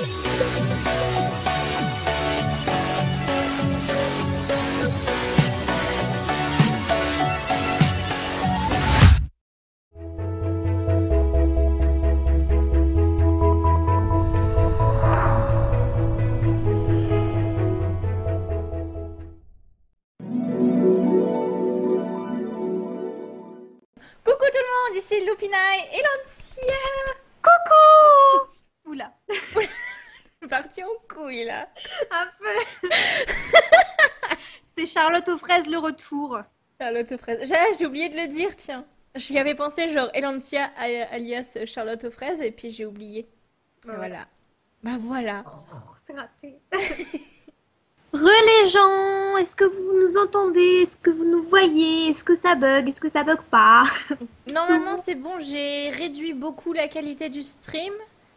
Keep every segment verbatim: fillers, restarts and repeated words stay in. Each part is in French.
Coucou tout le monde, ici Lupinae et Lancia. Coucou! Oula, C'est parti en couille là. un peu. C'est Charlotte aux fraises le retour. Charlotte aux fraises. J'ai j'ai oublié de le dire, tiens. J'y avais pensé genre Elancia a- alias Charlotte aux fraises et puis j'ai oublié. Et Bah voilà. Bah voilà. Oh, c'est raté. Re les gens, est-ce que vous nous entendez? Est-ce que vous nous voyez? Est-ce que ça bug? Est-ce que ça bug pas? Normalement c'est bon, j'ai réduit beaucoup la qualité du stream.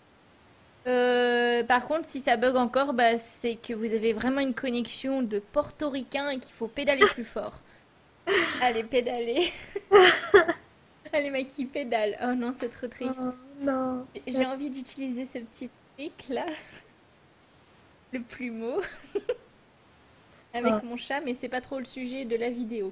Euh, par contre, si ça bug encore, bah, c'est que vous avez vraiment une connexion de portoricain et qu'il faut pédaler plus fort. Allez, pédaler. Allez, Maki, pédale. Oh non, c'est trop triste. Oh, non. J'ai envie d'utiliser ce petit truc là, le plumeau, avec Oh. mon chat, mais c'est pas trop le sujet de la vidéo.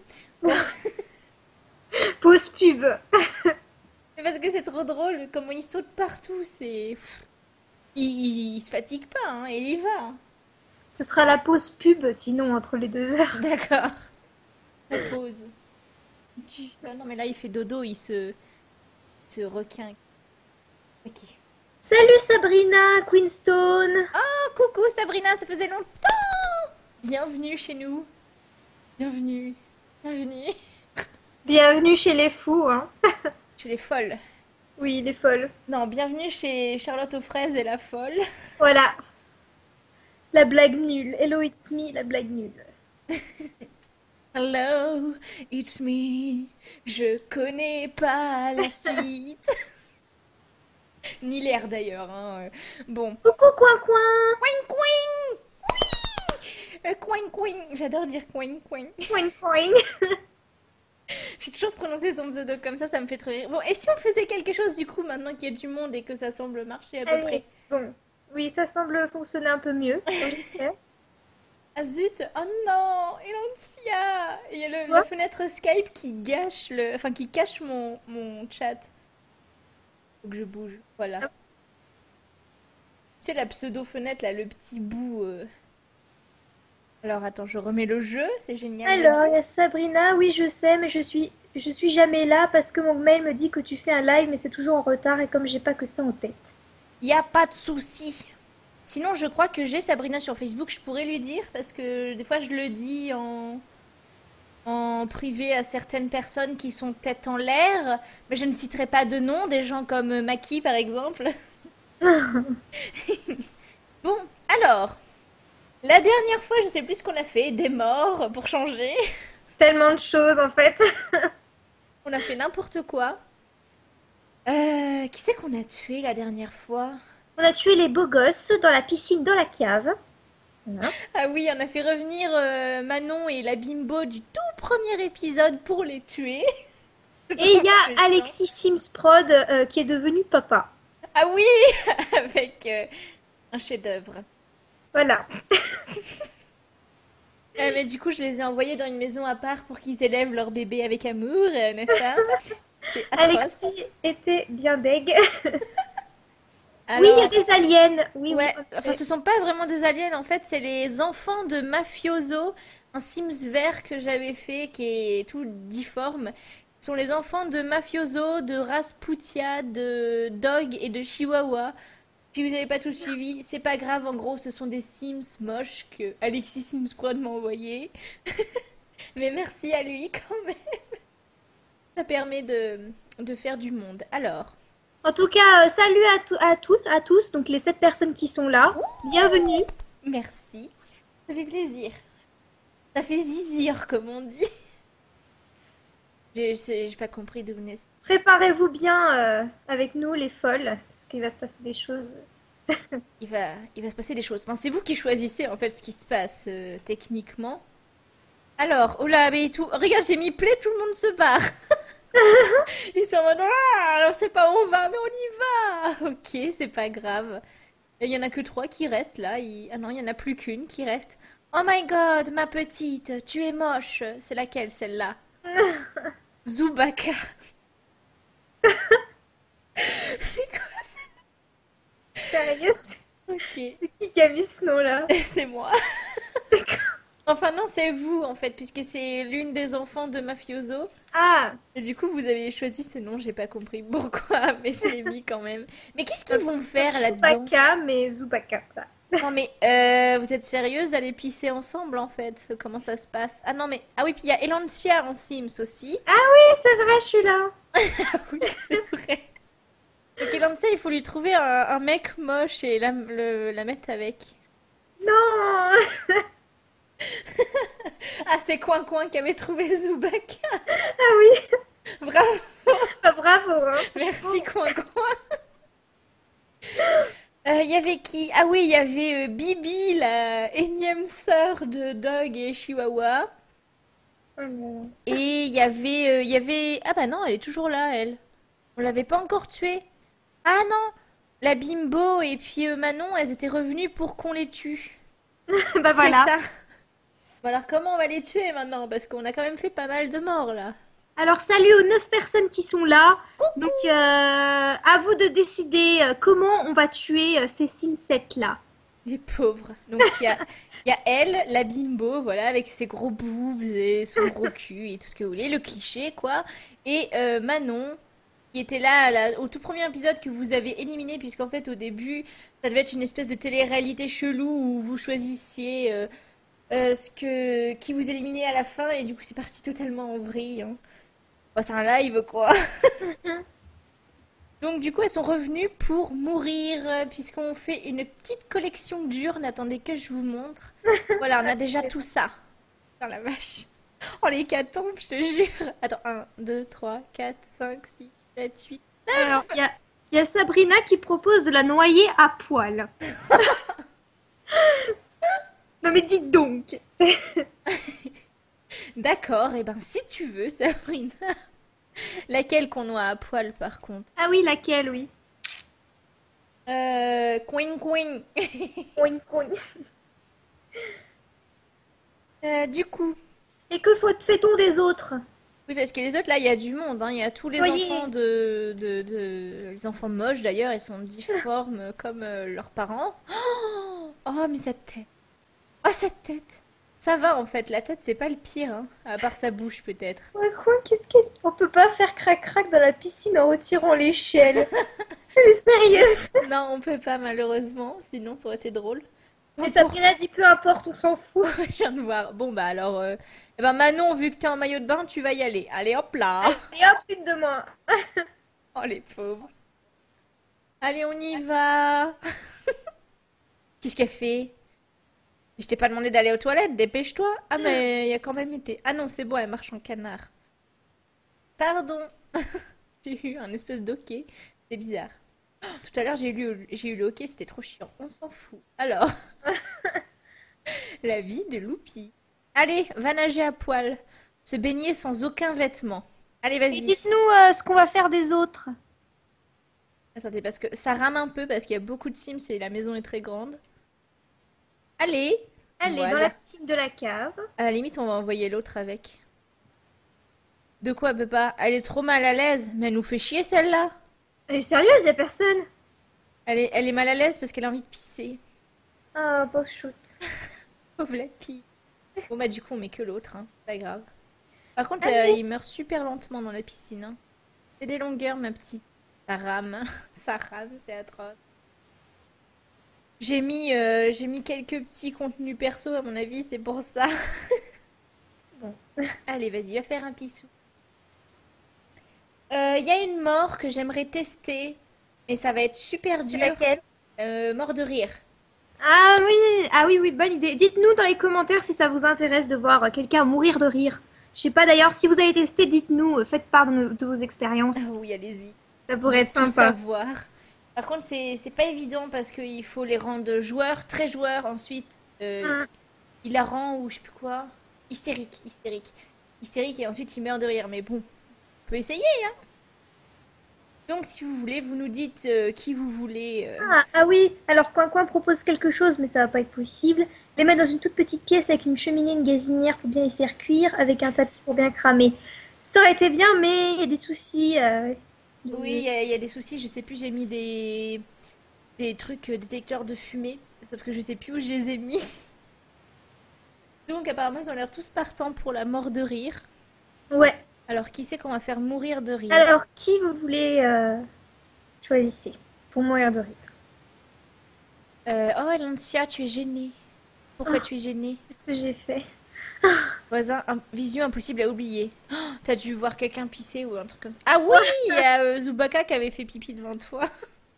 Pause pub. Mais parce que c'est trop drôle, comment il saute partout, c'est... Pff, Il, il, il se fatigue pas, hein, et il y va. Ce sera la pause pub sinon entre les deux heures. D'accord. On pause. Ah non, mais là il fait dodo, il se... se requin. Ok. Salut Sabrina, Queenstone. Oh, coucou Sabrina, ça faisait longtemps! Bienvenue chez nous. Bienvenue. Bienvenue. Bienvenue chez les fous, hein. Chez les folles. Oui, les folles. Non, bienvenue chez Charlotte aux fraises et la folle. Voilà. La blague nulle. Hello, it's me, la blague nulle. Hello, it's me. Je connais pas la suite. Ni l'air d'ailleurs. Hein. Bon. Coucou, coin, coin. Coing, coing. Oui. Euh, Coing, coing. J'adore dire coing, coing. Coin, coin. J'ai toujours prononcé son pseudo comme ça, ça me fait trop rire. Bon, et si on faisait quelque chose du coup maintenant qu'il y a du monde et que ça semble marcher à peu Allez, près? bon. Oui, ça semble fonctionner un peu mieux. comme j'espère. Ah zut! Oh non! Elancia! Il y a le- la Quoi? fenêtre Skype qui gâche le... Enfin, qui cache mon, mon chat. Faut que je bouge. Voilà. Ah. C'est la pseudo-fenêtre là, le petit bout... euh. Alors attends, je remets le jeu, c'est génial. Alors, Maggie. il y a Sabrina. Oui, je sais, mais je suis, je suis jamais là parce que mon mail me dit que tu fais un live, mais c'est toujours en retard et comme j'ai pas que ça en tête. Y a pas de souci. Sinon, je crois que j'ai Sabrina sur Facebook, je pourrais lui dire, parce que des fois je le dis en, en privé à certaines personnes qui sont tête en l'air, mais je ne citerai pas de nom, des gens comme Maki par exemple. Bon, alors, la dernière fois, je sais plus ce qu'on a fait, des morts pour changer. Tellement de choses en fait. On a fait n'importe quoi. Euh, qui c'est qu'on a tué la dernière fois? On a tué les beaux gosses dans la piscine, dans la cave. Voilà. Ah oui, on a fait revenir euh, Manon et la bimbo du tout premier épisode pour les tuer. Et il y a méchant. Alexis Sims Prod euh, qui est devenu papa. Ah oui, avec euh, un chef-d'œuvre. Voilà. Euh, mais du coup, je les ai envoyés dans une maison à part pour qu'ils élèvent leur bébé avec amour, euh, n'est-ce pas? C'est atroce. Alexis était bien deg. Oui, il y a Alors, des aliens. Oui, oui. ouais, en enfin, effet. ce sont pas vraiment des aliens, en fait, c'est les enfants de Mafioso, un Sims vert que j'avais fait qui est tout difforme. Ce sont les enfants de Mafioso, de Rasputia, de Dog et de Chihuahua. Si vous n'avez pas tout suivi, c'est pas grave, en gros, ce sont des Sims moches que Alexis Sims Prod m'a envoyé. Mais merci à lui quand même. Ça permet de, de faire du monde. Alors, En tout cas, euh, salut à, to- à tous, à tous, donc les sept personnes qui sont là. Bienvenue. merci. Ça fait plaisir. Ça fait zizir, comme on dit. J'ai j'ai pas compris d'où venait. Préparez-vous bien euh, avec nous, les folles, parce qu'il va se passer des choses. Il va, il va se passer des choses. Enfin, c'est vous qui choisissez en fait ce qui se passe euh, techniquement. Alors, oh là, mais tout. Regarde, j'ai mis play, tout le monde se barre. Ils sont en mode, ah, alors c'est pas où on va, mais on y va. Ok, c'est pas grave. Et il y en a que trois qui restent là. il- Ah non, il y en a plus qu'une qui reste. Oh my god, ma petite, tu es moche. C'est laquelle, celle-là? Zubaka. Sérieux, c'est Ok, c'est qui qui a mis ce nom-là? c'est moi. Enfin non, c'est vous en fait, puisque c'est l'une des enfants de Mafioso. Ah, Et du coup, vous avez choisi ce nom, j'ai pas compris pourquoi, mais je l'ai mis quand même. Mais qu'est-ce qu'ils comme vont comme faire là-dedans? Chewbacca, mais Zubaka. Voilà. Non mais, euh, vous êtes sérieuse d'aller pisser ensemble en fait? Comment ça se passe? Ah non mais, ah oui, puis il y a Elancia en Sims aussi. Ah oui, c'est vrai, je suis là. Ah oui, c'est vrai. Donc Elancia, il faut lui trouver un, un mec moche et la, le- la mettre avec. Non. Ah, c'est Coin Coin qui avait trouvé Zubaka. Ah oui, Bravo, bah, bravo, hein, merci franchement. Coin Coin. Euh, Il y avait qui? Ah oui, il y avait euh, Bibi, la énième sœur de Dog et Chihuahua. Oh non. Et il y avait, euh, il y avait... Ah bah non, elle est toujours là, elle. On l'avait pas encore tuée. Ah non, la Bimbo et puis euh, Manon, elles étaient revenues pour qu'on les tue. Bah C'est voilà. ça. Bon alors comment on va les tuer maintenant? Parce qu'on a quand même fait pas mal de morts là. Alors, salut aux neuf personnes qui sont là. Donc, euh, à vous de décider euh, comment on va tuer euh, ces Sims là. Les pauvres. Donc il y a, il y a elle, la Bimbo, voilà, avec ses gros boobs et son gros cul et tout ce que vous voulez, le cliché quoi. Et euh, Manon, qui était là à la- au tout premier épisode que vous avez éliminé, puisqu'en fait au début, ça devait être une espèce de télé-réalité chelou où vous choisissiez euh, euh, ce que qui vous éliminez à la fin et du coup c'est parti totalement en vrille, hein. Bah, c'est un live quoi. Donc du coup elles sont revenues pour mourir euh, puisqu'on fait une petite collection d'urnes. Attendez que je vous montre. Voilà, on a déjà tout ça. Dans la vache. Oh l'hécatombe, je te jure. Attends, un, deux, trois, quatre, cinq, six, sept, huit. Alors, il y a, il y a Sabrina qui propose de la noyer à poil. Non mais dites donc. D'accord, et ben si tu veux, Sabrina. Laquelle qu'on noie à poil par contre? Ah oui, laquelle, oui. Euh, Queen Queen. Coin, coin. Euh, du coup, Et que faut- fait-on des autres? oui, parce que les autres, là, il y a du monde, hein. Il y a tous les enfants Soyez... de, de, de- Les enfants moches, d'ailleurs, ils sont difformes comme euh, leurs parents. Oh, oh, mais cette tête. Oh, cette tête. Ça va, en fait. La tête, c'est pas le pire, hein. À part sa bouche, peut-être. Ouais, quoi, qu'est-ce qu'elle... On peut pas faire crac-crac dans la piscine en retirant l'échelle. Elle est sérieuse. Non, on peut pas, malheureusement. Sinon, ça aurait été drôle. Mais Mais pour... Sabrina dit peu importe, on s'en fout. Je viens de voir. Bon, bah, alors... euh, eh ben, Manon, vu que t'es en maillot de bain, tu vas y aller. Allez, hop là. Et hop, une de moins. Oh, les pauvres. Allez, on y va. Qu'est-ce qu'elle fait? Je t'ai pas demandé d'aller aux toilettes, dépêche-toi. Ah, mais il y a quand même été. Ah non, c'est bon, elle marche en canard. Pardon. J'ai eu un espèce d'hoquet. C'est bizarre. Oh, tout à l'heure, j'ai eu, j'ai eu le hoquet, c'était trop chiant. On s'en fout. Alors, la vie de Loupi. Allez, va nager à poil. Se baigner sans aucun vêtement. Allez, Et vas-y. dites-nous euh, ce qu'on va faire des autres. Attendez, parce que ça rame un peu, parce qu'il y a beaucoup de Sims et la maison est très grande. Allez. Allez, dans la Voilà. piscine de la cave. À la limite, on va envoyer l'autre avec. De quoi, elle peut pas? Elle est trop mal à l'aise, mais elle nous fait chier celle-là. Elle est sérieuse, y a personne. Elle est, elle est mal à l'aise parce qu'elle a envie de pisser. Ah, pauvre shoot. Pauvre la pie. Bon bah du coup on met que l'autre, hein, c'est pas grave. Par contre, euh, Allez. il meurt super lentement dans la piscine, hein. Fais des longueurs, ma petite. Ça rame, ça rame, c'est atroce. J'ai mis, euh, j'ai mis quelques petits contenus perso à mon avis, c'est pour ça. Bon. Allez, vas-y, va faire un pissou. Euh, Il y a une mort que j'aimerais tester, mais ça va être super C'est dur. laquelle? Euh, mort de rire. Ah oui, ah oui, oui, bonne idée. Dites-nous dans les commentaires si ça vous intéresse de voir euh, quelqu'un mourir de rire. Je sais pas d'ailleurs, si vous avez testé, dites-nous, euh, faites part de, nos- de vos expériences. Ah oui, allez-y. Ça On pourrait veut être tout sympa. savoir. Par contre, c'est c'est pas évident parce qu'il faut les rendre joueurs, très joueurs. Ensuite, euh, Hum. il la rend ou je sais plus quoi. Hystérique, hystérique. Hystérique et ensuite il meurt de rire. Mais bon, on peut essayer, hein. Donc, si vous voulez, vous nous dites euh, qui vous voulez. euh. Ah, ah oui, alors Coin Coin propose quelque chose, mais ça va pas être possible. Les mettre dans une toute petite pièce avec une cheminée, une gazinière pour bien les faire cuire, avec un tapis pour bien cramer. Ça aurait été bien, mais il y a des soucis. euh, Oui, il de- y, a il y a des soucis. Je sais plus, j'ai mis des, des trucs euh, détecteurs de fumée. Sauf que je sais plus où je les ai mis. Donc, apparemment, ils ont l'air tous partants pour la mort de rire. Ouais. Alors, qui c'est qu'on va faire mourir de rire? Alors, qui vous voulez euh, choisissez pour mourir de rire? Euh, oh, Lancia, tu es gênée. Pourquoi Oh, tu es gênée? qu'est-ce que j'ai fait? Voisin, un- visu impossible à oublier. Oh, t'as dû voir quelqu'un pisser ou un truc comme ça. Ah oui, il y a euh, Zubaka qui avait fait pipi devant toi.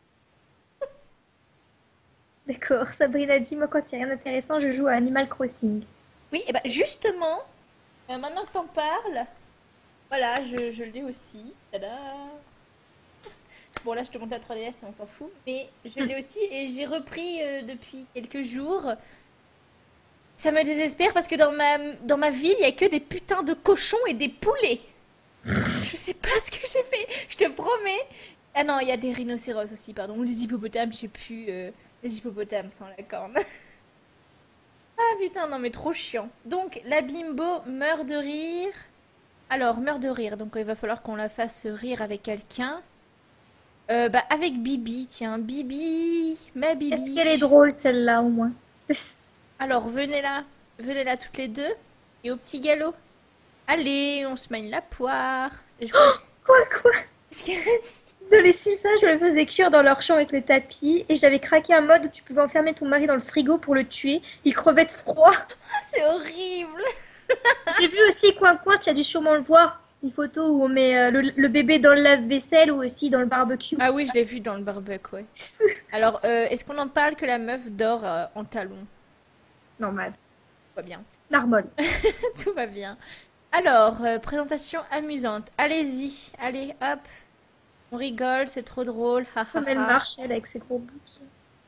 D'accord, Sabrina dit, moi quand il n'y a rien d'intéressant, je joue à Animal Crossing. Oui, et bah justement, euh, maintenant que t'en parles, voilà, je, je l'ai aussi. Tada! Bon, là, je te montre la trois D S, on s'en fout. Mais je l'ai aussi et j'ai repris euh, depuis quelques jours. Ça me désespère parce que dans ma, dans ma ville, il y a que des putains de cochons et des poulets. Je sais pas ce que j'ai fait, je te promets. Ah non, il y a des rhinocéros aussi, pardon. Ou des hippopotames, je sais plus. euh, les hippopotames sans la corne. Ah putain, non mais trop chiant. Donc, la bimbo meurt de rire. Alors, meurt de rire, donc il va falloir qu'on la fasse rire avec quelqu'un. Euh, bah, avec Bibi, tiens. Bibi, ma Est-ce qu'elle est Bibi. drôle celle-là au moins? Alors, venez là. Venez là toutes les deux. Et au petit galop. Allez, on se manie la poire. Et je crois... Quoi, quoi? Qu'est-ce qu'elle a dit? Dans les Simpsons, je le faisais cuire dans leur champ avec le tapis et j'avais craqué un mode où tu pouvais enfermer ton mari dans le frigo pour le tuer. Il crevait de froid. Ah, c'est horrible. J'ai vu aussi Coin Coin, tu as dû sûrement le voir. Une photo où on met euh, le, le bébé dans le lave-vaisselle ou aussi dans le barbecue. Ah oui, je l'ai vu dans le barbecue, ouais. Alors, euh, est-ce qu'on en parle que la meuf dort euh, en talons? Normal. Tout va bien. Normal. Tout va bien. Alors, euh, présentation amusante. Allez-y. Allez, hop. On rigole, c'est trop drôle. Ha, ha, Comme elle ha. marche, elle, avec ses gros boobs.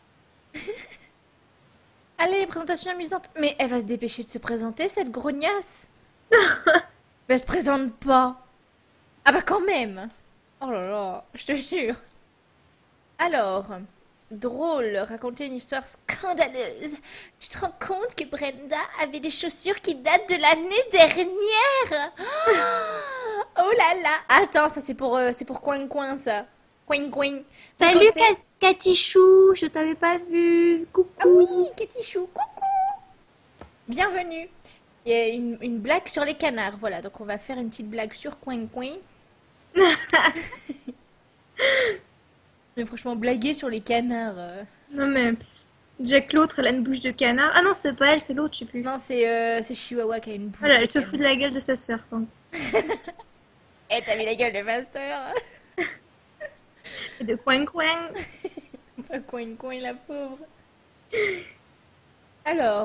Allez, présentation amusante. Mais elle va se dépêcher de se présenter, cette grognasse. Mais elle se présente pas. Ah bah quand même. Oh là là, je te jure. Alors, drôle, raconter une histoire scandaleuse. Tu te rends compte que Brenda avait des chaussures qui datent de l'année dernière? Oh là là. Attends, ça c'est pour, euh, c'est pour Coin Coin ça. Coin Coin. Salut Raconter- Cat- Catichou, je t'avais pas vu. Ah Coucou. oui, Katichou, coucou. Bienvenue. Il y a une, une blague sur les canards, voilà. Donc on va faire une petite blague sur Coin Coin. Mais franchement, blaguer sur les canards. euh, Non mais pff, Jack l'autre, elle a une bouche de canard. Ah non, c'est pas elle, c'est l'autre, je sais plus. Non, c'est euh, c'est Chihuahua qui a une bouche. Voilà, de elle se canard. fout de la gueule de sa sœur. Quoi. Eh, t'as vu la gueule de ma sœur? Et de Coin Coin. Pas Coin Coin, la pauvre. Alors,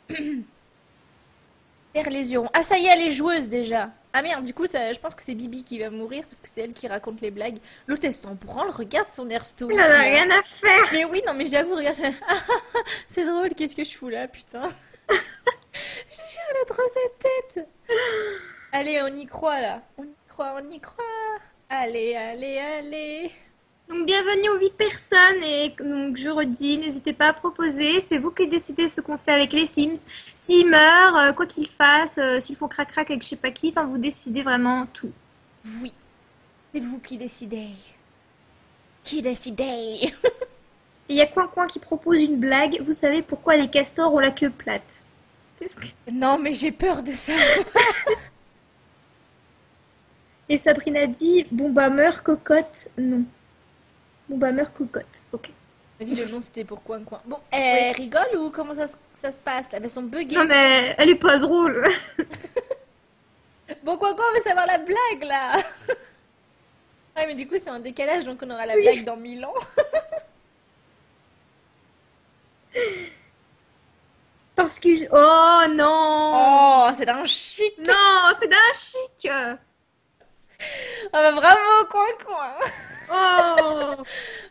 faire les yeux ronds. Ah, ça y est, elle est joueuse déjà. Ah merde, du coup, ça, je pense que c'est Bibi qui va mourir parce que c'est elle qui raconte les blagues. L'autre, elle s'en branle, regarde son air stoïque. Elle en a là. rien à faire. Mais oui, non, mais j'avoue, regarde. C'est drôle, qu'est-ce que je fous là, putain. Je jure, elle a trop cette tête. Allez, on y croit là. On y croit, on y croit. Allez, allez, allez. Donc bienvenue aux huit personnes et donc je redis, n'hésitez pas à proposer, c'est vous qui décidez ce qu'on fait avec les Sims. S'ils meurent, euh, quoi qu'ils fassent, euh, s'ils font crac crac avec je sais pas qui, enfin vous décidez vraiment tout. Oui, c'est vous qui décidez. Qui décidez? Et il y a Coin Coin qui propose une blague, vous savez pourquoi les castors ont la queue plate? Qu'est-ce que- Non, mais j'ai peur de ça. Et Sabrina dit, bon bah meurt cocotte, non. Bon bah meurt cocotte, ok. T'as vu, le nom c'était pour Coin Coin. Bon, elle rigole ou comment ça, se- ça se passe là? Elles sont buggées. Non mais elle est pas drôle. Bon, Coin Coin, on veut savoir la blague là. Ouais, mais du coup, c'est en décalage, donc on aura la Oui. blague dans mille ans. Parce qu'il... Oh non. Oh, c'est d'un chic. Non, c'est d'un chic. Ah bah bravo, Coin Coin. Oh.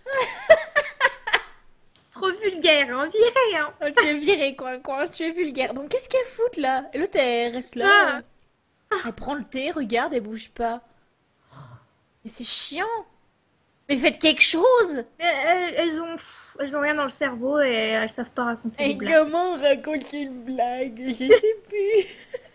Trop vulgaire, hein, viré, hein. Oh, tu es viré, Coin Coin, tu es vulgaire. Donc, qu'est-ce qu'elle fout là? Et l'autre, elle reste là. Elle prend le thé, regarde, elle bouge pas. Et c'est chiant. Mais faites quelque chose! Mais elles, elles ont, pff, elles ont rien dans le cerveau et elles savent pas raconter des Et blagues. comment raconter une blague? Je sais plus.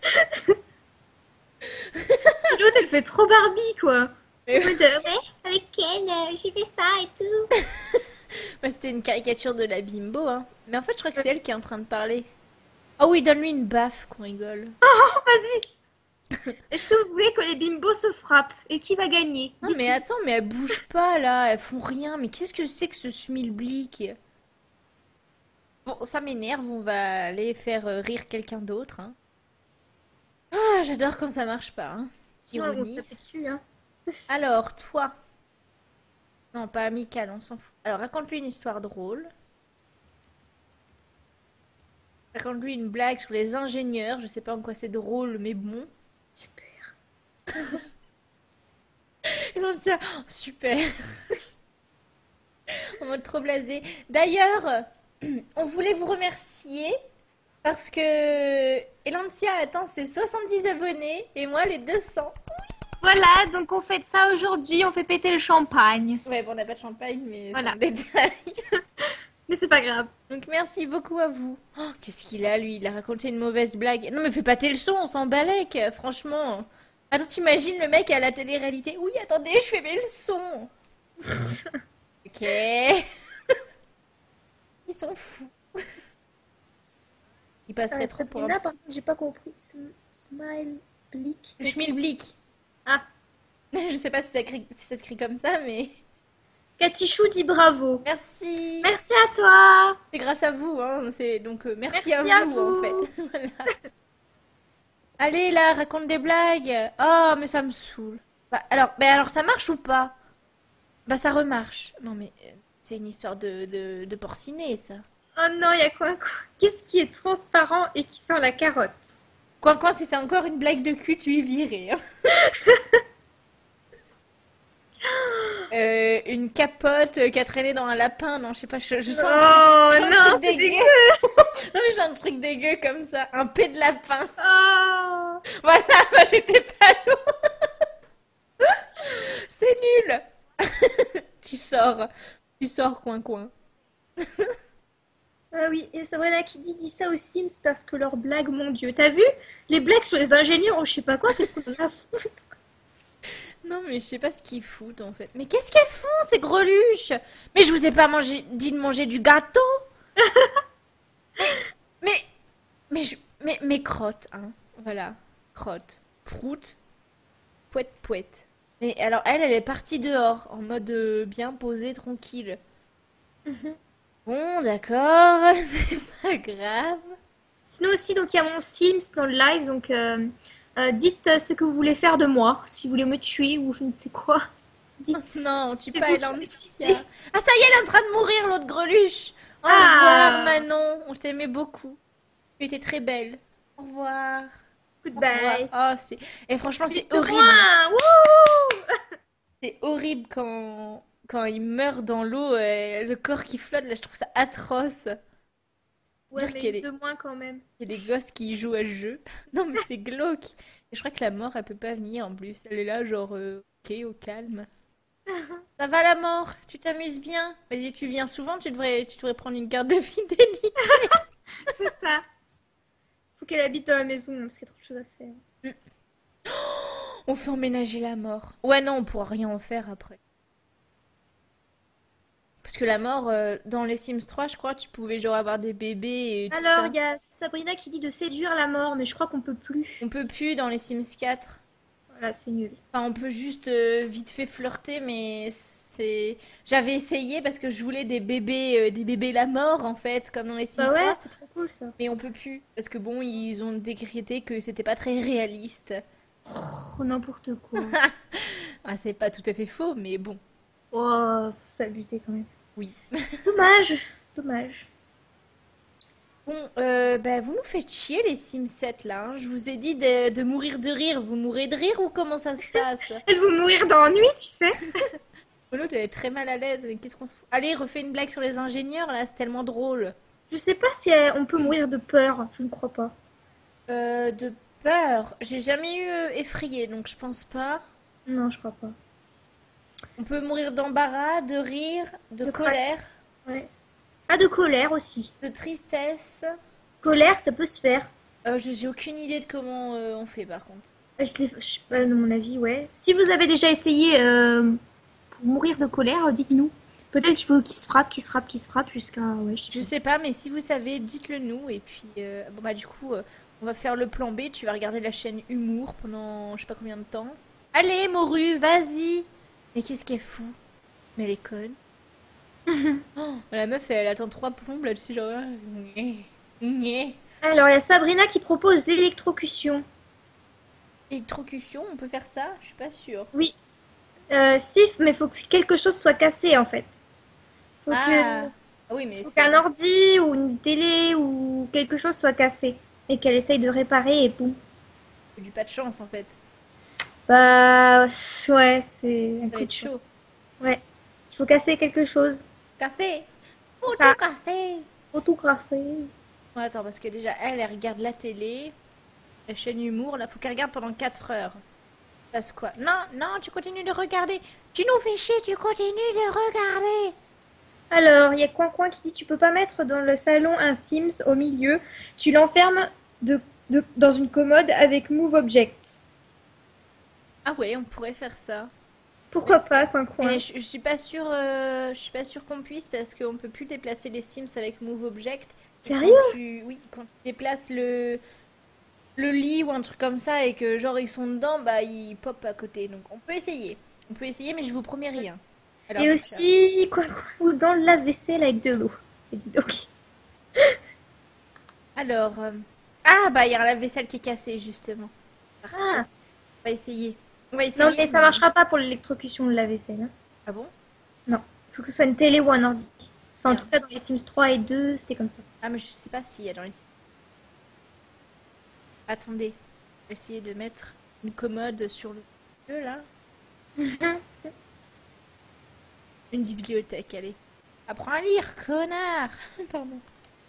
Et l'autre, elle fait trop Barbie, quoi. Mais En mode, euh, ouais, avec elle, euh, j'ai fait ça et tout. moi, c'était une caricature de la bimbo, hein. Mais en fait, je crois que c'est elle qui est en train de parler. Ah oui, donne-lui une baffe, qu'on rigole. Oh, vas-y. Est-ce que vous voulez que les bimbos se frappent? Et qui va gagner? Non, Dites. mais attends, mais elles bougent pas, là. Elles font rien. Mais qu'est-ce que c'est que ce schmilblick? Bon, ça m'énerve. On va aller faire euh, rire quelqu'un d'autre, hein. Ah, j'adore quand ça marche pas, hein. Sinon, elles vont se Ironie. taper dessus, hein. Alors, toi. Non, pas amical, on s'en fout. Alors, raconte-lui une histoire drôle. Raconte-lui une blague sur les ingénieurs. Je sais pas en quoi c'est drôle, mais bon. Super. Et on tient. Oh, super. En mode trop blasé. D'ailleurs, on voulait vous remercier parce que Elantia a atteint ses soixante-dix abonnés et moi les deux cents. Voilà, donc on fait ça aujourd'hui, on fait péter le champagne. Ouais, bon, on n'a pas de champagne, mais c'est Voilà. un détail. Mais c'est pas grave. Donc merci beaucoup à vous. Oh, qu'est-ce qu'il a, lui? Il a raconté une mauvaise blague. Non, mais fais pas tel son, on s'en balèque, franchement. Attends, t'imagines le mec à la télé-réalité? Oui, attendez, je fais mes leçons. Ok. Ils sont fous. Ils passeraient Euh, trop pour un Sabrina, psy. par contre, j'ai pas compris. Sm- Smile Blick. Schmilblick. Ah, Je sais pas si ça, écrit- si ça s'écrit comme ça, mais Katichou dit bravo. merci. Merci à toi. C'est grâce à vous, hein. C'est donc euh, merci, Merci à à vous, en vous. fait. Voilà. Allez là, raconte des blagues. Oh, mais ça me saoule. Bah, alors, bah, alors ça marche ou pas? Bah ça remarche. Non mais euh, c'est une histoire de, de, de porcinet, ça. Oh non, il y a quoi, quoi? Qu'est-ce qui est transparent et qui sent la carotte? Coin coin, si c'est encore une blague de cul, tu es viré, hein. Euh, une capote euh, qui a traîné dans un lapin, non, je sais pas, je, je sens un truc, Oh je sens un non, truc c'est dégueu. dégueu. Non mais j'ai un truc dégueu comme ça, un pet de lapin. Oh. Voilà, bah, j'étais pas loin. C'est nul. Tu sors, tu sors coin coin. Ah oui, et Sabrina qui dit, dit ça aux Sims parce que leurs blagues, mon Dieu. T'as vu? Les blagues sur les ingénieurs ou je sais pas quoi, qu'est-ce qu'on en a à foutre? Non mais je sais pas ce qu'ils foutent en fait. Mais qu'est-ce qu'elles font ces greluches? Mais je vous ai pas mangé, dit de manger du gâteau. Mais, mais, je, mais, mais crotte, hein. Voilà, crotte, prout, pouette, pouette. Mais alors elle, elle est partie dehors en mode euh, bien posé, tranquille. Bon, d'accord, c'est pas grave. Sinon aussi, donc il y a mon Sims dans le live, donc euh, euh, dites euh, ce que vous voulez faire de moi, si vous voulez me tuer ou je ne sais quoi. Dites. Non, tu C'est pas vous qui décidez. Elantia. Ah ça y est, elle est en train de mourir l'autre greluche. Au revoir Ah, Manon, on t'aimait beaucoup. Tu étais très belle. Au revoir. Au revoir. goodbye. Oh, c'est... Et franchement, c'est Huit de horrible. moins. Wouh. C'est horrible quand... quand il meurt dans l'eau, euh, le corps qui flotte, là, je trouve ça atroce. Ouais, Dire mais qu'il y a huit des... de moins quand même. il y a des gosses qui jouent à ce jeu. Non, mais c'est glauque. Et je crois que la mort, elle peut pas venir en plus. Elle est là, genre, euh, ok, au calme. Ça va la mort? Tu t'amuses bien? Vas-y, tu viens souvent, tu devrais, tu devrais prendre une carte de fidélité. C'est ça. Faut qu'elle habite dans la maison parce qu'il y a trop de choses à faire. On fait emménager la mort. Ouais, non, on pourra rien en faire après. Parce que la mort, euh, dans les Sims trois, je crois, tu pouvais genre avoir des bébés et tout Alors, ça. il y a Sabrina qui dit de séduire la mort, mais je crois qu'on peut plus. On peut plus dans les Sims quatre. Voilà, c'est nul. Enfin, on peut juste euh, vite fait flirter, mais c'est... J'avais essayé parce que je voulais des bébés, euh, des bébés la mort, en fait, comme dans les Sims Bah ouais, trois. c'est trop cool ça. Mais on peut plus. Parce que bon, ils ont décrété que c'était pas très réaliste. Oh, n'importe quoi. Ah, c'est pas tout à fait faux, mais bon. Oh, c'est abusé quand même. Oui. Dommage, dommage. Bon, euh, bah, vous nous faites chier les Sims sept là, hein. Je vous ai dit de, de mourir de rire. Vous mourrez de rire ou comment ça se passe? Elle veut mourir d'ennui, tu sais. L'autre, elle est très mal à l'aise. Mais qu'est-ce qu'on se fout? Allez, refais une blague sur les ingénieurs là, c'est tellement drôle. Je sais pas si elle- on peut mourir de peur, je ne crois pas. Euh, de peur. J'ai jamais eu euh, effrayé, donc je pense pas. Non, je crois pas. On peut mourir d'embarras, de rire, de De crack. colère, Ouais. Ah, de colère aussi. de tristesse. Colère, ça peut se faire. Euh, je- j'ai aucune idée de comment euh, on fait par contre. Euh, Je l'ai- je sais pas, de mon avis, ouais. Si vous avez déjà essayé euh, pour mourir de colère, dites-nous. Peut-être qu'il faut qu'il se frappe, qu'il se frappe, qu'il se frappe jusqu'à. Ouais, je sais Je pas. sais pas, mais si vous savez, dites-le nous. Et puis, euh, bon bah du coup, euh, on va faire le plan B. Tu vas regarder la chaîne Humour pendant je sais pas combien de temps. Allez, morue, vas-y. Mais qu'est-ce qu'elle fout? Mais elle est conne. Oh, la meuf, elle, attend trois plombes là-dessus, genre. ah, Nyeh, nyeh. Alors, il y a Sabrina qui propose l'électrocution. Électrocution, on peut faire ça? Je suis pas sûre. Oui, euh, si, mais il faut que quelque chose soit cassé en fait. Faut que, Ah, ah oui, mais faut c'est. qu'un ordi ou une télé ou quelque chose soit cassé et qu'elle essaye de réparer et boum. C'est du pas de chance en fait. Bah, ouais, c'est un Ça va coup de être chaud. chance. Ouais, il faut casser quelque chose. Cassé! Faut Ça, tout casser! faut tout casser. Bon, attends, parce que déjà, elle, elle regarde la télé, la chaîne Humour, là, faut qu'elle regarde pendant quatre heures. Passe quoi? Non, non, tu continues de regarder. Tu nous fais chier, tu continues de regarder. Alors, il y a Coin Coin qui dit tu peux pas mettre dans le salon un Sims au milieu, tu l'enfermes de, de- dans une commode avec Move Object. Ah ouais, on pourrait faire ça. Pourquoi pas, Coin Mais Coin? je, je suis pas sûre, euh, je suis pas sûre qu'on puisse parce qu'on peut plus déplacer les Sims avec Move Object. Et quand Sérieux? tu, oui, quand tu déplaces le, le lit ou un truc comme ça et que genre ils sont dedans, bah ils pop à côté. Donc on peut essayer. On peut essayer, mais je vous promets rien. Alors Et donc, euh, aussi, Coin Coin ou dans le lave-vaisselle avec de l'eau. Et dis donc. alors, euh, ah bah il y a un lave-vaisselle qui est cassé justement. Parfait. Ah, On va essayer. On va non, essayer. mais ça mais- marchera pas pour l'électrocution de lave-vaisselle, hein. Ah bon? Non, il faut que ce soit une télé ou un ordi. Enfin, en Merde. tout cas, dans les Sims trois et deux, c'était comme ça. Ah mais je sais pas s'il y a dans les. Attendez, je vais essayer de mettre une commode sur le milieu là. Une bibliothèque, allez. Apprends à lire, connard! Pardon.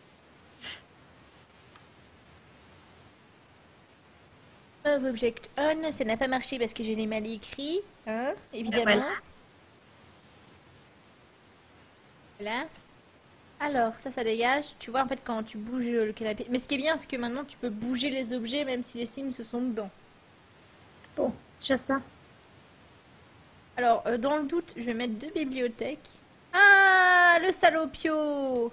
Move object on, ça n'a pas marché parce que je l'ai mal écrit, hein, évidemment. Voilà. Voilà. Alors, ça, ça dégage. Tu vois, en fait, quand tu bouges le canapé. Mais ce qui est bien, c'est que maintenant, tu peux bouger les objets même si les Sims se sont dedans. Bon, c'est déjà ça. Alors, euh, dans le doute, je vais mettre deux bibliothèques. Ah, le salopio!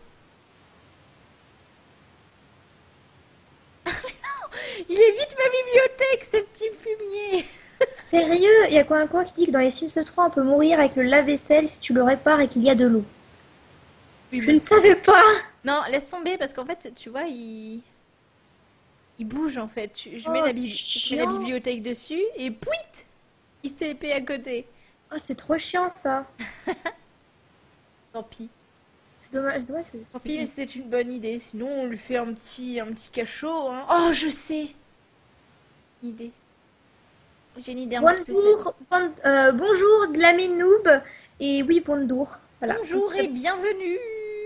Il évite ma bibliothèque, ce petit fumier! Sérieux, il y a Coin Coin qui dit que dans les Sims trois, on peut mourir avec le lave-vaisselle si tu le répares et qu'il y a de l'eau. Oui, Je bon. ne savais pas. Non, laisse tomber parce qu'en fait, tu vois, il... il bouge en fait. Tu- Je mets, Oh, la, c'est bibli- je mets la chiant. bibliothèque dessus et pouit! Il se T P à côté. Oh, c'est trop chiant ça. Tant pis. C'est dommage. Ouais, c'est- Tant pis, mais c'est une bonne idée. Sinon, on lui fait un petit, un petit cachot. Hein. Oh, je sais! Une idée. J'ai une idée un petit peu. Bonjour, bon- euh, bonjour Glamin Noob et oui bonjour. Voilà. Bonjour C'est- et bienvenue!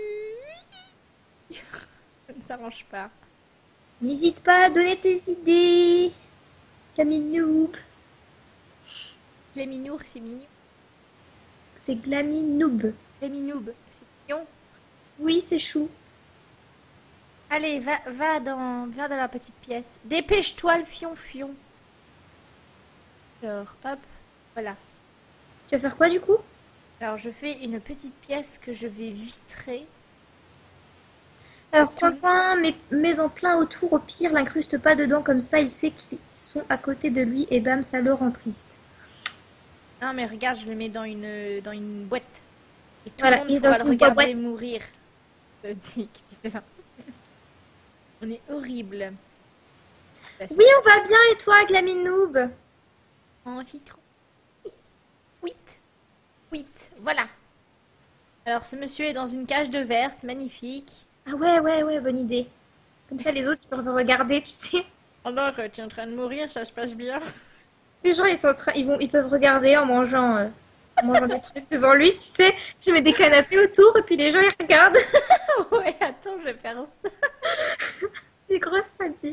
Ça marche pas. N'hésite pas à donner tes idées. Glamin Noob, Les minours, c'est mignon. c'est Glamin Noob. Les minoob, c'est mignon. Oui, c'est chou. Allez, va, va dans, viens dans la petite pièce. Dépêche-toi, le fion-fion. Alors, hop, voilà. Tu vas faire quoi du coup? Alors, je fais une petite pièce que je vais vitrer. Alors, Tout Coin le- Coin, mets, mets en plein autour, au pire, l'incruste pas dedans, comme ça il sait qu'ils sont à côté de lui et bam, ça le rend triste. Non, mais regarde, je le mets dans une, dans une boîte. Et tout Voilà, le monde il est pourra dans le son regarder boîte. mourir. Sadique, putain. On est horrible. Oui, on va bien et toi, Glamin Noob? En citron. huit. huit. Voilà. Alors, ce monsieur est dans une cage de verre, c'est magnifique. Ah ouais, ouais, ouais, bonne idée. Comme ça, les autres, ils peuvent regarder, tu sais. Alors, euh, tu es en train de mourir, ça se passe bien. Les gens, ils sont en train- ils vont, ils peuvent regarder en mangeant, euh, en mangeant des trucs devant lui, tu sais. Tu mets des canapés autour et puis les gens, ils regardent. Ouais, attends, je vais faire ça. Des grosses sadiques.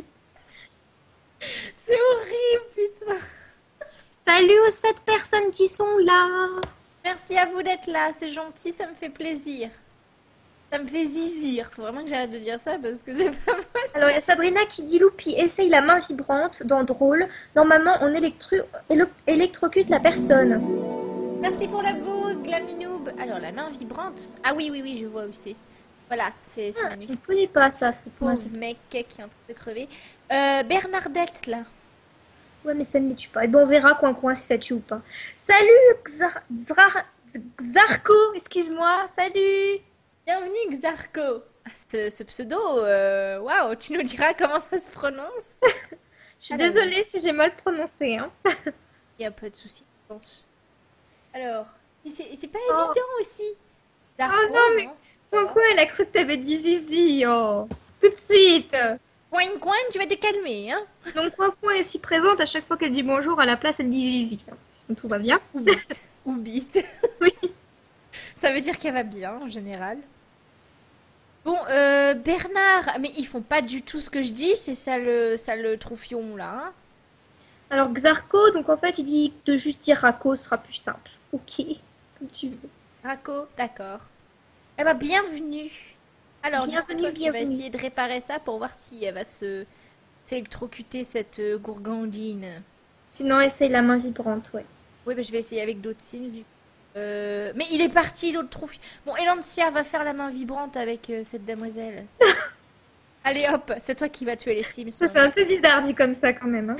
C'est horrible, putain. Salut aux sept personnes qui sont là. Merci à vous d'être là, c'est gentil, ça me fait plaisir. Ça me fait zizir. Faut vraiment que j'arrête de dire ça parce que c'est pas Alors, il y possible. a Sabrina qui dit Loupi, essaye la main vibrante dans Drôle. Normalement, on électru- élo- électrocute la personne. Merci pour la boucle, la minoube. Alors, la main vibrante. Ah oui, oui, oui, je vois où c'est. Voilà, c'est c'est Ah, je ne magnifique. connais pas ça, cette main Pauvre vibrante. mec qui est en train de crever. Euh, Bernardette, là. Ouais, mais ça ne les tue pas. Et bon, on verra coin coin si ça tue ou pas. Salut, Xar- Zrar- Xarko, excuse-moi, salut. Bienvenue, Xarko. Ah, Ce, ce pseudo, euh, waouh, tu nous diras comment ça se prononce? Je suis Alors, désolée si j'ai mal prononcé, hein. il n'y a pas de souci, je pense. Alors, c'est c'est pas Oh, évident aussi. oh Darko, non, mais non? Ça coin va. coin, elle a cru que t'avais dit zizi, oh. Tout de suite. Coin, coin, tu vas te calmer, hein? Donc coin coin est si présente, à chaque fois qu'elle dit bonjour, à la place, elle dit zizi, hein. Sinon, tout va bien. Ou bite. Ou bite. Oui. Ça veut dire qu'elle va bien, en général. Bon, euh, Bernard, mais ils font pas du tout ce que je dis, c'est ça le, ça le troufion, là, hein? Alors Xarko, donc en fait, il dit de juste dire Rako sera plus simple. Ok, comme tu veux. Draco, d'accord. Eh ben, bienvenue. Alors, du coup, Bienvenue, toi, tu vas bienvenue. essayer de réparer ça pour voir si elle va se s'électrocuter, cette euh, gourgandine. Sinon, essaye la main vibrante, ouais. Oui, bah, je vais essayer avec d'autres Sims. du coup. Euh, Mais il est parti, l'autre troufion. Bon, Elancia va faire la main vibrante avec euh, cette demoiselle. Allez, hop, c'est toi qui vas tuer les Sims, Ça fait mon un peu bizarre dit comme ça quand même, hein.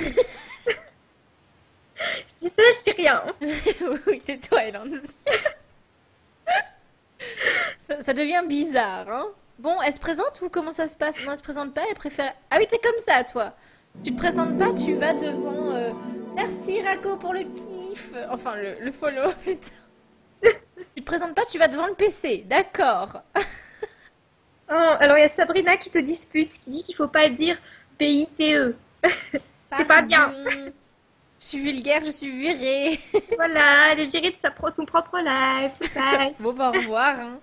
Je dis ça, je dis rien. gars. Oui, tais-toi, Elancia. Ça, ça devient bizarre, hein. Bon, elle se présente ou comment ça se passe? Non, elle se présente pas, elle préfère... Ah oui, t'es comme ça, toi. Tu te présentes pas, tu vas devant... euh, Merci, Rako, pour le kiff. Enfin, le, le follow, putain. Tu te présentes pas, tu vas devant le P C. D'accord. Oh, alors il y a Sabrina qui te dispute, qui dit qu'il faut pas dire B I T E. C'est pas bien. Pardon. Je suis vulgaire, je suis virée. Voilà, elle est virée de sa pro- son propre live. Bye. Bon, bah, au revoir, hein.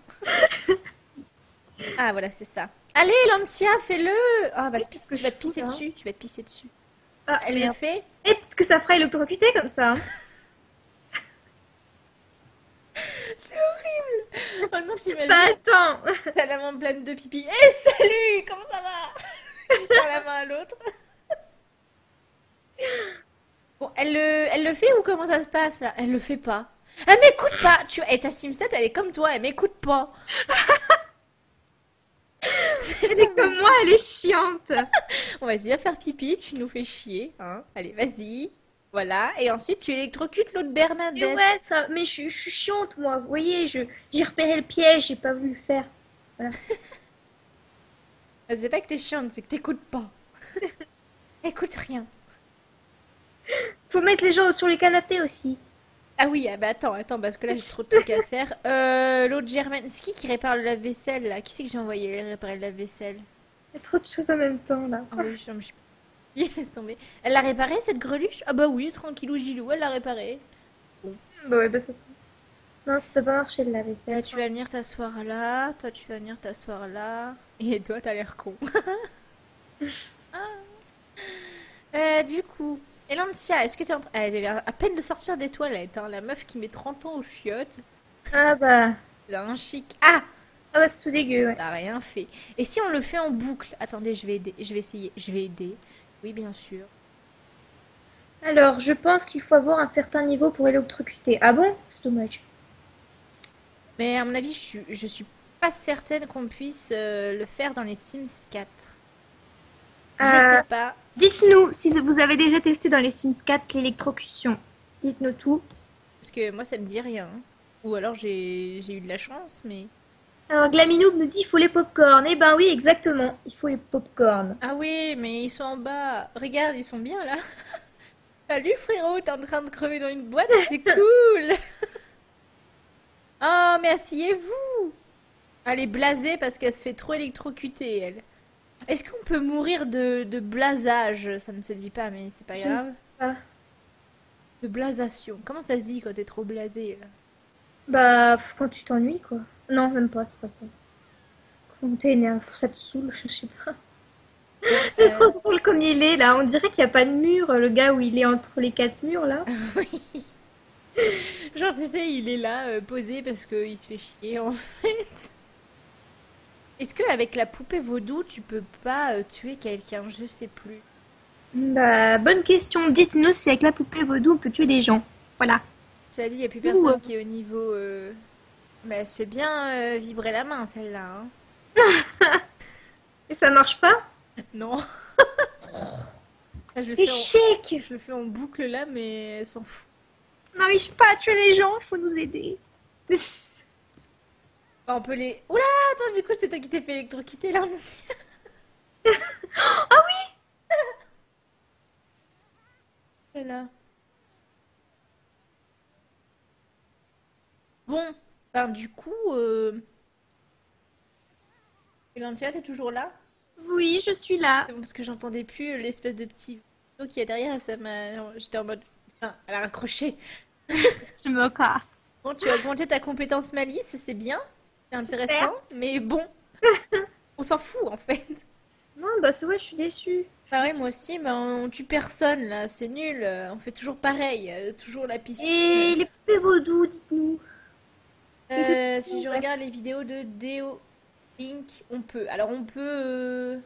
Ah, voilà, c'est ça. Allez, Lancia, fais-le. Ah, bah, Mais qu'est-ce que tu je vas te fous pisser là? dessus, tu vas te pisser dessus. Ah, Elle le merde. fait. Et peut-être que ça fera électrocuter comme ça, hein. C'est horrible. Oh non, Bah t'imagines, attends. t'as la main pleine de pipi. Eh, salut, comment ça va? Tu sers la main à l'autre. Bon, elle le, elle le fait ou comment ça se passe là? Elle le fait pas. Elle m'écoute pas. Tu vois, et ta Simset, elle est comme toi, elle m'écoute pas. Elle est comme moi, elle est chiante. On va essayer de faire pipi, tu nous fais chier, hein. Allez, vas-y. Voilà. Et ensuite, tu électrocutes l'autre Mais Bernadette. ouais, ça, mais je, suis je suis chiante moi. Vous voyez, je, j'ai repéré le piège, j'ai pas voulu le faire. Voilà. C'est pas que t'es chiante, c'est que t'écoutes pas. Écoute rien. Faut mettre les gens sur les canapés aussi. Ah oui, ah bah attends, attends, parce que là j'ai trop de trucs à faire. Euh, l'autre Germaine, c'est qui qui répare le lave-vaisselle là? Qui c'est que j'ai envoyé réparer le lave-vaisselle? Il y a trop de choses en même temps là. Ah oui, je non, mais je sais pas. Laisse tomber. Elle l'a réparée cette greluche? Ah bah oui, tranquillou gilou, elle l'a réparée. Bon. Bah ouais, bah ça, ça. Non, ça peut pas marcher le Là, lave-vaisselle. tu vas venir t'asseoir là, toi tu vas venir t'asseoir là, et toi t'as l'air con. Euh, du coup, Elancia, est-ce que t'es en train... Elle vient à peine de sortir des toilettes, hein, la meuf qui met trente ans aux chiottes. Ah bah. Elle a un chic. Ah! Ah bah c'est tout dégueu, ouais. T'as rien fait. Et si on le fait en boucle? Attendez, je vais aider, je vais essayer, je vais aider. Oui, bien sûr. Alors, je pense qu'il faut avoir un certain niveau pour électrocuter. Ah bon? C'est dommage. Mais à mon avis, je suis, je suis pas certaine qu'on puisse euh, le faire dans les Sims quatre. Je Euh, sais pas. Dites-nous si vous avez déjà testé dans les Sims quatre l'électrocution. Dites-nous tout. Parce que moi, ça me dit rien. Ou alors j'ai j'ai eu de la chance, mais... Alors, Glaminoub nous dit il faut les pop-corn. Eh ben oui, exactement. Il faut les pop-corn. Ah oui, mais ils sont en bas. Regarde, ils sont bien là. Salut frérot, t'es en train de crever dans une boîte, c'est cool. Oh, mais asseyez-vous. Elle est blasée parce qu'elle se fait trop électrocuter, elle. Est-ce qu'on peut mourir de, de blasage? Ça ne se dit pas, mais c'est pas Je ne grave. pense pas. De blasation. Comment ça se dit quand t'es trop blasé là? Bah, pff, quand tu t'ennuies, quoi. Non, même pas, c'est pas ça. Quand t'es énervé, ça te saoule, je sais pas. Bon, C'est euh, trop drôle comme il est, là. On dirait qu'il n'y a pas de mur, le gars où il est entre les quatre murs, là. oui. Genre, tu sais, il est là, euh, posé parce qu'il se fait chier, en fait. Est-ce qu'avec la poupée vaudou, tu peux pas euh, tuer quelqu'un? Je sais plus. Bah, bonne question. Dites-nous si avec la poupée vaudou on peut tuer des gens. Voilà. Tu as dit, il n'y a plus Ou, euh, personne qui est au niveau... euh, Bah, elle se fait bien euh, vibrer la main, celle-là, hein. et ça marche pas? Non. Là, je le fais en... Échec! je le fais en boucle, là, mais elle s'en fout. On n'arrive pas à tuer les gens, il faut nous aider. Bah, on peut les... Oula, attends, du coup, c'est toi qui t'es fait électrocuter, là, aussi. Ah oui! Là. Bon, ben du coup... Euh... Elantia, t'es toujours là? Oui, je suis là. C'est bon, parce que j'entendais plus l'espèce de petit vidéo qui est derrière, ça m'a... J'étais en mode... Putain, elle a raccroché. Je me casse. Bon, tu as augmenté ta compétence malice, c'est bien, c'est Super. intéressant, mais bon, on s'en fout en fait. Non, bah c'est ouais, je suis déçue. Je suis Ah ouais, déçue. moi aussi, mais on tue personne là, c'est nul, euh, on fait toujours pareil, euh, toujours la Et piscine. les poupées vaudou, dites-nous. Les deux Euh, si petits, je ouais. regarde les vidéos de Deo Link, on peut. Alors on peut, euh,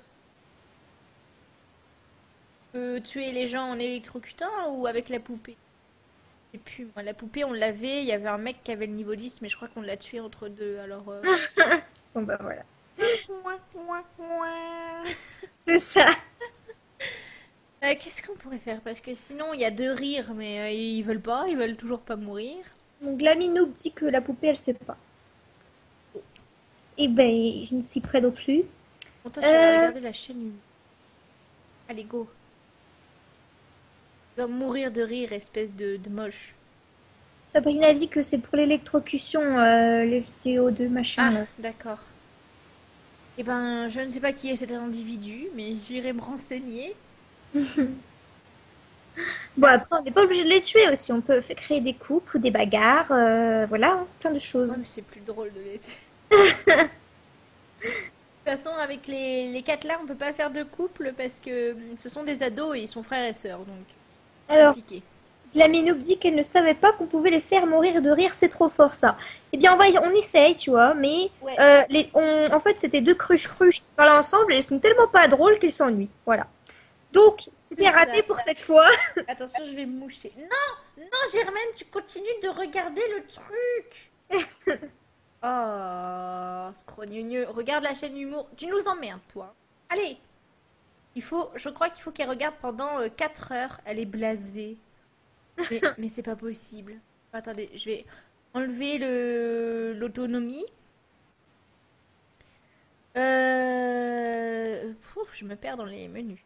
peut tuer les gens en électrocutant ou avec la poupée? Je sais plus, moi, la poupée on l'avait, il y avait un mec qui avait le niveau dix, mais je crois qu'on l'a tué entre deux, alors... euh, Bon bah voilà. C'est ça. Euh, qu'est-ce qu'on pourrait faire? Parce que sinon, il y a deux rires, mais euh, ils veulent pas, ils veulent toujours pas mourir. Donc Lamino dit que la poupée, elle sait pas. Eh ben, je ne suis près non plus. Bon, toi, tu vas Euh, regarder la chaîne humaine. Allez, go. Tu vas mourir de rire, espèce de, de moche. Sabrina dit que c'est pour l'électrocution, euh, les vidéos de machin Ah, là. d'accord. Eh ben, je ne sais pas qui est cet individu, mais j'irai me renseigner. Bon, Ah, après, on n'est pas obligé de les tuer aussi. On peut faire créer des couples ou des bagarres. Euh, voilà, hein, plein de ouais, choses. mais c'est plus drôle de les tuer. De toute façon, avec les, les quatre là, on peut pas faire de couple parce que hum, ce sont des ados et ils sont frères et sœurs, donc Alors, compliqué. Lamino dit qu'elle ne savait pas qu'on pouvait les faire mourir de rire. C'est trop fort ça. Eh bien, on va, y- on essaye, tu vois. Mais Ouais, euh, les, on, en fait, c'était deux cruches-cruches qui parlaient ensemble et elles sont tellement pas drôles qu'elles s'ennuient. Voilà. Donc, c'était c'est raté ça. pour cette fois. Attention, je vais me moucher. Non, non, Germaine, tu continues de regarder le truc. Oh, scrogneux. Regarde la chaîne humour. Tu nous emmerdes, toi. Allez, il faut, je crois qu'il faut qu'elle regarde pendant euh, quatre heures. Elle est blasée. Mais, mais c'est pas possible. Attendez, je vais enlever le l'autonomie. Euh... Pouf, je me perds dans les menus.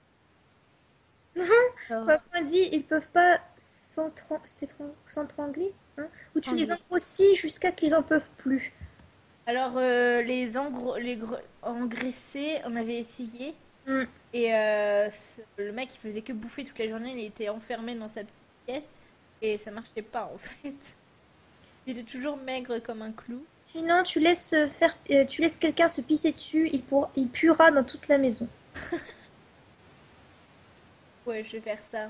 Alors, Quand on dit ils peuvent pas s'entran- s'étran- s'entrangler, hein, ou tu les anglais. engrossis jusqu'à qu'ils en peuvent plus. Alors, euh, les, engro- les gre- engraissés, on avait essayé. Hmm. Et euh, ce- le mec, il faisait que bouffer toute la journée. Il était enfermé dans sa petite pièce. Et ça marchait pas, en fait. Il était toujours maigre comme un clou. Sinon, tu laisses faire, euh, tu laisses quelqu'un se pisser dessus, il, pour, il puera dans toute la maison. Ouais, je vais faire ça.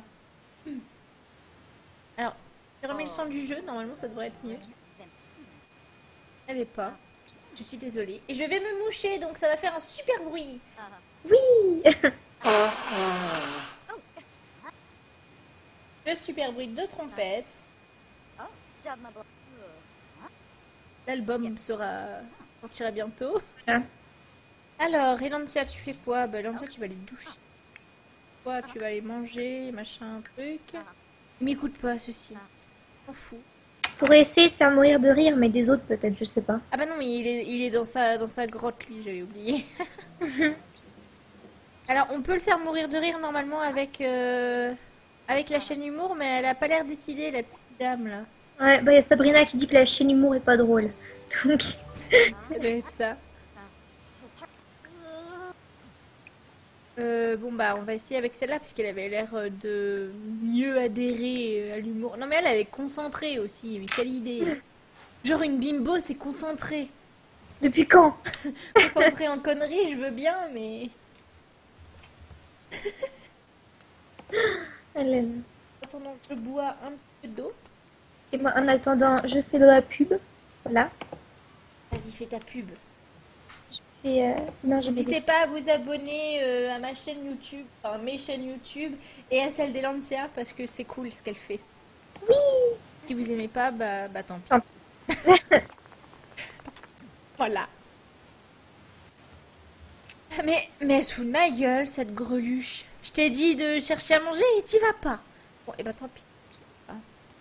Alors, j'ai remis le son du jeu. Normalement, ça devrait être mieux. Elle est pas. Je suis désolée. Et je vais me moucher, donc ça va faire un super bruit. Oui. Le super bruit de trompette. L'album sera sortira bientôt. Voilà. Alors, Elantia, tu fais quoi? Bah, Elantia, tu vas aller doucher. Toi, tu vas aller manger, machin, truc. Il m'écoute pas, ceci. M'en fous. Faudrait essayer de faire mourir de rire, mais des autres peut-être, je sais pas. Ah bah non, mais il est, il est dans sa, dans sa grotte, lui, j'avais oublié. Alors, on peut le faire mourir de rire normalement avec, euh, avec la chaîne humour, mais elle a pas l'air décidée, la petite dame, là. Ouais, bah y a Sabrina qui dit que la chaîne humour est pas drôle. Donc, Ça doit être ça. Euh, bon bah on va essayer avec celle-là parce qu'elle avait l'air euh, de mieux adhérer euh, à l'humour. Non mais elle, elle est concentrée aussi, mais quelle idée. Genre une bimbo c'est concentré. depuis quand? Concentré en conneries je veux bien mais... Elle, elle- Attends donc je bois un petit peu d'eau. Et moi, en attendant, je fais de la pub. Voilà. Vas-y, fais ta pub. Je fais. euh, Non, je vais. N'hésitez pas à vous abonner euh, à ma chaîne YouTube, enfin mes chaînes YouTube et à celle d'Elantia parce que c'est cool ce qu'elle fait. Si vous aimez pas, bah, bah tant pis. Tant pis. Voilà. Mais, mais elle se fout de ma gueule, cette greluche. Je t'ai dit de chercher à manger et t'y vas pas. Bon, et bah tant pis. Ah.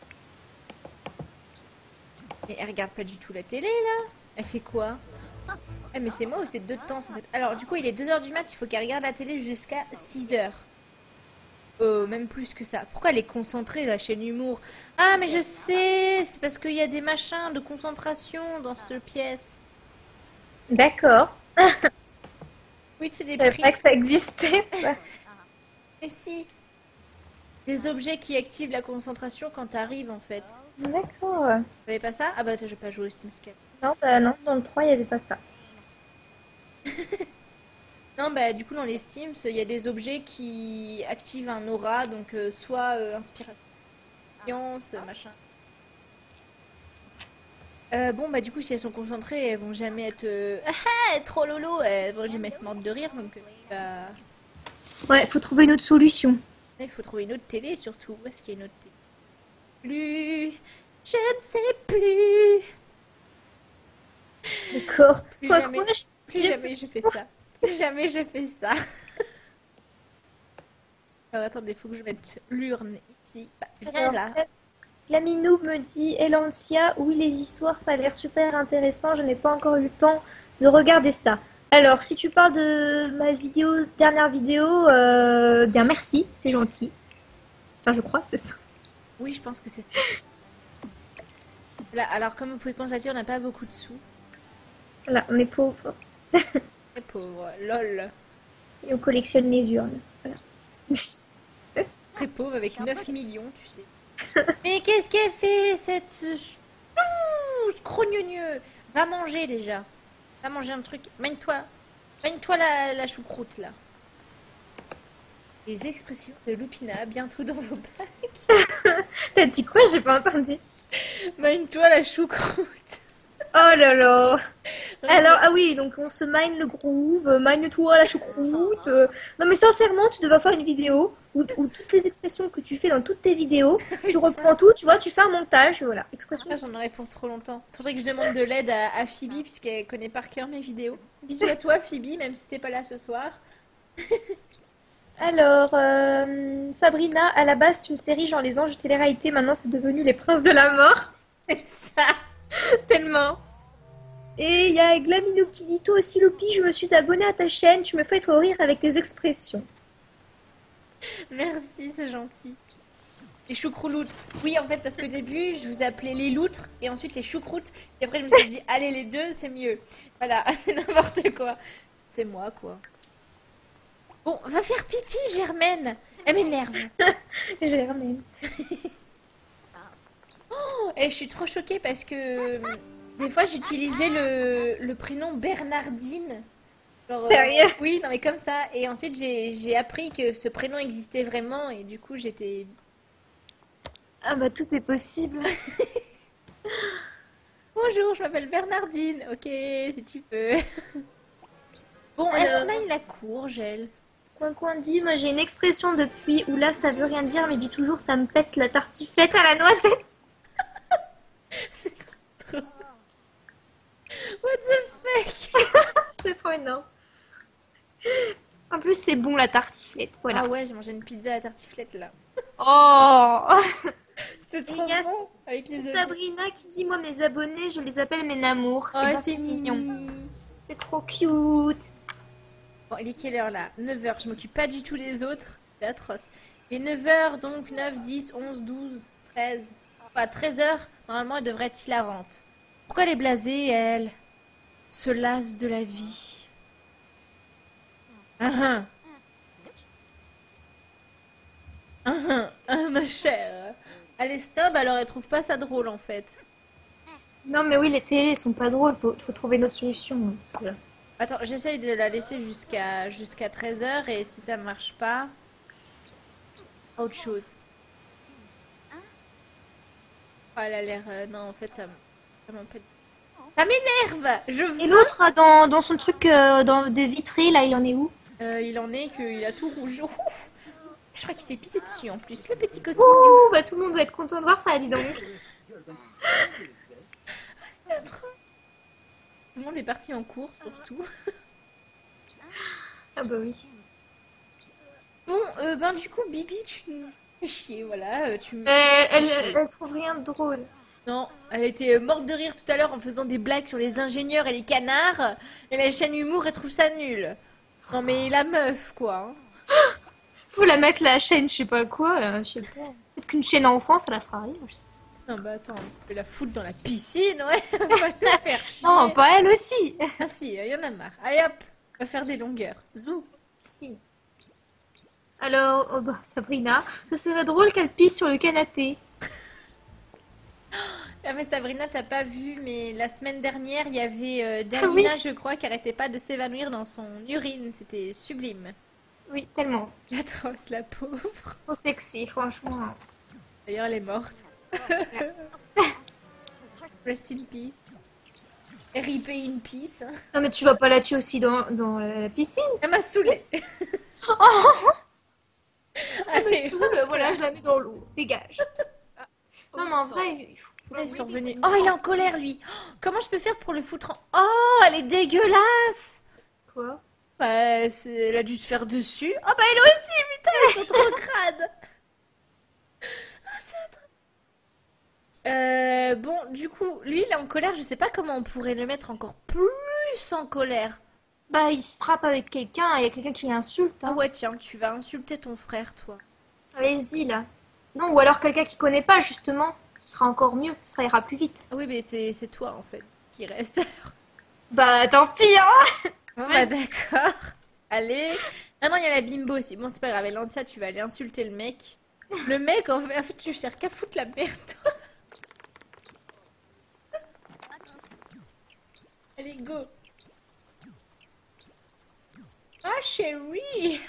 Mais elle regarde pas du tout la télé, là. Elle fait quoi? Eh, mais c'est moi ou c'est deux de temps, en fait. Alors, du coup, il est deux heures du mat, il faut qu'elle regarde la télé jusqu'à six heures. Oh, même plus que ça. Pourquoi elle est concentrée, la chaîne humour? Ah, mais je sais, c'est parce qu'il y a des machins de concentration dans cette pièce. D'accord. Oui, c'est Je des savais prix. pas que ça existait, ça. Mais si, des objets qui activent la concentration quand t'arrives, en fait. D'accord. Vous savez pas ça? Ah bah, j'ai pas joué au Sims quatre. Non, bah non, dans le trois, il n'y avait pas ça. Non, bah, du coup, dans les Sims, il y a des objets qui activent un aura, donc euh, soit euh, inspiration, machin. Euh, bon, bah, du coup, si elles sont concentrées, elles vont jamais être. euh, Ah ah, trop lolo! Elles vont jamais être mortes de rire, donc. euh, bah, Ouais, faut trouver une autre solution. il faut trouver une autre télé, surtout. Où est-ce qu'il y a une autre télé? Plus. Je ne sais plus. D'accord. Plus Quoi, jamais. quoi, je- Plus j'ai- jamais je fais ça. Plus jamais je fais ça. Alors, attendez, faut que je mette l'urne ici. Bah, viens Alors, là. Laminou me dit Elantia, oui, les histoires, ça a l'air super intéressant. Je n'ai pas encore eu le temps de regarder ça. Alors, si tu parles de ma vidéo, dernière vidéo, euh, bien merci, c'est gentil. Enfin, je crois, c'est ça. Oui, je pense que c'est ça. Là, alors, comme vous pouvez constater, on n'a pas beaucoup de sous. Voilà, on est pauvres Très pauvre. Lol. et on collectionne les urnes. Voilà. Très pauvre avec neuf millions, tu sais. Mais qu'est-ce qu'elle fait, cette... Ouh, scrogneux. Va manger, déjà. Va manger un truc. Mène-toi. Mène-toi la, la choucroute, là. Les expressions de Lupina, bientôt dans vos bacs. T'as dit quoi? J'ai pas entendu. Mène-toi la choucroute. Oh là là. Alors, ah oui, donc on se mine le groove, euh, mine-toi la choucroute. euh. Non mais sincèrement, tu devrais faire une vidéo où, où toutes les expressions que tu fais dans toutes tes vidéos, tu reprends tout, tu vois, tu fais un montage, et voilà. Expression. Ah, j'en aurais pour trop longtemps. Faudrait que je demande de l'aide à, à Phoebe, puisqu'elle connaît par cœur mes vidéos. Bisous à toi, Phoebe, même si t'es pas là ce soir. Alors, euh, Sabrina, à la base, c'est une série genre Les Anges de télé-réalité, maintenant c'est devenu Les Princes de la Mort. C'est ça. Tellement. Et il y a Glamino qui dit toi aussi, Lopi, je me suis abonnée à ta chaîne, tu me fais trop rire avec tes expressions. Merci, c'est gentil. Les choucrouloutes. Oui, en fait, parce qu'au début, je vous appelais les loutres et ensuite les choucroutes. Et après, je me suis dit, allez, les deux, c'est mieux. Voilà, c'est n'importe quoi. C'est moi, quoi. Bon, va faire pipi, Germaine. Elle m'énerve. Germaine. Oh, et je suis trop choquée parce que euh, des fois, j'utilisais le, le prénom Bernardine. Genre, euh, Sérieux? oui, non, mais comme ça. Et ensuite, j'ai j'ai appris que ce prénom existait vraiment. Et du coup, j'étais... Ah bah tout est possible. Bonjour, je m'appelle Bernardine. Ok, si tu peux. Bon, elle Alors. se maille la courge, elle. Coin Coin dit, moi j'ai une expression depuis où là ça veut rien dire, mais je dis toujours ça me pète la tartiflette à la noisette. Trop. What the fuck? C'est trop énorme. En plus c'est bon la tartiflette, voilà. Ah ouais, j'ai mangé une pizza à la tartiflette, là. Oh. C'est trop Il y a bon avec les œufs. Sabrina qui dit, moi mes abonnés je les appelle mes amours. Oh, Eh ben, c'est mignon. mignon. C'est trop cute. Bon, il est quelle heure là? neuf heures, je m'occupe pas du tout des autres. C'est atroce. Il est neuf heures, donc neuf, dix, onze, douze, treize. Enfin, treize heures, normalement, elle devrait être hilarante. Pourquoi elle est blasée, elle? Se lasse de la vie. Ah ah. Ah ah, ah, ma chère. Allez, stop, alors elle trouve pas ça drôle en fait. Non mais oui les télés sont pas drôles, faut, faut trouver une autre solution. hein, parce que là. Attends, j'essaye de la laisser jusqu'à jusqu'à treize heures et si ça marche pas, autre chose. Ah, elle a l'air... euh, non, en fait, ça, m- ça m'empêche. Ça m'énerve. Je Et veux... l'autre, euh, dans, dans son truc euh, dans, de vitré, là, il en est où? Euh, il en est qu'il a tout rouge. Ouh. Je crois qu'il s'est pissé dessus en plus, le petit coquinou. Ouh, bah tout le monde doit être content de voir ça, dis donc. Tout le monde est parti en cours, surtout. Ah bah oui. Bon, euh, ben du coup, Bibi, tu me fais chier, voilà. euh, tu me... Euh, elle, chier. elle trouve rien de drôle. Non, elle était euh, morte de rire tout à l'heure en faisant des blagues sur les ingénieurs et les canards. Et la chaîne humour, elle trouve ça nul. Non mais la meuf, quoi. hein. Faut la mettre la chaîne, je sais pas quoi, euh, je sais pas. Peut-être qu'une chaîne à enfants, ça la fera rire. Je sais. Non bah attends, on peut la foutre dans la piscine, ouais. On va te faire chier. Non, pas elle aussi. Ah si, il y en a marre. Allez hop, on va faire des longueurs. Zou. Si. Alors, oh bah, Sabrina, ce serait drôle qu'elle pisse sur le canapé. Ah mais Sabrina, t'as pas vu, mais la semaine dernière, il y avait euh, Ah oui. Davina, je crois, qui arrêtait pas de s'évanouir dans son urine. C'était sublime. Oui, tellement. L'atroce, la pauvre. Trop sexy, franchement. D'ailleurs, elle est morte. Rest in peace. R I P in peace. hein. Non, mais tu vas pas la tuer aussi dans, dans la piscine. Elle m'a saoulée. Elle me Allez, saoule, voilà, je la mets dans l'eau. Dégage. Non, mais en vrai, il faut... ils sont revenus. Oh, il est en colère, lui. Oh, comment je peux faire pour le foutre en... Oh, elle est dégueulasse. Quoi? Ouais, c'est- elle a dû se faire dessus. Oh, bah elle aussi, putain, ils sont trop crades. Ah, c'est trop- Euh, bon, du coup, lui, il est en colère. Je sais pas comment on pourrait le mettre encore plus en colère. Bah, il se frappe avec quelqu'un, il y a quelqu'un qui l'insulte. Ah Hein. ouais, tiens, tu vas insulter ton frère, toi. Allez-y, là. Non, ou alors quelqu'un qui connaît pas, justement. Ce sera encore mieux, ça ira plus vite. Ah oui, mais c'est c'est toi, en fait, qui reste. Bah, tant pis, hein. Bon, bah d'accord. Allez. Ah non, il y a la bimbo aussi. Bon, c'est pas grave. Lancia, tu vas aller insulter le mec. Le mec, en fait, en fait, tu cherches qu'à foutre la merde, toi. Allez, go. Ah, chérie.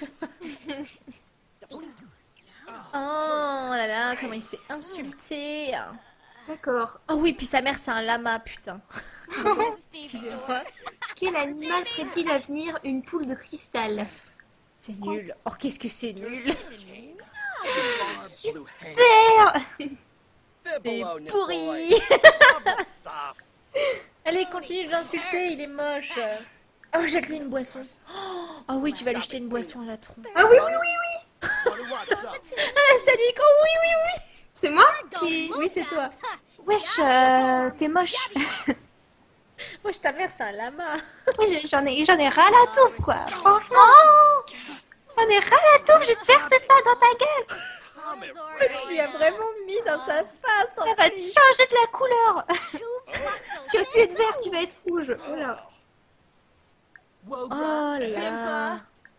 Oh là là, comment il se fait insulter. D'accord. Oh oui, puis sa mère, c'est un lama, putain. Excusez-moi. Quel animal ferait-il à venir une poule de cristal? C'est nul. Oh, qu'est-ce que c'est nul. Super. C'est pourri. Allez, continue de l'insulter, il est moche. Oh, jette-lui une boisson. Oh oui, tu vas lui jeter une boisson à la tronche. Ah oui, oui, oui, oui. Ah, ça dit oh oui, oui, oui. C'est moi qui... Oui, c'est toi. Wesh, euh, t'es moche. Wesh, ta mère, c'est un lama. Ouais, j'ai- j'en ai, j'en ai ras la touffe, quoi. Franchement. J'en ai ras la touffe, je vais te verser ça dans ta gueule. Tu lui as vraiment mis dans sa face. en Ça va te plus. changer de la couleur. Tu vas plus être vert, tu vas être rouge. Voilà. Oh là.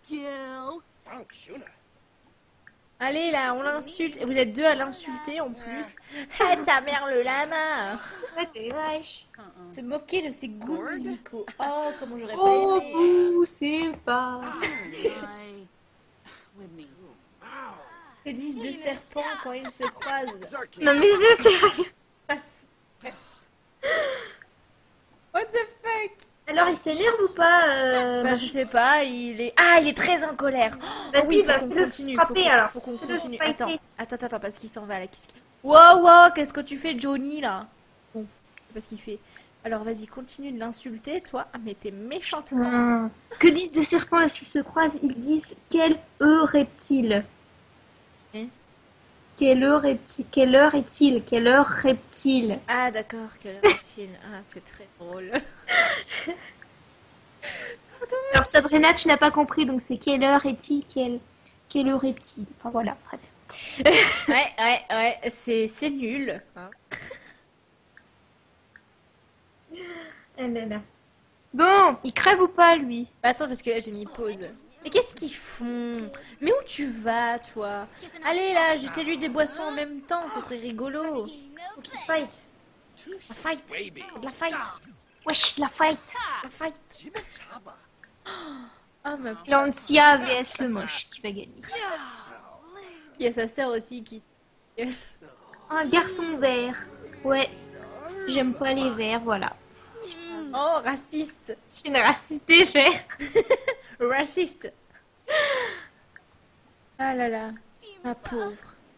Allez là, on l'insulte. Et vous êtes deux à l'insulter en plus. Ah, ta mère le lama. Ouais, t'es vache. Se moquer de ses goûts musicaux. Oh, comment j'aurais pas Oh, aimé. bouh, c'est pas. Que disent deux serpents quand ils se croisent. Non, mais c'est sérieux. What the fuck? Alors, il s'énerve ou pas euh... Bah, je sais pas, il est... Ah, il est très en colère. Oh, Vas-y, oui, bah, faut qu'on fais-le continue. frapper, faut qu'on- alors. Faut qu'on Fais-le continue. fighter. Attends, attends, attends, parce qu'il s'en va là. Qu'est-ce qu'il... Wow, wow, qu'est-ce que tu fais, Johnny, là? Bon, je sais pas ce qu'il fait. Alors, vas-y, continue de l'insulter, toi. Ah, mais t'es méchante. Putain. Que disent deux serpents lorsqu'ils se croisent? Ils disent quelle heure est-il? Hein? Quelle heure est-il? Quelle heure est-il? Quelle heure est-il? Ah, d'accord, quelle heure est-il? Ah, c'est très drôle. Alors Sabrina, tu n'as pas compris, donc c'est quelle heure est-il? Quelle... quelle heure est-il? Enfin voilà, bref. Ouais, ouais, ouais, c'est c'est nul. hein. Ah là là. Bon, il crève ou pas lui? Bah, attends, parce que là, j'ai mis pause. Mais qu'est-ce qu'ils font? Mais où tu vas, toi? Allez, là, jetez-lui des boissons en même temps, ce serait rigolo. Faut qu'il fight. La fight! De la fight! Wesh, la fight. La fight! Ah, ma p- Lancia vs le moche qui va gagner. Il y a sa sœur aussi qui... Un garçon vert. Ouais, j'aime pas les verts, voilà. Oh, raciste. Je suis une raciste des verts. Raciste. Ah là là, ma pauvre.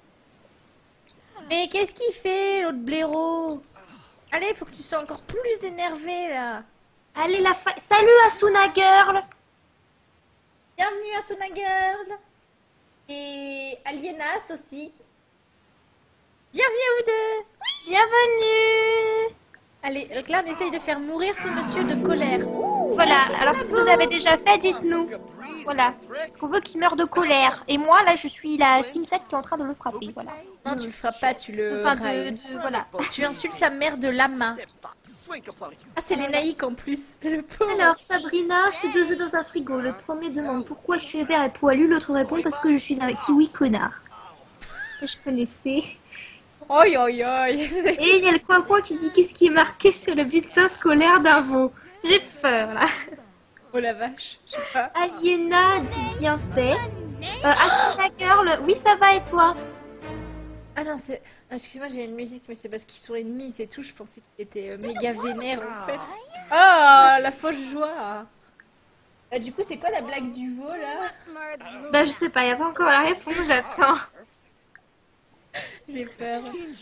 Mais qu'est-ce qu'il fait, l'autre blaireau? Allez, faut que tu sois encore plus énervé là. Allez, la fa... Salut Asuna Girl. Bienvenue à Sona Girl. Et Alienas aussi. Bienvenue à vous deux. Bienvenue. Allez, donc là on essaye de faire mourir ce monsieur de colère. Ouh, Voilà, alors si vous avez déjà fait, dites-nous. Voilà, parce qu'on veut qu'il meure de colère. Et moi, là, je suis la Simsat qui est en train de le frapper, voilà. non, tu le frappes pas, tu le Enfin, de, railles. de- voilà. Tu insultes sa mère de lama. Ah, c'est les naïcs en plus. Le pauvre. Alors, Sabrina, c'est deux œufs dans un frigo. Le premier demande pourquoi tu es vert et poilu. L'autre répond parce que je suis un kiwi connard. Ça, je connaissais. Oi, oi, oi. Et il y a le coin-coin qui dit qu'est-ce qui est marqué sur le bulletin scolaire d'un veau. J'ai peur, là. Oh la vache, je sais pas. Aliena dit bien fait. Euh, Asuna Girl, oui, ça va et toi? Ah non, c'est. ah, excuse-moi, j'ai une musique, mais c'est parce qu'ils sont ennemis, c'est tout. Je pensais qu'il était euh, méga vénère en fait. Ah, la fausse joie. Ah, du coup, c'est quoi la blague du veau là? Bah, je sais pas, il n'y a pas encore la réponse, j'attends. J'ai peur.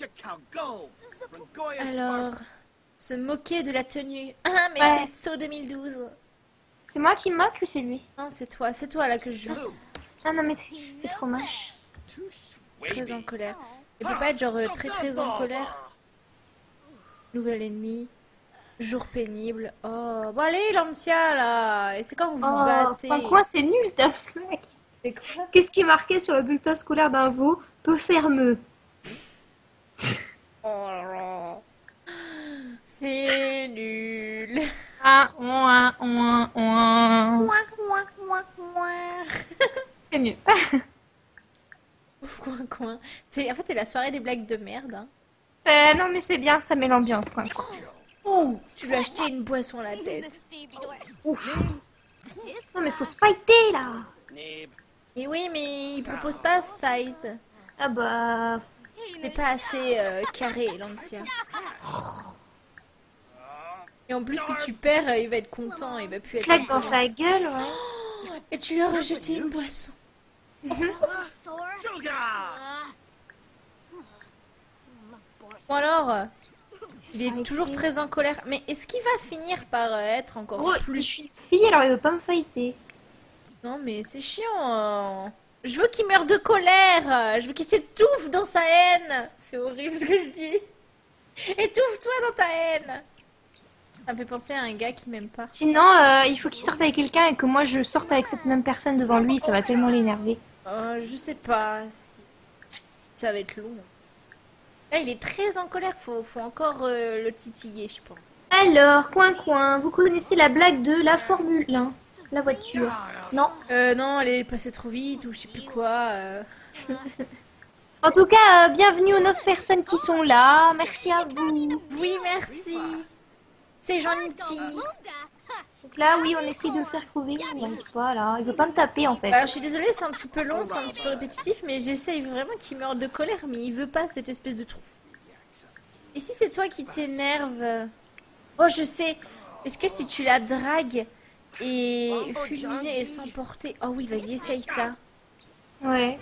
Alors, se moquer de la tenue. Ah, mais Ouais. t'es saut deux mille douze. C'est moi qui me moque ou c'est lui? Non, c'est toi, c'est toi là que je joue. Ah non, mais t'es t'es trop moche. Très en colère. Il peut pas être genre euh, très très en colère. Nouvel ennemi. Jour pénible. Oh, bon allez, Lancia là. Et c'est quand vous vous Oh, battez. enfin, quoi, c'est nul ta blague. C'est quoi? Qu'est-ce qui est marqué sur le bulletin scolaire d'un veau? Peu fermeux. Oh là là. C'est nul. Ah, ouin, ouin, ouin. C'est mieux. Ouf, coin, coin. C'est, en fait, c'est la soirée des blagues de merde. Hein. Euh, non, mais c'est bien, ça met l'ambiance, quoi. Oh, tu lui as acheté une boisson à la tête. Ouf. Non, mais faut se fighter, là. Mais oui, mais il propose pas ce fight. Ah bah... C'est pas assez euh, carré, Lancia. Et en plus, si tu perds, euh, il va être content, il va plus être... Claque dans sa gueule, ouais. Et tu lui as rejeté une boisson. Bon alors, euh, il est toujours très en colère. Mais est-ce qu'il va finir par euh, être encore Gros, je plus... suis une fille, alors il veut pas me fighter. Non mais c'est chiant. euh. Je veux qu'il meure de colère. Je veux qu'il s'étouffe dans sa haine. C'est horrible ce que je dis. Étouffe-toi dans ta haine. Ça me fait penser à un gars qui m'aime pas. Sinon, euh, il faut qu'il sorte avec quelqu'un et que moi je sorte avec cette même personne devant lui, ça va tellement l'énerver. Euh, je sais pas. Si... Ça va être long. Là, il est très en colère. Faut, faut encore euh, le titiller, je pense. Alors, coin coin, vous connaissez la blague de la Formule un, la voiture? Non. Euh, non, elle est passée trop vite ou je sais plus quoi. euh. En tout cas, euh, bienvenue aux neuf personnes qui sont là. Merci à vous. Oui, merci. C'est gentil. Donc là, oui, on essaye de le faire crever. On n'arrive pas là. Il veut pas me taper en fait. Alors, je suis désolée, c'est un petit peu long, c'est un petit peu répétitif, mais j'essaye vraiment qu'il meure de colère, mais il veut pas cette espèce de trou. Et si c'est toi qui t'énerve? Oh, je sais. Est-ce que si tu la dragues et fulminer et s'emporter... Oh oui, vas-y, essaye ça. Ouais.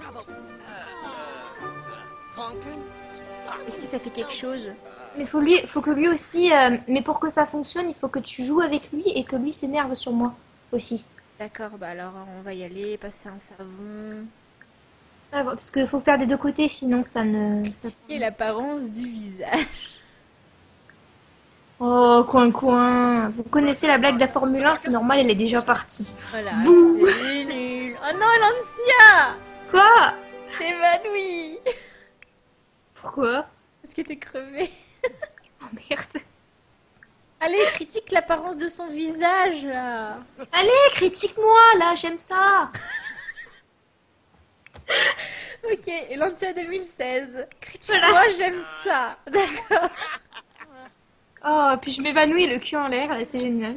Est-ce que ça fait quelque chose? Mais faut lui, faut que lui aussi. euh, mais pour que ça fonctionne, il faut que tu joues avec lui et que lui s'énerve sur moi aussi. D'accord, bah alors on va y aller, passer un savon. Ah, bon, parce qu'il faut faire des deux côtés, sinon ça ne. Ça... Et l'apparence du visage. Oh, coin coin. Vous connaissez la blague de la Formule un, c'est normal, elle est déjà partie. Voilà, Bouh. c'est nul. Oh non, Lancia! Quoi? T'es évanouie. Pourquoi? Parce que t'es crevée. Oh merde. Allez, critique l'apparence de son visage, là. Allez, critique-moi là, j'aime ça. Ok, et Lancia deux mille seize. Critique-moi, j'aime ça. D'accord. Oh, puis je m'évanouis le cul en l'air, là, c'est génial.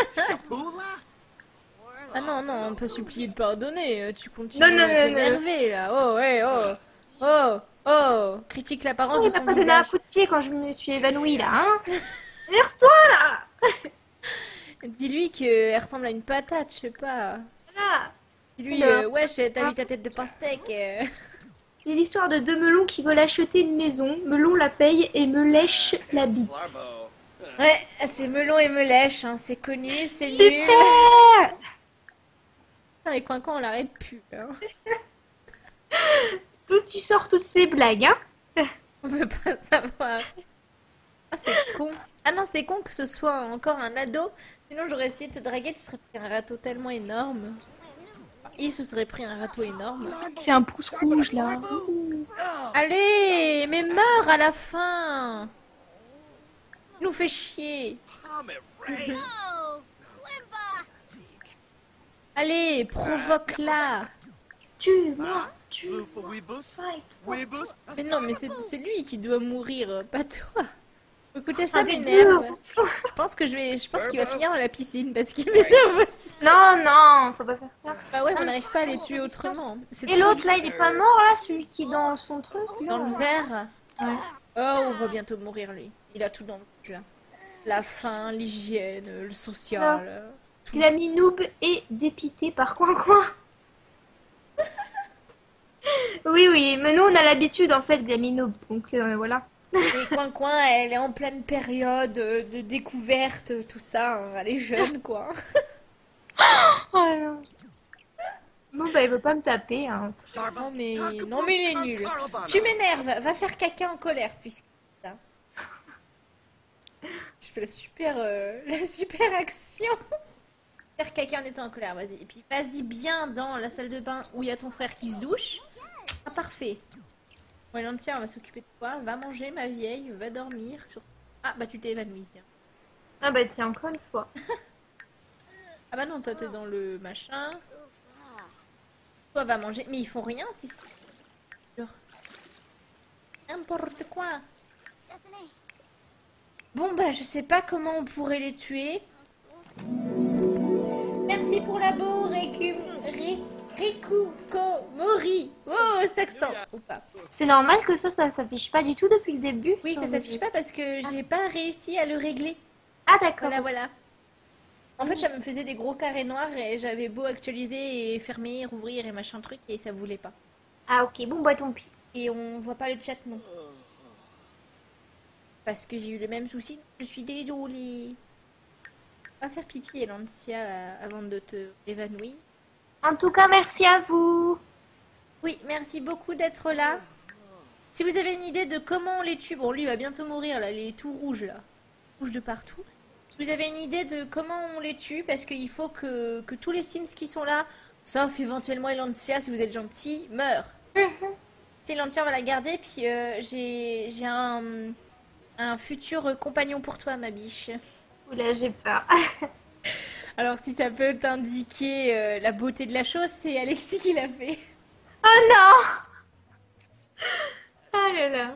Ah non, non, on peut supplier de pardonner. euh, Tu continues Non, non, à non, non. t'énerver, là. Oh, ouais, oh. Oh. Oh, critique l'apparence Oh, de il m'a son pas donné un visage. coup de pied quand je me suis évanouie là, hein? Vers-toi là! Dis-lui qu'elle ressemble à une patate, je sais pas. Là. Dis-lui, Alors, euh, wesh, t'as hein, vu ta tête de pastèque. euh. c'est l'histoire de deux melons qui veulent acheter une maison. Melon la paye et me lèche la bite. Ouais, c'est melon et melèche, hein, c'est connu, c'est nul. Super! Avec Coin Coin, on l'arrête plus. Hein. D'où tu sors toutes ces blagues, hein? On veut pas savoir. Ah, c'est con. Ah non, c'est con que ce soit encore un ado. Sinon, j'aurais essayé de te draguer, tu serais pris un râteau tellement énorme. Il se serait pris un râteau énorme. C'est un pouce rouge là. Allez, mais meurs à la fin. Il nous fait chier. Allez, provoque-la. Tue-moi, tue. Mais non, mais c'est c'est lui qui doit mourir, pas toi. Écoutez, ça Un des deux, m'énerve. on s'en fout. Je pense que je vais, je pense qu'il va finir dans la piscine parce qu'il m'énerve aussi. Non, non, faut pas faire ça. Bah ouais, mais on n'arrive pas à les tuer autrement. C'est Et trop l'autre là, il est pas mort là, celui qui est dans son truc là. dans le verre. Ouais. Oh, on va bientôt mourir lui. Il a tout dans le cul là. La faim, l'hygiène, le social. euh, tout. L'ami noob est dépité par coin coin. Oui, oui, mais nous on a l'habitude en fait de l'ami noob, donc euh, voilà. Et Coin Coin, elle est en pleine période euh, de découverte, tout ça. Hein. Elle est jeune quoi. Oh non. Bon bah il veut pas me taper, hein. Non mais, non mais il est nul. Tu m'énerves. Va faire caca en colère puisque ça. Je fais la super, euh, la super action. Faire caca en étant en colère, vas-y. Et puis vas-y bien dans la salle de bain où il y a ton frère qui se douche. Ah parfait. Bon, Lancia, on va s'occuper de toi. Va manger ma vieille, va dormir. Sur... Ah bah tu t'es évanouie, tiens. Ah bah tiens, encore une fois. Ah bah non, toi t'es dans le machin. Toi va manger. Mais ils font rien, c'est sûr. N'importe quoi. Bon bah je sais pas comment on pourrait les tuer. Merci pour la beau Riku... Ri- Rikuko Mori. Oh cet accent. Ou pas. C'est normal que ça, ça s'affiche pas du tout depuis le début. Oui, sur ça le s'affiche jeu. pas parce que j'ai pas réussi à le régler. Ah d'accord. Voilà, voilà. En fait, ça me faisait des gros carrés noirs et j'avais beau actualiser et fermer, rouvrir et machin truc et ça voulait pas. Ah ok, bon bah tant pis. Et on voit pas le chat non. Parce que j'ai eu le même souci. Je suis désolée. Va faire pipi, Lancia, là, avant de te évanouir. En tout cas, merci à vous. Oui, merci beaucoup d'être là. Si vous avez une idée de comment on les tue, bon, lui il va bientôt mourir, là, il est tout rouge, là. Rouge de partout. Si vous avez une idée de comment on les tue, parce qu'il faut que, que tous les Sims qui sont là, sauf éventuellement Elancia, si vous êtes gentil, meurent. Si Elancia, on va la garder, puis euh, j'ai j'ai un, un futur compagnon pour toi, ma biche. Oula, j'ai peur. Alors, si ça peut t'indiquer euh, la beauté de la chose, c'est Alexis qui l'a fait. Oh non. Ah là là.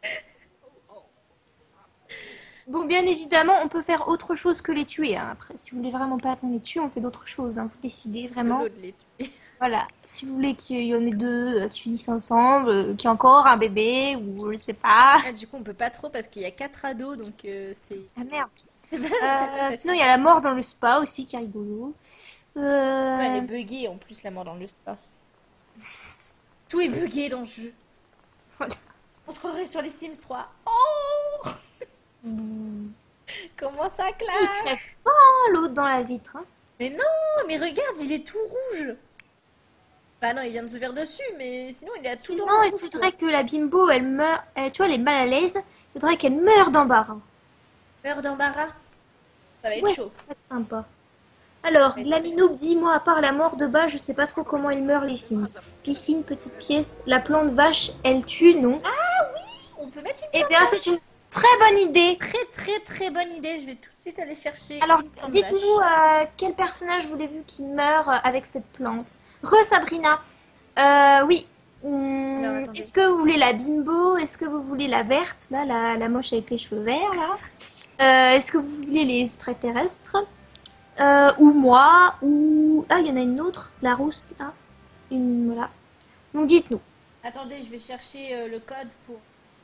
Bon, bien évidemment, on peut faire autre chose que les tuer, hein. Après, si vous voulez vraiment pas qu'on les tue, on fait d'autres choses, hein. Vous décidez vraiment. L'autre les tuer. Voilà. Si vous voulez qu'il y en ait deux euh, qui finissent ensemble, euh, qu'il y ait encore un bébé, ou je sais pas. Ah, du coup, on peut pas trop parce qu'il y a quatre ados, donc euh, c'est... Ah merde. c'est pas- Euh, c'est pas facile. sinon, il y a la mort dans le spa aussi, qui est rigolo. Euh... Ouais, elle est buggée en plus, la mort dans le spa. Tout est buggé dans le jeu. Voilà. On se croirait sur les Sims trois. Oh Comment ça Il claque? crève pas l'autre dans la vitre, hein. Mais non, mais regarde, il est tout rouge. Bah non, il vient de se faire dessus, mais sinon il est à tout dans Sinon, le il rouge, faudrait quoi. que la bimbo, elle meure. Elle, tu vois, elle est mal à l'aise. Il faudrait qu'elle meure d'embarras. Peur d'embarras. Ça va être Ouais, ça chaud. va être sympa. Alors, Ouais. l'ami noob dit, moi, à part la mort de bas, je sais pas trop comment ils meurent les Sims. Piscine, petite pièce, la plante vache, elle tue, non? On peut mettre une Eh plante bien, vache. c'est une très bonne idée. Très très très bonne idée. Je vais tout de suite aller chercher Alors, une plante dites-nous vache. euh, quel personnage voulez-vous qui meurt euh, avec cette plante? Re Sabrina. Euh, oui. Hum, Alors, attendez. est-ce que vous voulez la bimbo? Est-ce que vous voulez la verte? Là, la, la moche avec les cheveux verts, là. Euh, est-ce que vous voulez les extraterrestres? Euh, ou moi? Ou... Ah, il y en a une autre. La rousse, là. Une... Voilà. Donc, dites-nous. Attendez, je vais chercher euh, le code pour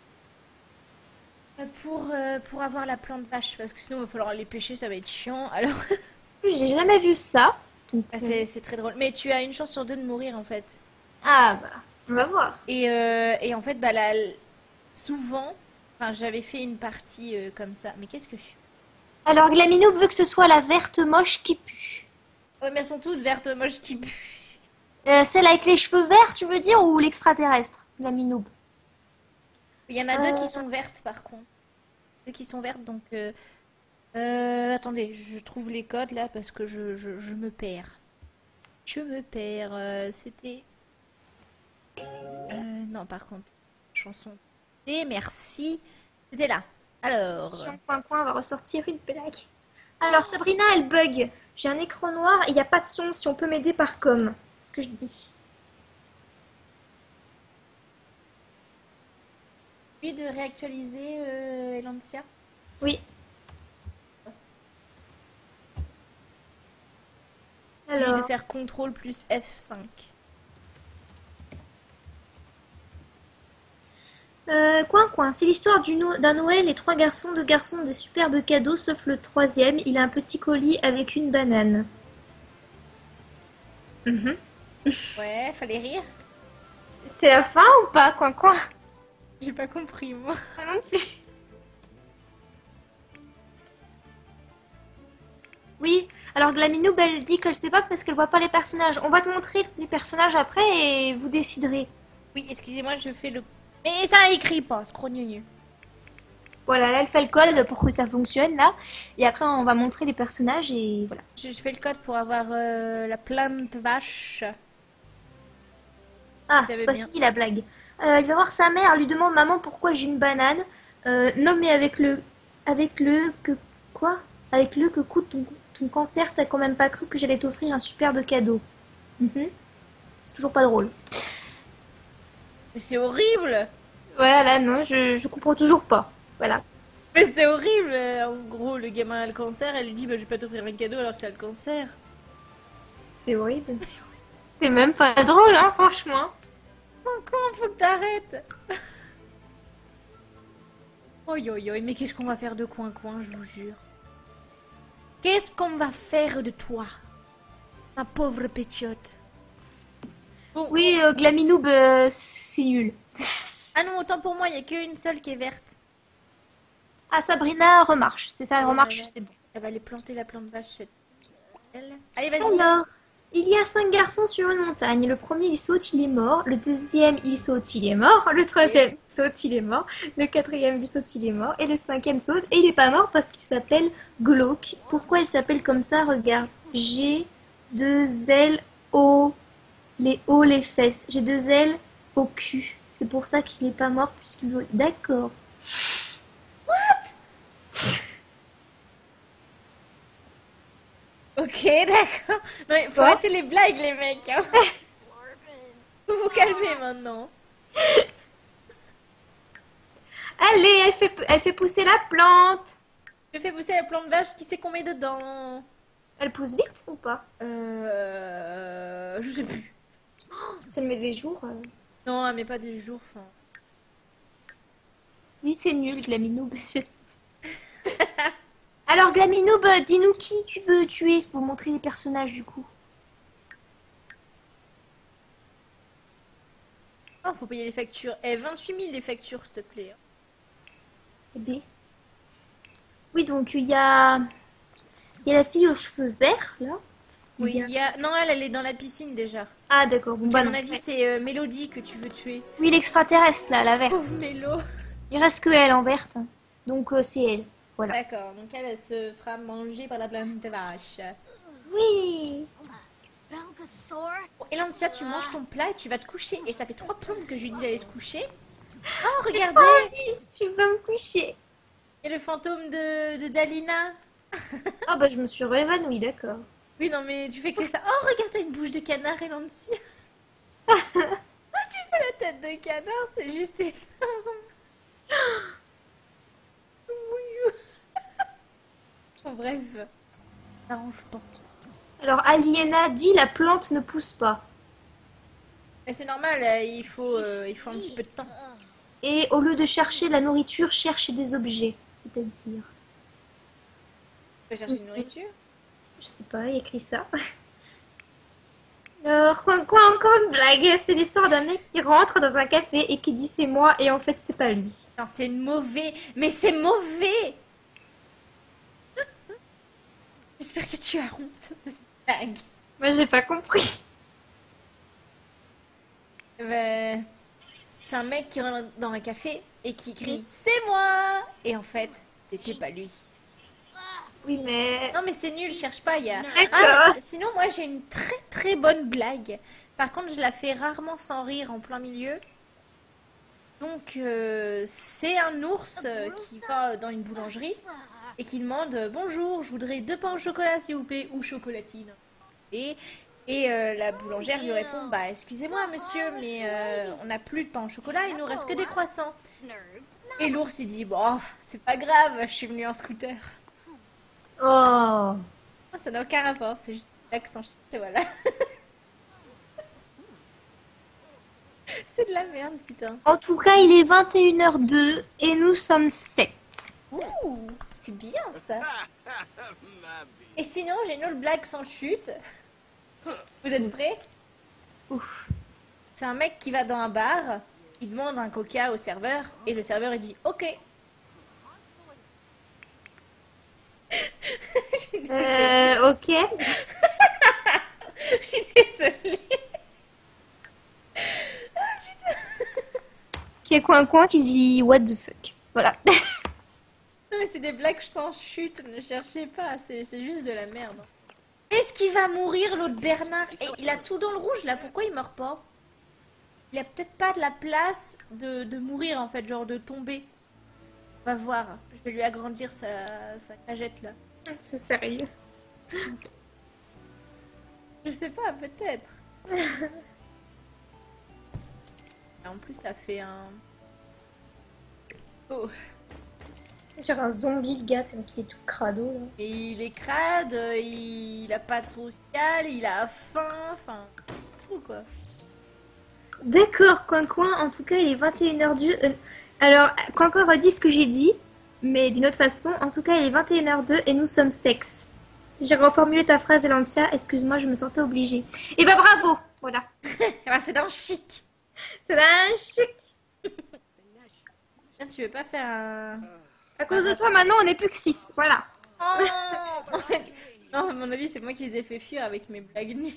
euh, pour euh, pour avoir la plante vache parce que sinon il va falloir les pêcher, ça va être chiant. Alors, J'ai jamais vu ça. Donc, ah, euh, c'est c'est très drôle. Mais tu as une chance sur deux de mourir en fait. Ah bah, on va voir. Et euh, et en fait, bah là, souvent, enfin, j'avais fait une partie euh, comme ça. Mais qu'est-ce que je suis? Alors, Glaminou veut que ce soit la verte moche qui pue. Ouais, mais elles sont toutes vertes, moches qui puent. Euh, celle avec les cheveux verts, tu veux dire, ou l'extraterrestre, Glaminou? Il y en a deux qui Euh, sont vertes par contre. Deux qui sont vertes, donc euh, euh, attendez, je trouve les codes là parce que je, je, je me perds. Je me perds. euh, C'était. Euh, non, par contre, chanson. Et merci. C'était là. Alors. Attention, coin coin, on va ressortir une blague. Alors, Sabrina, elle bug. J'ai un écran noir et il n'y a pas de son si on peut m'aider par com. C'est ce que je dis. Puis de réactualiser euh, Elancia. Oui. Et de Alors, faire contrôle plus F cinq. euh, coin coin, c'est l'histoire du no- d'un Noël et trois garçons, deux garçons, des superbes cadeaux, sauf le troisième, il a un petit colis avec une banane. Mhm. Ouais, fallait rire. C'est la fin ou pas, coin coin? J'ai pas compris moi. Moi non plus. Oui, alors Glaminou, elle dit qu'elle sait pas parce qu'elle voit pas les personnages. On va te montrer les personnages après et vous déciderez. Oui, excusez-moi, je fais le. Mais ça écrit pas, scrogneux. Voilà, là elle fait le code pour que ça fonctionne là. Et après on va montrer les personnages et voilà. Je, je fais le code pour avoir euh, la plante vache. Ah, Ça c'est veut pas bien. fini la blague. Euh, il va voir sa mère, lui demande maman pourquoi j'ai une banane. Euh, non mais avec le... Avec le... que... Quoi? Avec le que coûte ton, ton cancer, t'as quand même pas cru que j'allais t'offrir un superbe cadeau. Mhm. C'est toujours pas drôle. Mais c'est horrible! Voilà, là non, je, je comprends toujours pas. Voilà. Mais c'est horrible! En gros, le gamin a le cancer, elle lui dit bah, je vais pas t'offrir un cadeau alors que t'as le cancer. C'est horrible. C'est même pas drôle, hein, franchement. Encore, faut que t'arrêtes! Oi, oi, oi, mais qu'est-ce qu'on va faire de coin-coin, je vous jure? Qu'est-ce qu'on va faire de toi, ma pauvre pétiote? Bon, Oui, euh, Glaminoub, euh, c'est nul. ah non, autant pour moi, il y a qu'une seule qui est verte. Ah, Sabrina remarche. C'est ça, elle Allez, remarche, voilà. c'est bon. Elle va aller planter la plante vache. cette- Elle. Allez, vas-y! Alors, il y a cinq garçons sur une montagne. Le premier, il saute, il est mort. Le deuxième, il saute, il est mort. Le troisième, il saute, il est mort. Le quatrième, il saute, il est mort. Et le cinquième saute, et il est pas mort parce qu'il s'appelle Glauque. Pourquoi il s'appelle comme ça? Regarde. J'ai deux ailes au... les hauts, les fesses. J'ai deux ailes au cul. C'est pour ça qu'il n'est pas mort puisqu'il veut... D'accord. Ok, d'accord. Non, il faut Quoi? arrêter les blagues, les mecs. Hein. Faut vous calmer maintenant. Allez, elle fait, elle fait pousser la plante. Je fais pousser la plante vache, qui sait qu'on met dedans? Elle pousse vite ou pas? Euh... Je sais plus. Si elle met des jours... euh, Non, elle met pas des jours. Enfin... Oui, c'est nul, Glaminoub. je sais. Alors, Glaminoub, euh, dis-nous qui tu veux tuer pour montrer les personnages du coup. Oh, faut payer les factures. Eh, vingt-huit mille les factures, s'il te plaît. Eh bien. Oui, donc il y a... il y a la fille aux cheveux verts, là. Oui, Il y a- il y a... Non, elle, elle est dans la piscine déjà. Ah, d'accord. Bon, Donc, bah à mon non. avis, Ouais. c'est euh, Mélodie que tu veux tuer. Oui, l'extraterrestre, là, la verte. Pauvre Mélo. Il reste que elle en verte. Donc, euh, c'est elle. Voilà. D'accord, donc elle, elle se fera manger par la plante vache. Oui. Bon, Elancia, tu manges ton plat et tu vas te coucher. Et ça fait trois plombes que je lui dis d'aller se coucher. Oh, regardez! Je vais me coucher. Et le fantôme de, de Dalina. Ah, bah, je me suis réévanouie, d'accord. Oui, non, mais tu fais que ça. Oh, regarde, t'as une bouche de canard, Elancia. Oh, tu fais la tête de canard, c'est juste énorme. Oui. En bref, ça arrange pas. Alors, Aliena dit la plante ne pousse pas. Mais c'est normal, euh, il faut, euh, il faut un petit peu de temps. Et au lieu de chercher la nourriture, cherche des objets. C'est-à-dire, Tu peux chercher de nourriture? je sais pas, il y a écrit ça. Alors, quoi, quoi encore une blague? C'est l'histoire d'un mec qui rentre dans un café et qui dit c'est moi et en fait c'est pas lui. Non, c'est mauvais. Mais c'est mauvais. J'espère que tu as honte de cette blague. Moi j'ai pas compris. Ben, c'est un mec qui rentre dans un café et qui crie c'est moi. Et en fait, c'était pas lui. Oui mais... Non mais c'est nul, cherche pas, il y a... D'accord. Ah, sinon moi j'ai une très très bonne blague. Par contre je la fais rarement sans rire en plein milieu. Donc euh, c'est un ours euh, qui va dans une boulangerie et qui demande euh, bonjour, je voudrais deux pains au chocolat s'il vous plaît, ou chocolatine. Et, et euh, la boulangère lui répond bah excusez-moi monsieur mais euh, on n'a plus de pain au chocolat, il nous reste que des croissants. Et l'ours il dit bon c'est pas grave, je suis venu en scooter. Oh. Oh, ça n'a aucun rapport, c'est juste l'accent chien, et voilà. C'est de la merde, putain. En tout cas, il est vingt et une heures deux et nous sommes sept. Ouh, c'est bien ça. Et sinon, j'ai une autre blague sans chute. Vous êtes prêts? Ouf. C'est un mec qui va dans un bar, il demande un coca au serveur, et le serveur il dit ok. Euh, ok. Je suis désolée. Qui est coin coin qui dit what the fuck. Voilà. Non mais c'est des blagues sans chute, ne cherchez pas, c'est c'est juste de la merde. Est-ce qu'il va mourir l'autre Bernard? Et il a tout dans le rouge là, pourquoi il meurt pas? Il a peut-être pas de la place de, de mourir en fait, genre de tomber. On va voir, je vais lui agrandir sa, sa cagette là. C'est sérieux. Je sais pas, peut-être. En plus ça fait un... Oh. Genre un zombie le gars, c'est donc il est tout crado là. Et il est crade, il a pas de social, il a faim, enfin... Tout quoi. D'accord, coin coin, en tout cas il est vingt et une heures deux. Euh, alors, coin coin redit ce que j'ai dit, mais d'une autre façon, en tout cas il est vingt et une heures deux et nous sommes sexe. J'ai reformulé ta phrase Elantia, excuse-moi, je me sentais obligée. Et bah bravo, voilà. Bah, c'est d'un chic. C'est un chic. Tiens, tu veux pas faire un... À cause de toi maintenant on est plus que six, voilà. Oh non, à mon avis, c'est moi qui les ai fait fuir avec mes blagues nulles.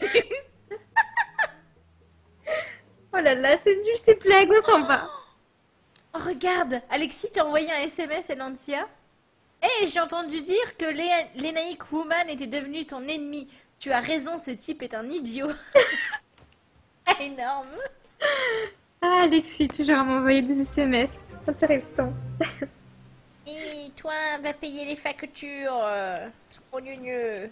Oh là là, c'est nul ces blagues, on s'en va. Oh, regarde, Alexis t'a envoyé un S M S à Lancia. Eh, j'ai entendu dire que l'Enaïc Woman était devenue ton ennemi. Tu as raison, ce type est un idiot. Énorme. Ah Alexis, toujours à m'envoyer des S M S. Intéressant. Et toi, va payer les factures. euh, Trop gneugneux.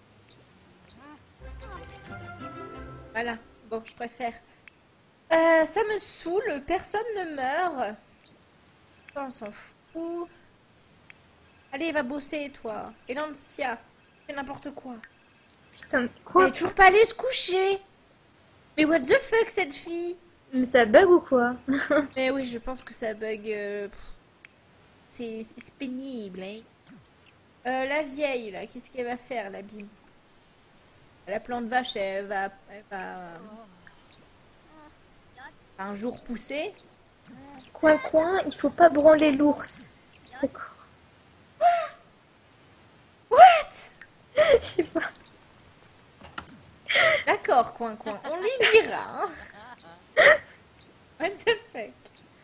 Voilà, bon, je préfère. Euh, ça me saoule, personne ne meurt. On s'en fout. Allez, va bosser, toi. Et Lancia, c'est n'importe quoi. Putain, Elle quoi? est toujours pas allée se coucher. Mais what the fuck, cette fille? Mais ça bug ou quoi? Mais oui, je pense que ça bug. euh, pff, C'est c'est pénible, hein. Euh, la vieille, là, qu'est-ce qu'elle va faire, la bime? La plante vache, elle va, elle va euh, un jour pousser. Coin coin, il faut pas branler l'ours. D'accord. What? Je sais pas. D'accord, coin coin, on lui dira. Hein. What the fuck?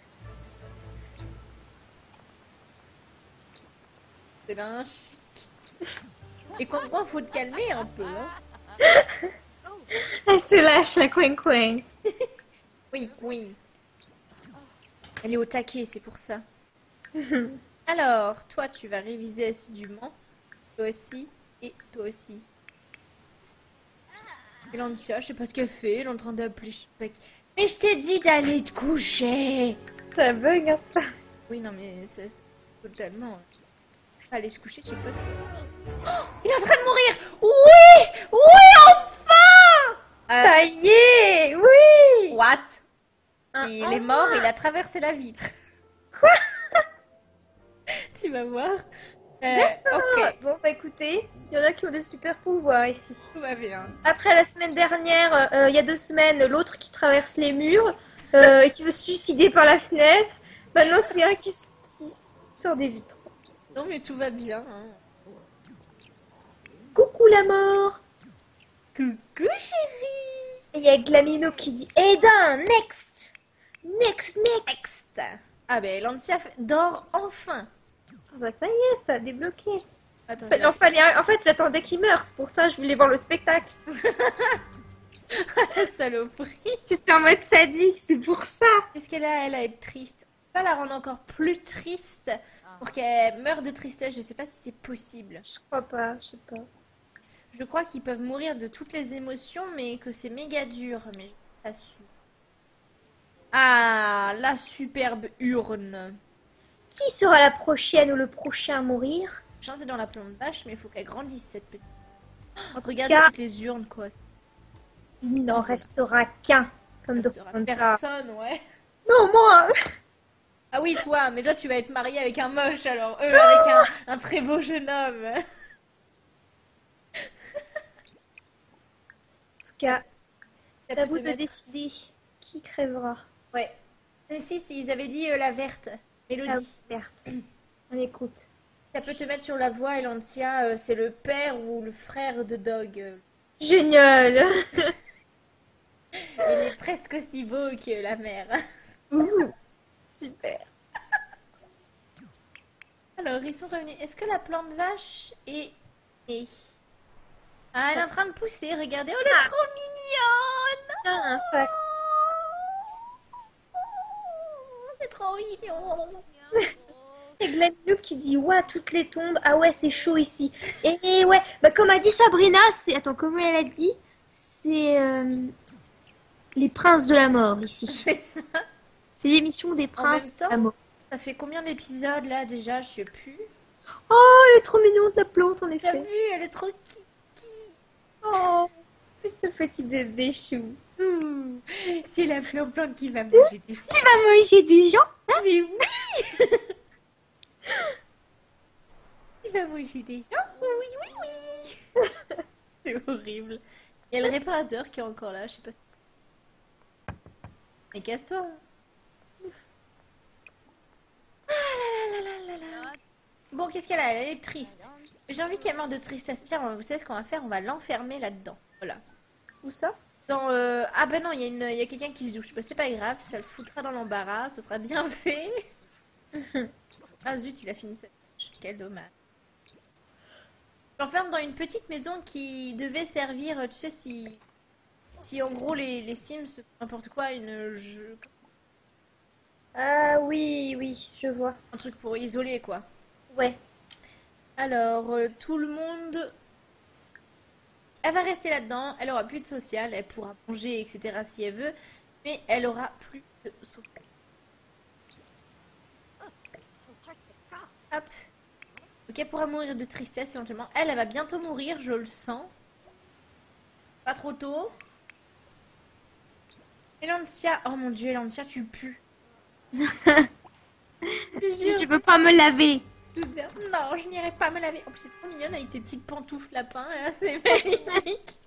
C'est d'un chic. Et coin coin, faut te calmer un peu. Hein. Elle se lâche la coin coin. Oui, oui. Elle est au taquet, c'est pour ça. Alors, toi, tu vas réviser assidûment. Toi aussi. Et toi aussi. Et Lancia, je sais pas ce qu'elle fait. Elle est en train d'appeler. je sais pas qui. Mais je t'ai dit d'aller te coucher. Ça bug, hein, c'est pas... Oui, non, mais c'est c'est totalement. Aller se coucher, je sais pas ce que. Oh, il est en train de mourir. Oui, oui, enfin. Euh, Ça y est, oui. what? Un Il en est mort, moins. il a traversé la vitre. Tu vas voir. Euh, ok, Bon, bah écoutez, il y en a qui ont des super pouvoirs ici. tout va bien. Après la semaine dernière, euh, il y a deux semaines, l'autre qui traverse les murs euh, et qui veut se suicider par la fenêtre. Maintenant, c'est un qui, s- qui sort des vitres. Non, mais tout va bien. Hein. Coucou la mort! Coucou, chérie. Et il y a Glamino qui dit Eden, next! Next, next! Next. Ah, ben, Lancia fait- dort enfin. Ah bah ça y est, ça a débloqué. Attends, En fait, non, fallait- en fait, j'attendais qu'il meure, c'est pour ça que je voulais voir le spectacle. la saloperie. J'étais en mode sadique, c'est pour ça. Qu'est-ce qu'elle a, elle, à être triste? Pas la rendre encore plus triste pour qu'elle meure de tristesse. Je sais pas si c'est possible. Je crois pas, je sais pas. Je crois qu'ils peuvent mourir de toutes les émotions, mais que c'est méga dur. Mais je suis pas sûre. Ah, la superbe urne. Qui sera la prochaine ou le prochain à mourir? Chance est dans la plante vache, mais il faut qu'elle grandisse cette petite. En tout Regardez cas, toutes les urnes, quoi. il n'en restera qu'un. Comme Ça sera Docteur personne, ouais. Non, moi. Ah oui, toi, mais toi, tu vas être mariée avec un moche, alors. Euh, avec un, un très beau jeune homme. En tout cas, Ça c'est à peut vous te de mettre- décider qui crèvera. Ouais. Euh, Si, si, ils avaient dit euh, la verte. Mélodie. Ah oui, certes. On écoute. Ça peut te mettre sur la voie, Elantia, euh, c'est le père ou le frère de Dog. euh. Génial. Il est presque aussi beau que la mère. Ouh, super. Alors, ils sont revenus. Est-ce que la plante vache est... est... Ah, elle est en train de pousser, regardez. Oh, elle est trop mignonne. Tiens, un sac. Oh, c'est trop mignon. Et Glamino qui dit ouais, toutes les tombes. Ah ouais, c'est chaud ici. Et ouais, bah comme a dit Sabrina, c'est. Attends, comment elle a dit? C'est. euh, Les princes de la mort ici. C'est ça. C'est l'émission des princes même de la temps, mort. Ça fait combien d'épisodes là déjà? Je sais plus. Oh, elle est trop mignonne la plante en T'as effet. vu, elle est trop kiki. Oh, c'est ce petit bébé chou. Ouh, c'est la plante plante qui va manger des Tu vas manger des gens? Mais oui. Il va manger des gens. Oui, oui, oui. C'est horrible. Il y a le réparateur qui est encore là, je sais pas si... Mais casse-toi. Ah là là là là là là. Bon, qu'est-ce qu'elle a? Elle est triste. J'ai envie qu'elle meure de tristesse. Tiens, vous savez ce qu'on va faire? On va l'enfermer là-dedans. Voilà. Où ça? Dans, euh, ah ben non, il y a, une... il y a quelqu'un qui se douche. Bah, c'est pas grave, ça le foutra dans l'embarras. Ce sera bien fait. Ah zut, il a fini sa douche. Quel dommage. Je l'enferme dans une petite maison qui devait servir, tu sais, si... Si en gros les, les Sims, n'importe quoi, une... je- Ah oui, oui, je vois. un truc pour isoler, quoi. Ouais. Alors, euh, tout le monde... Elle va rester là-dedans, elle aura plus de social, elle pourra manger, et cetera si elle veut, mais elle aura plus de social. Hop. Donc elle pourra mourir de tristesse éventuellement. Elle, elle va bientôt mourir, je le sens. Pas trop tôt. Elantia, oh mon dieu, Elantia, tu pues. Je peux pas me laver. Non, je n'irai pas me laver. En plus, c'est trop mignonne avec tes petites pantoufles lapins. Là, c'est magnifique.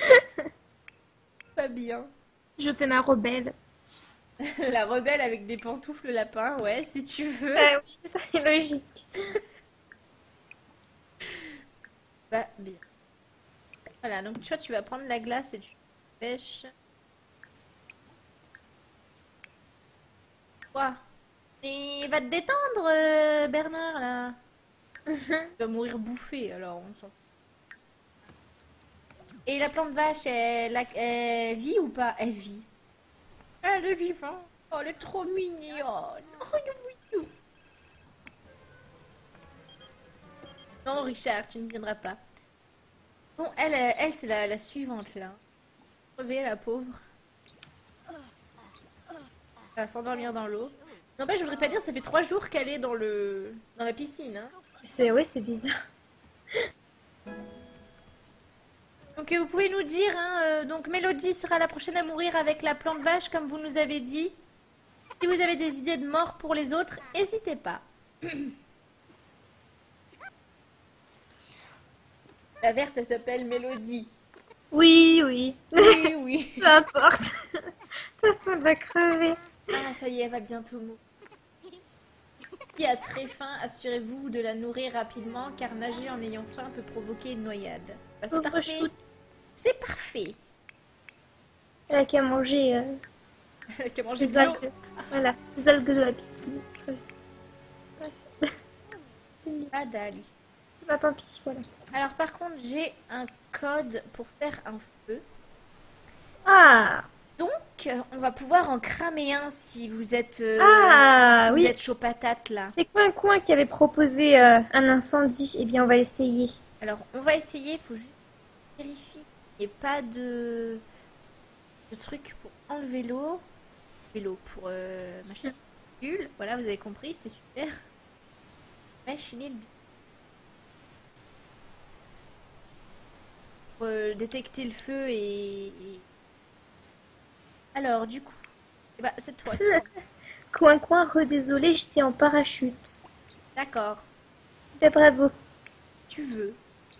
Pas bien. Je fais ma rebelle. La rebelle avec des pantoufles lapins, ouais, si tu veux. Ah oui, c'est logique. Bah, bien. Voilà, donc tu vois, tu vas prendre la glace et tu pêches. Quoi? Mais va te détendre, euh, Bernard, là. Tu vas mourir bouffé, alors on s'en fout. Et la plante vache, elle, elle- elle vit ou pas? Elle vit. Elle est vivante. Oh, elle est trop mignonne. Oh, you, you. Non, Richard, tu ne viendras pas. Bon, elle, euh, elle c'est la, la suivante, là. Crever, la pauvre. Elle va s'endormir dans l'eau. Non, bah, je voudrais pas dire, ça fait trois jours qu'elle est dans le dans la piscine, hein. C'est ouais, c'est bizarre. Donc euh, vous pouvez nous dire, hein, euh, donc Mélodie sera la prochaine à mourir avec la plante vache, comme vous nous avez dit. Si vous avez des idées de mort pour les autres, n'hésitez pas. La verte, elle s'appelle Mélodie. Oui, oui. Oui, oui. Peu importe. De toute façon, elle va crever. Ah, ça y est, elle va bientôt mourir. Qui a très faim, assurez-vous de la nourrir rapidement, car nager en ayant faim peut provoquer une noyade. Bah, c'est Pauvre parfait. chou. C'est parfait. Elle a qu'à manger euh, Qui a mangé les de l'eau. algues. Voilà, les algues de la piscine. C'est mieux. Ah, Dali. Bah, tant pis, voilà. Alors par contre, j'ai un code pour faire un feu. Ah, Donc, euh, on va pouvoir en cramer un si vous êtes, euh, ah si vous oui. êtes chaud patate là. C'est Coin Coin qui avait proposé euh, un incendie. Eh bien, on va essayer. Alors, on va essayer. Il faut juste vérifier qu'il n'y ait pas de, de truc pour enlever l'eau. L'eau pour euh, machiner le bidule. Voilà, vous avez compris, c'était super. Machiner le bidule. Pour euh, détecter le feu et... et- Alors, du coup, eh ben, c'est toi. qui- Coin Coin, redésolé, j'étais en parachute. D'accord, Bah, bravo. tu veux.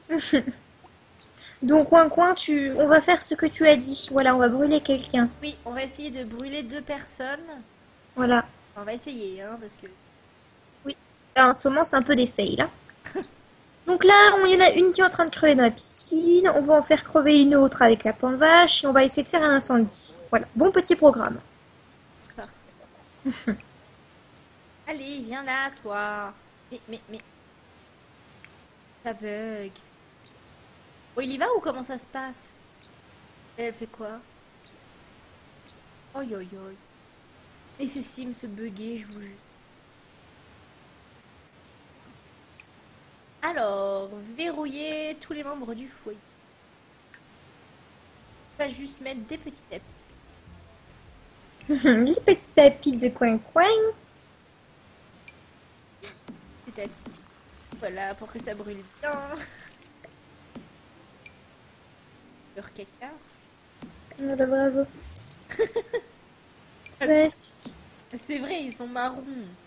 Donc, Coin Coin, tu... on va faire ce que tu as dit. Voilà, on va brûler quelqu'un. Oui, on va essayer de brûler deux personnes. Voilà. On va essayer, hein, parce que... Oui. Là, en ce moment, c'est un peu des fails, hein. Donc là, on- il y en a une qui est en train de crever dans la piscine. On va en faire crever une autre avec la plante vache. Et on va essayer de faire un incendie. Voilà. Bon petit programme. C'est pas. Allez, viens là, toi. Mais, mais, mais... Ça bug. Bon, il y va ou comment ça se passe? Elle fait quoi? Oi, oi, oi. Mais c'est Sim se bugger, je vous jure. Alors, verrouiller tous les membres du foyer. On va juste mettre des petits tapis. Les petits tapis de Coin Coin. Des tapis. Voilà, pour que ça brûle bien. Leur caca. Voilà, bravo. Sèche. C'est vrai, ils sont marrons.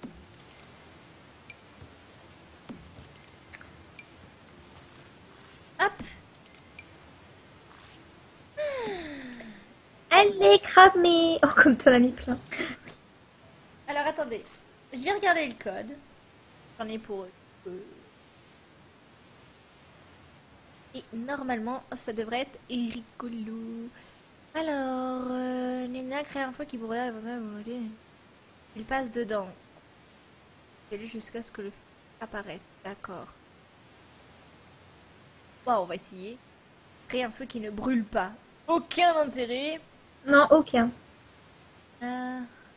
Hop. Elle est cramée. Oh, comme t'en as mis plein. Alors attendez, je vais regarder le code. J'en ai pour eux. Euh. Et normalement, ça devrait être rigolo. Alors, euh, Nina crée un feu qui brûle. Il passe dedans. Et lui jusqu'à ce que le feu apparaisse. D'accord. Bon, on va essayer. Créer un feu qui ne brûle pas. Aucun intérêt. Non, aucun. Euh...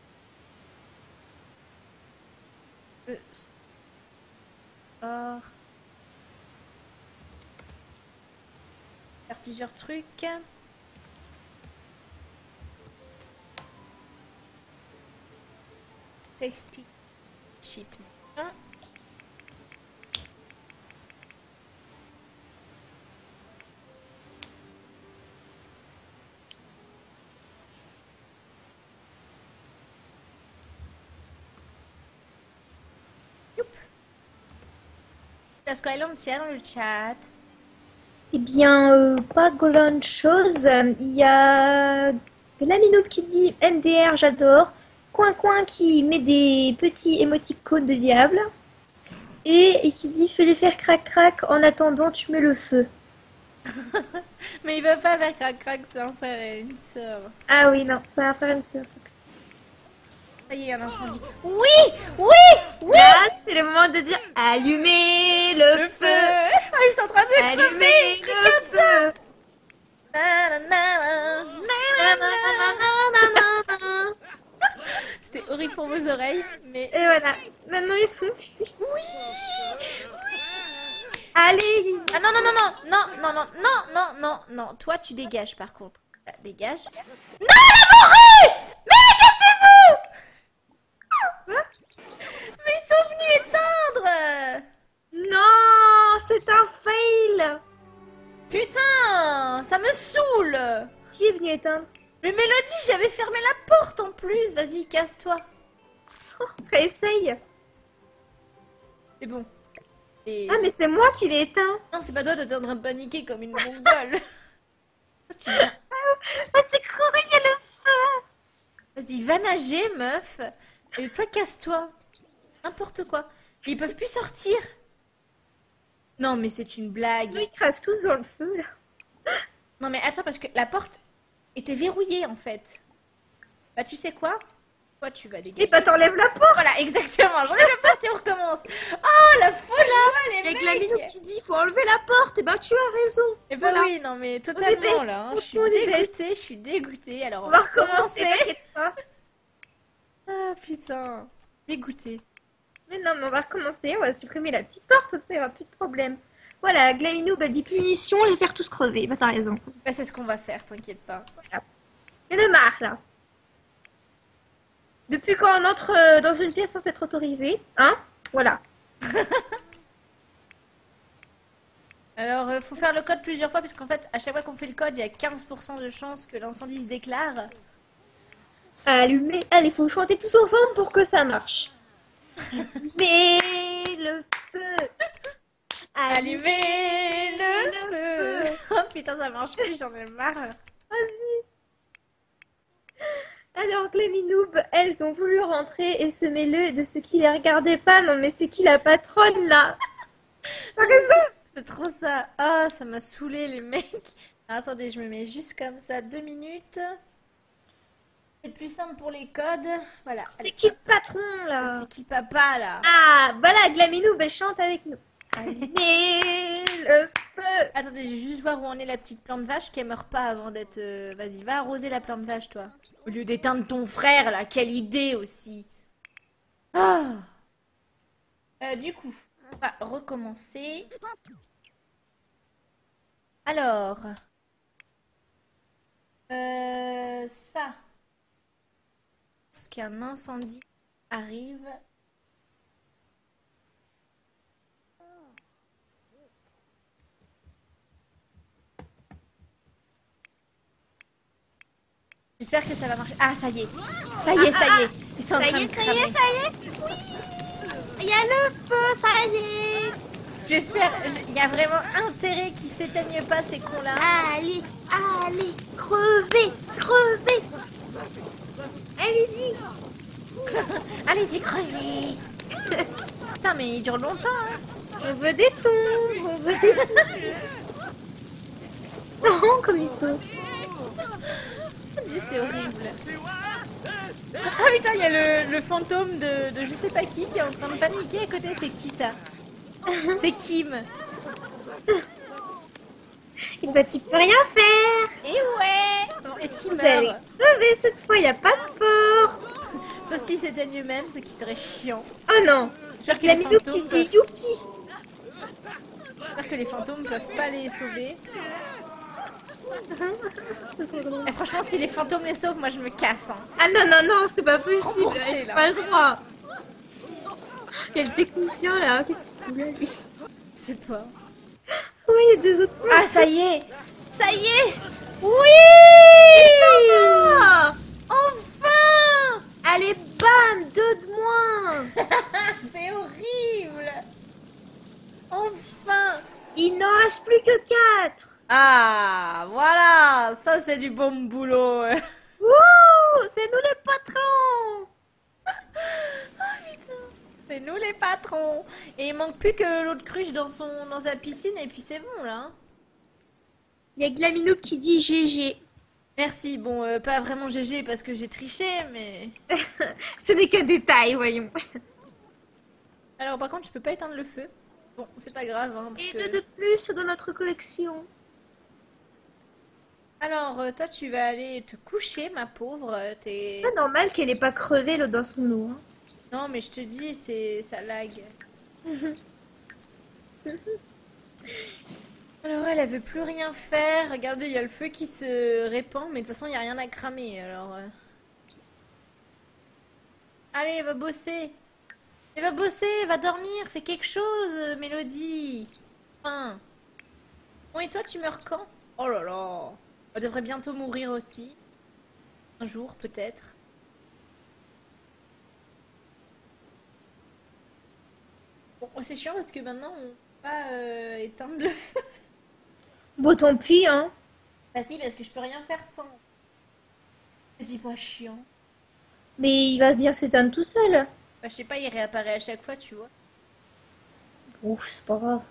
Feu sort. Faire plusieurs trucs. Tasty sheet. machin. Youp. Est-ce qu'elle tient dans le chat? Eh bien, euh, pas grand chose. Il y a Laminoub qui dit M D R, j'adore. Coin Coin qui met des petits émoticônes de diable. Et, et qui dit fais-les faire crac crac en attendant tu mets le feu. Mais il va pas faire crac crac, c'est un frère et une sœur. Ah oui, non, ça va faire une sœur, c'est possible. Ça y est, un incendie. Oui, oui, oui. Là, c'est le moment de dire allumez le, Le feu. feu. Ah, ils sont en train de Allumez crever. le feu. Nanana, nanana. Nananana. C'était horrible pour vos oreilles, mais... Et voilà, maintenant ils sont cuits. Oui. Allez, Ah non, non, non, non, non, non, non, non, non, non, non. Toi, tu dégages, par contre. Ah, dégage. Non, la morue. Mais cassez-vous. Mais ils sont venus éteindre. non, c'est un fail. Putain, ça venu éteindre? Mais Mélodie, j'avais fermé la porte en plus. Vas-y, casse-toi. Réessaye. C'est bon. Et... Ah, mais c'est moi qui l'ai éteint. Non, c'est pas toi, t'es en train de paniquer comme une mongole. Tu viens- Ah, c'est couru, il y a le feu. Vas-y, va nager, meuf. Et toi, casse-toi. N'importe quoi. Mais ils peuvent plus sortir. Non, mais c'est une blague. Sinon, ils crèvent tous dans le feu, là. Non, mais attends, parce que la porte était verrouillée, en fait. Bah, tu sais quoi? Toi, tu vas dégager. Et bah, t'enlèves la porte. Voilà, exactement. J'enlève la porte et on recommence. Oh, la folle joie, les Avec mecs. la minute qui dit, faut enlever la porte. Et bah, tu as raison. Et bah Voilà. oui, non, mais est totalement, bêtes. là. hein. Je suis On est bêtes. dégoûtée, je suis dégoûtée. Alors, On va recommencer, t'inquiète pas. Ah, putain. Dégoûtée. Mais non, mais on va recommencer. On va supprimer la petite porte, comme ça, il n'y aura plus de problème. Voilà, Glaminou, bah, dit punition, les faire tous crever. Bah, t'as raison. Bah, c'est ce qu'on va faire, t'inquiète pas. Il y en a marre, là. Depuis quand on entre euh, dans une pièce sans être autorisé, hein? Voilà. Alors, euh, faut faire le code plusieurs fois, puisqu'en fait, à chaque fois qu'on fait le code, il y a quinze pour cent de chances que l'incendie se déclare. Allumez. Allez, faut chanter tous ensemble pour que ça marche. Mais le feu. Allumez le, le feu. feu. Oh putain, ça marche plus, j'en ai marre. Vas-y. Alors que les minoubs, elles ont voulu rentrer et se mêler de ce qui les regardait pas. Non mais c'est qui la patronne là? T'as raison. C'est trop ça. Ah, ça m'a saoulé les mecs. Ah, attendez, je me mets juste comme ça deux minutes. C'est plus simple pour les codes. Voilà. C'est Allez. qui le patron là? C'est qui le papa là? Ah, voilà, Glaminou, elle chante avec nous. Allumez le feu. Attendez, je vais juste voir où en est la petite plante vache qu'elle meurt pas avant d'être... euh, Vas-y, va arroser la plante vache, toi. Au lieu d'éteindre ton frère, là. Quelle idée aussi. Ah. Euh, du coup, on va recommencer. Alors... Euh, ça. Parce qu'un incendie arrive... J'espère que ça va marcher. Ah, ça y est. Ça y est, ça y est. Ils sont en Ça train y est, de ça y cramer. est, ça y est. Oui. Il y a le feu, ça y est. J'espère. Il y a vraiment intérêt qu'ils s'éteignent pas, ces cons-là. Allez, allez, crevez, crevez. Allez-y. Allez-y, crevez. Putain, mais il dure longtemps, hein. On veut des tombes. On veut des Oh, comme il saute. Mon Dieu, c'est horrible. Ah putain, il y a le, le fantôme de, de je sais pas qui qui est en train de paniquer à côté. C'est qui ça? C'est Kim. Et bah, tu peux rien faire. Et ouais. Bon, est-ce qu'il Vous allez meurt? crever cette fois, il n'y a pas de porte. Sauf s'ils s'éteignent eux-mêmes, ce qui serait chiant. Oh non. J'espère que La les minou qui fantômes dit peuvent... youpi. J'espère que les fantômes peuvent pas les sauver. C'est trop drôle. Et franchement, si les fantômes les sauvent, moi je me casse. Hein. Ah non, non, non, c'est pas possible. Remboursé, J'ai là. pas le droit. Il y a le technicien là, qu'est-ce qu'il fout là lui? Je sais pas. Oh, il y a deux autres. Ah, ça y est. Ça y est. Oui. Ah, Enfin. allez, bam, deux de moins. C'est horrible. Enfin. Il n'en reste plus que quatre. Ah, voilà. Ça, c'est du bon boulot. Wouh, c'est nous les patrons. C'est nous les patrons. Et il manque plus que l'autre cruche dans, son, dans sa piscine et puis c'est bon là. Il y a Glaminou qui dit G G. Merci. Bon, euh, pas vraiment G G parce que j'ai triché, mais... Ce n'est qu'un détail, voyons. Alors par contre, je peux pas éteindre le feu. Bon, c'est pas grave, hein, parce Et que... deux de plus dans notre collection. Alors, euh, toi, tu vas aller te coucher, ma pauvre. euh, T'es... C'est pas normal qu'elle ait pas crevé là, dans son eau. Hein. Non, mais je te dis, c'est ça lag. Alors, elle, elle veut plus rien faire. Regardez, il y a le feu qui se répand, mais de toute façon, il n'y a rien à cramer, alors... euh. Allez, va bosser. Et va bosser, va dormir, fais quelque chose, euh, Mélodie. Enfin... Bon, et toi, tu meurs quand? Oh là là. On devrait bientôt mourir aussi. Un jour, peut-être. Bon, c'est chiant parce que maintenant, on peut pas euh, éteindre le feu. Bon, tant pis, hein. Bah si, parce que je peux rien faire sans. C'est pas chiant. Mais il va bien s'éteindre tout seul. Bah, je sais pas, il réapparaît à chaque fois, tu vois. Ouf, c'est pas grave.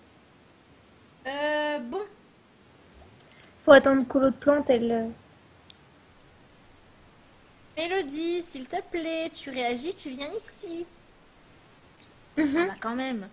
Euh, bon. Faut attendre que l'autre plante, elle... euh, Mélodie, s'il te plaît, tu réagis, tu viens ici. Ah Mhm. bah quand même.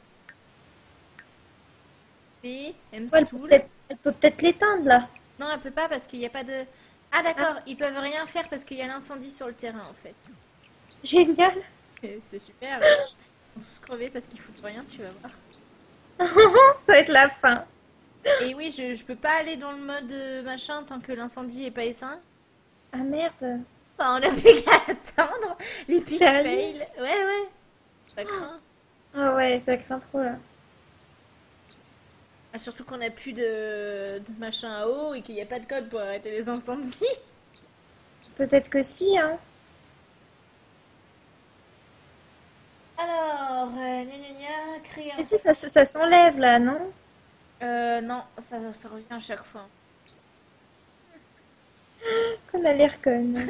Et elle me Ouais, elle peut saoule. peut-être elle peut peut-être l'éteindre, là. Non, elle peut pas parce qu'il n'y a pas de... Ah d'accord, ils peuvent rien faire parce qu'il y a l'incendie sur le terrain en fait. Génial. Et c'est super. Ils vont tous crever parce qu'ils foutent rien, tu vas voir. Ça va être la fin. Et oui, je, je peux pas aller dans le mode euh, machin tant que l'incendie est pas éteint. Ah merde. Enfin, on a plus qu'à attendre. Les pics Sérieux? fail. Ouais, ouais. Ça craint. Ah ouais, ça craint trop, là. Ah, surtout qu'on a plus de, de machin à eau et qu'il n'y a pas de code pour arrêter les incendies. Peut-être que si, hein. Alors, euh, gna gna gna, créer un... Mais si, ça, ça, ça s'enlève, là, non? Euh, non, ça, ça revient à chaque fois. Qu'on a l'air conne.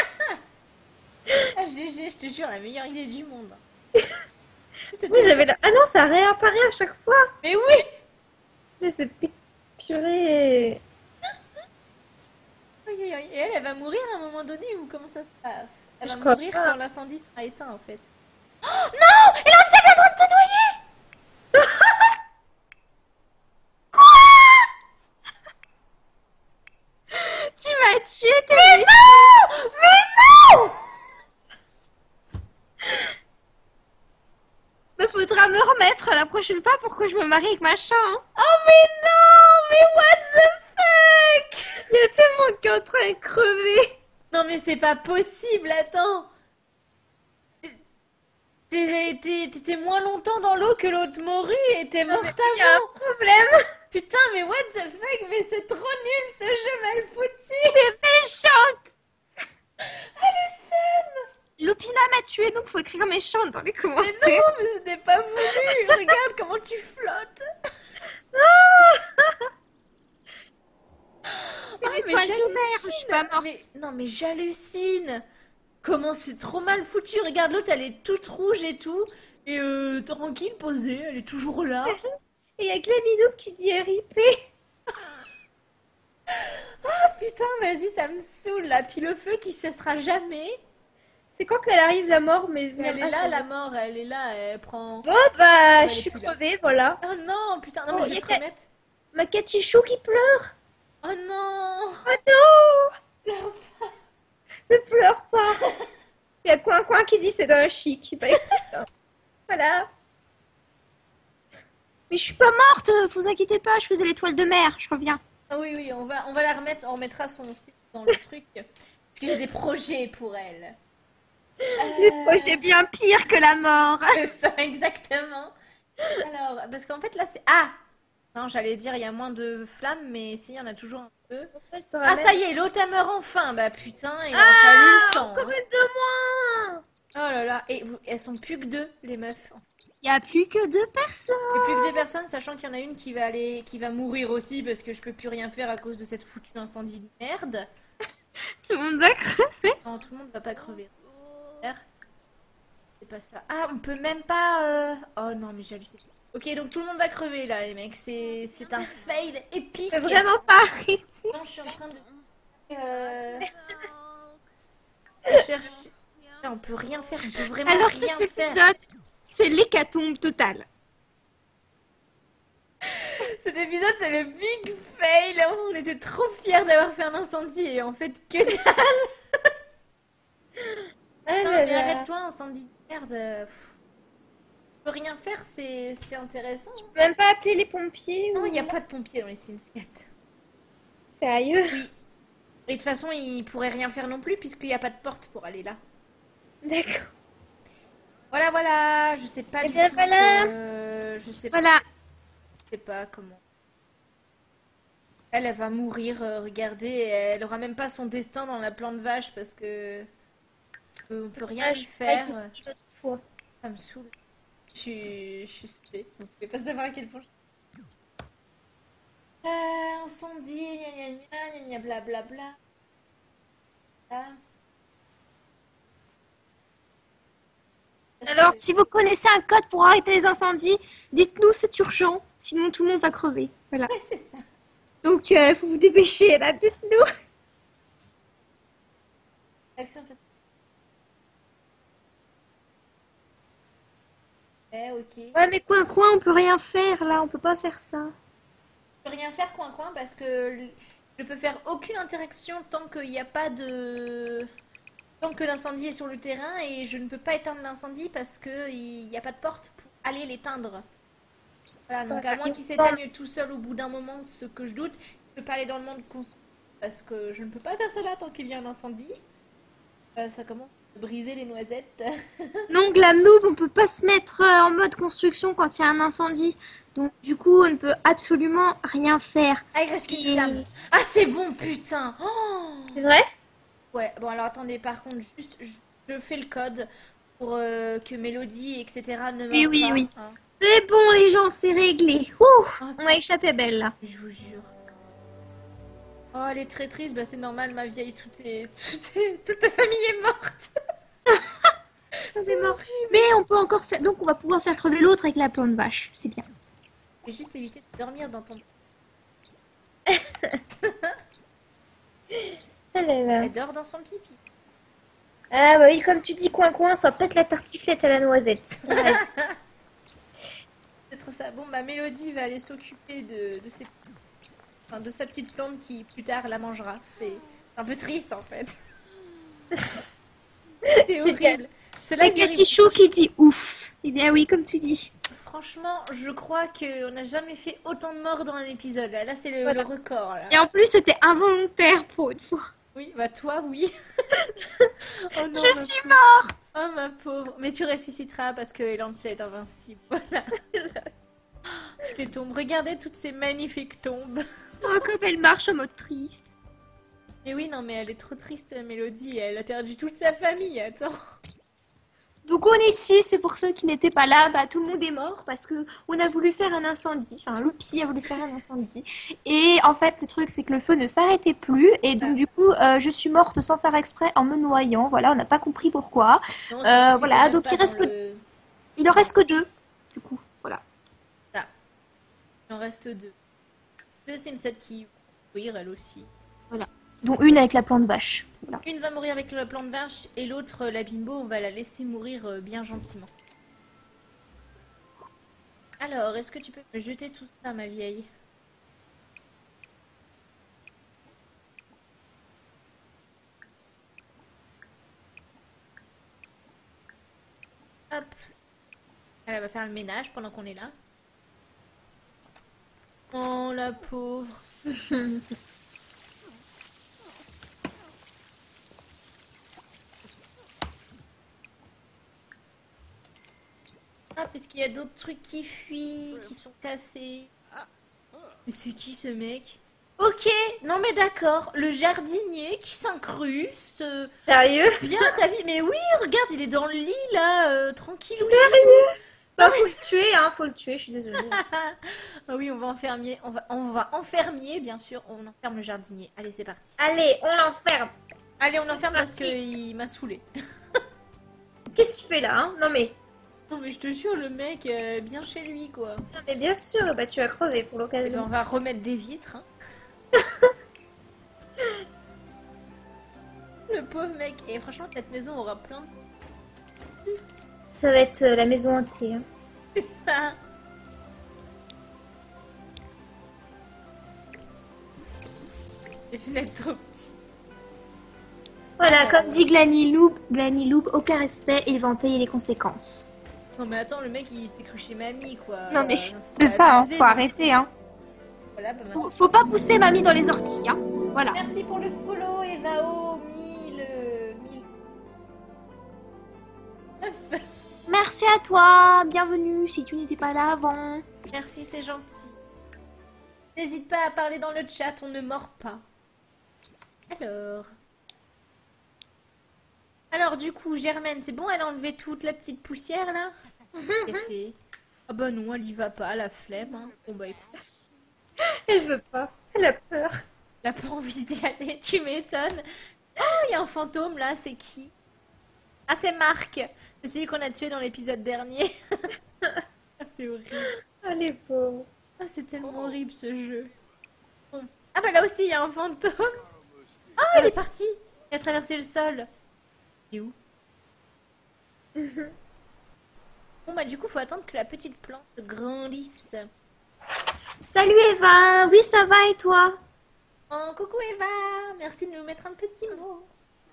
Ah, G G, je te jure, la meilleure idée du monde. C'est Oui, tout. j'avais la... Ah non, ça réapparaît à chaque fois. Mais oui! Mais c'est pi- purée. Aïe, aïe, aïe. Et elle, elle va mourir à un moment donné ou comment ça se passe? Elle Je va crois mourir pas. quand l'incendie sera éteint en fait. Oh non! Et là, est en train de se noyer! Tu m'as tué, t'es Mais non! Mais non! Il faudra me remettre la prochaine fois pour que je me marie avec machin. Hein. Oh mais non! Mais what the fuck? Il y a tout le monde qui est en train de crever. Non mais c'est pas possible, attends! T'es- t'es- T'étais moins longtemps dans l'eau que l'autre morue et t'es morte Il y a un avant! problème. Putain, mais what the fuck? Mais c'est trop nul ce jeu mal foutu! T'es méchante. Ah le seum! Lupina m'a tué, donc faut écrire méchante dans les Mais commentaires. non, mais c'était pas voulu! Regarde comment tu flottes! Une Ah, mais étoile de mer, je suis j'hallucine! pas morte. Mais non, mais j'hallucine! Comment c'est trop mal foutu! Regarde, l'autre elle est toute rouge et tout, et euh, tranquille, posée, elle est toujours là. Et il y a Glaminoub qui dit R I P. Ah putain, vas-y, ça me saoule là! Puis le feu qui cessera jamais. C'est quand qu'elle arrive la mort, mais Elle est ah, là, ça la va. mort, elle est là, elle prend. Bon bah, Elle je est suis plus là. crevée, voilà. Oh non, putain, non, Oh, mais je y vais a te que- remettre. Ma Catichou qui pleure. Oh non! Oh non, Pleure ne pleure pas. Il y a Coin Coin qui dit c'est dans un chic. Bah écoute, hein. Voilà. Mais je suis pas morte, vous inquiétez pas, je faisais l'étoile de mer, je reviens. Ah oui, oui, on va, on va la remettre, on remettra son site dans le truc. Parce que j'ai des projets pour elle. Les projets bien pire que la mort. C'est ça, exactement. Alors, parce qu'en fait là c'est... Ah! Non, j'allais dire il y a moins de flammes, mais si, il y en a toujours un peu. Elle se Ah, ramène. ça y est, l'autre elle meurt enfin! Bah putain, il a Ah, fallu le temps. encore hein. une de moins. Oh là là, et vous- elles sont plus que deux, les meufs. Il y a plus que deux personnes. Et plus que deux personnes, sachant qu'il y en a une qui va aller, qui va mourir aussi parce que je peux plus rien faire à cause de cette foutue incendie de merde. Tout le monde va crever. Non, tout le monde va pas crever. C'est pas ça. Ah, on peut même pas. euh, Oh non, mais j'hallucine. Ok, donc tout le monde va crever là, les mecs. C'est c'est un fail épique. Je peux vraiment pas arrêter. Non, je suis en train de. Euh... de chercher. On peut rien faire, on peut vraiment Alors rien cet faire. épisode, c'est l'hécatombe totale. Cet épisode, c'est le big fail. On était trop fiers d'avoir fait un incendie et en fait, que dalle. Ah Non, là mais là. arrête-toi, incendie de merde. Pff. On peut rien faire, c'est c'est intéressant. Tu peux même pas appeler les pompiers Non, ou... il n'y a pas de pompiers dans les Sims quatre. Sérieux? Oui. Et de toute façon, ils pourraient rien faire non plus puisqu'il n'y a pas de porte pour aller là. D'accord. Voilà, voilà. Je sais pas Eh du bien, tout. voilà. euh, je sais Voilà. je sais pas comment. Elle, elle va mourir, euh, regardez, elle aura même pas son destin dans la plante vache parce que euh, on peut rien Ah, lui je vais faire. essayer l'autre fois. Ça me saoule. Je suis, je suis saoulée. Vous pouvez pas savoir à quel point je... Euh, incendie, gna gna gna, gna gna blablabla. Ah. Est-ce Alors, que... si vous connaissez un code pour arrêter les incendies, dites-nous, c'est urgent. Sinon, tout le monde va crever. Voilà. Ouais, c'est ça. Donc, il faut vous dépêcher, là. Dites-nous. Action face. Eh, ok. Ouais, mais coin-coin, on peut rien faire, là. On peut pas faire ça. Je peux rien faire coin-coin parce que je peux faire aucune interaction tant qu'il n'y a pas de... Tant que l'incendie est sur le terrain et je ne peux pas éteindre l'incendie parce qu'il n'y a pas de porte pour aller l'éteindre. Voilà, donc à moins qu'il s'éteigne tout seul au bout d'un moment, ce que je doute, je ne peux pas aller dans le monde construit parce que je ne peux pas faire ça là tant qu'il y a un incendie. Euh, ça commence à briser les noisettes. Non, Glam Noob, on peut pas se mettre euh, en mode construction quand il y a un incendie. Donc, du coup, on ne peut absolument rien faire. Ah, il reste qu'une Et- flamme. Ah, c'est bon, putain. Oh C'est vrai? ouais, bon alors attendez, par contre, juste, je, je fais le code pour euh, que Mélodie, et cetera ne Oui, meurent oui, pas. oui. Hein. C'est bon, les gens, c'est réglé. Ouh, Ah, on a échappé belle, là. je vous jure. Oh, elle est très triste, bah c'est normal, ma vieille, tout est, tout est, toute ta famille est morte. C'est mort. Mais on peut encore faire... Donc, on va pouvoir faire crever l'autre avec la plante vache. C'est bien. Je vais juste éviter de dormir dans ton... Ah là là. Elle dort dans son pipi. Ah bah oui, comme tu dis coin-coin, ça pète la tartiflette à la noisette. Ouais. C'est trop ça. Bon, bah Mélodie va aller s'occuper de, de, ses... enfin, de sa petite plante qui, plus tard, la mangera. C'est un peu triste, en fait. C'est horrible. C'est là Avec que un petit chou qui dit ouf. Eh bien oui, comme tu dis. franchement, je crois qu'on n'a jamais fait autant de morts dans un épisode. Là, là c'est le, Voilà. le record. Là. Et en plus, c'était involontaire pour une fois. Oui, bah toi, oui. Oh non, Je ma suis pauvre. morte. Oh ma pauvre. Mais tu ressusciteras parce que Lancia est invincible. Voilà. Toutes les tombes. Regardez toutes ces magnifiques tombes. Oh, comme elle marche en mode triste. Et oui, non, mais elle est trop triste, Mélodie. Elle a perdu toute sa famille. Attends. Donc on est ici, c'est pour ceux qui n'étaient pas là, bah tout le monde est mort parce que on a voulu faire un incendie, enfin Loupi a voulu faire un incendie. Et en fait le truc c'est que le feu ne s'arrêtait plus et donc Ah. du coup euh, je suis morte sans faire exprès en me noyant, voilà, on n'a pas compris pourquoi. Non, Euh, ça, voilà, même donc pas il reste dans que- le- Il en reste que deux, du coup, voilà. Il en reste deux. Deux Sims qui vont mourir, elle aussi. Dont une avec la plante vache, voilà. Une va mourir avec le plan de vache et l'autre, la bimbo, on va la laisser mourir euh, bien gentiment. Alors, est-ce que tu peux me jeter tout ça, ma vieille? Hop. Elle va faire le ménage pendant qu'on est là. Oh, la pauvre. Ah, parce qu'il y a d'autres trucs qui fuient, qui sont cassés. Mais c'est qui ce mec? Ok, non mais d'accord, le jardinier qui s'incruste. euh, Sérieux? Bien ta vie, mais oui, regarde, il est dans le lit là, euh, tranquille. Bah faut le tuer, hein, faut le tuer, je suis désolée. Ah oui, on va enfermer, on va, on va enfermer, bien sûr, on enferme le jardinier. Allez, c'est parti. Allez, on l'enferme. Allez, on C'est l'enferme parce parti. qu'il m'a saoulé. Qu'est-ce qu'il fait là, hein? Non mais, Non mais je te jure, le mec, euh, bien chez lui quoi. non, mais bien sûr, bah tu as crevé pour Eh ben, l'occasion. on va remettre des vitres. Hein. Le pauvre mec. Et franchement, cette maison aura plein de... Ça va être euh, la maison entière. C'est ça. Les fenêtres trop petites. Voilà, comme dit Glanny Loop, Glanny Loop, aucun respect, il va en payer les conséquences. Non mais attends, le mec il s'est cru chez mamie quoi. Non mais, Euh, c'est ça, hein, abusé, faut non. arrêter, hein. Voilà, bah, maintenant. Faut, faut pas pousser mamie dans les orties, hein. Voilà. Merci pour le follow Evao mille mille. Neuf. Merci à toi, bienvenue si tu n'étais pas là avant. Merci, c'est gentil. N'hésite pas à parler dans le chat, on ne mord pas. Alors... Alors du coup, Germaine, c'est bon, elle a enlevé toute la petite poussière là? Elle fait... Ah bah non, elle y va pas, la flemme. Hein. Bon bah écoute, Elle veut pas. Elle a peur. elle a pas envie d'y aller, tu m'étonnes. Oh, il y a un fantôme là, c'est qui? Ah, c'est Marc. C'est celui qu'on a tué dans l'épisode dernier. Ah, c'est horrible. Oh, les pauvres. Ah, c'est tellement horrible ce jeu. Bon. Ah bah là aussi, il y a un fantôme. Oh, il est parti. Il a traversé le sol. Il est où? Bon bah du coup, faut attendre que la petite plante grandisse. Salut Eva. Oui, ça va et toi? Oh, coucou Eva. Merci de nous mettre un petit mot.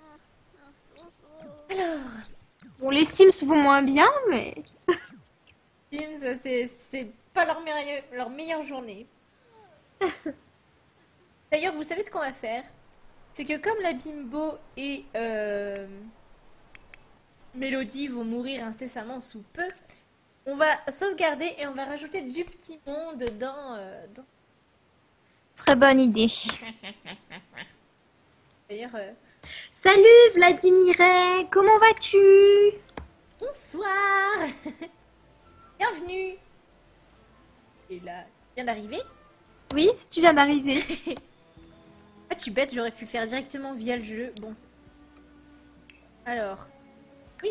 Alors, Bon, les Sims vont moins bien, mais... Sims, c'est c'est pas leur meilleure, leur meilleure journée. D'ailleurs, vous savez ce qu'on va faire? C'est que comme la Bimbo et euh, Mélodie vont mourir incessamment sous peu, on va sauvegarder et on va rajouter du petit monde dans... euh, dans- Très bonne idée. D'ailleurs, euh, Salut Vladimir, comment vas-tu? bonsoir. Bienvenue. Et là, vient d'arriver. Oui, si tu viens d'arriver. Ah, tu bête, j'aurais pu le faire directement via le jeu. Bon. c'est- Alors, huit.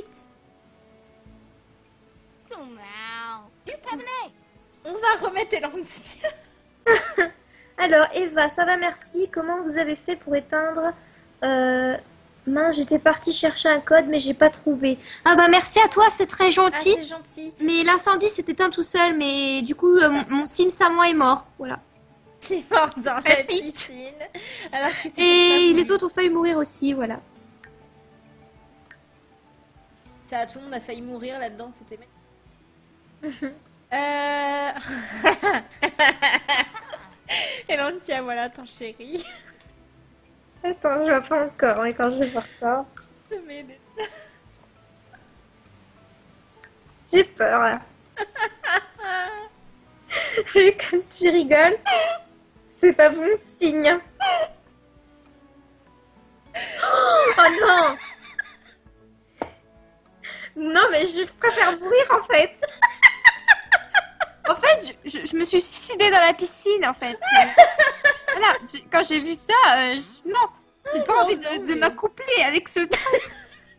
On va remettre Elancy. Alors Eva, ça va, merci. Comment vous avez fait pour éteindre... Euh... Mince, j'étais partie chercher un code, mais j'ai pas trouvé. Ah bah merci à toi, c'est très Ah, gentil. c'est gentil. Mais l'incendie s'est éteint tout seul, mais du coup, euh, mon, mon Sims à moi est mort. Voilà. Il est mort dans la Très triste. piscine. Alors que c'était Et pas les voulu. autres ont failli mourir aussi, voilà. Ça, tout le monde a failli mourir là-dedans, c'était magnifique. euh... Elantia, voilà ton chéri. Attends, je vois pas encore, mais quand je vais voir ça... Mais- J'ai peur, là. Vu comme tu rigoles, c'est pas bon signe. Oh non! Non, mais je préfère mourir en fait. En fait, je, je- je me suis suicidée dans la piscine en fait. C'est- Voilà, j'ai- quand j'ai vu ça, euh, je- non, j'ai pas Oh envie non, de, de mais- m'accoupler avec ce truc.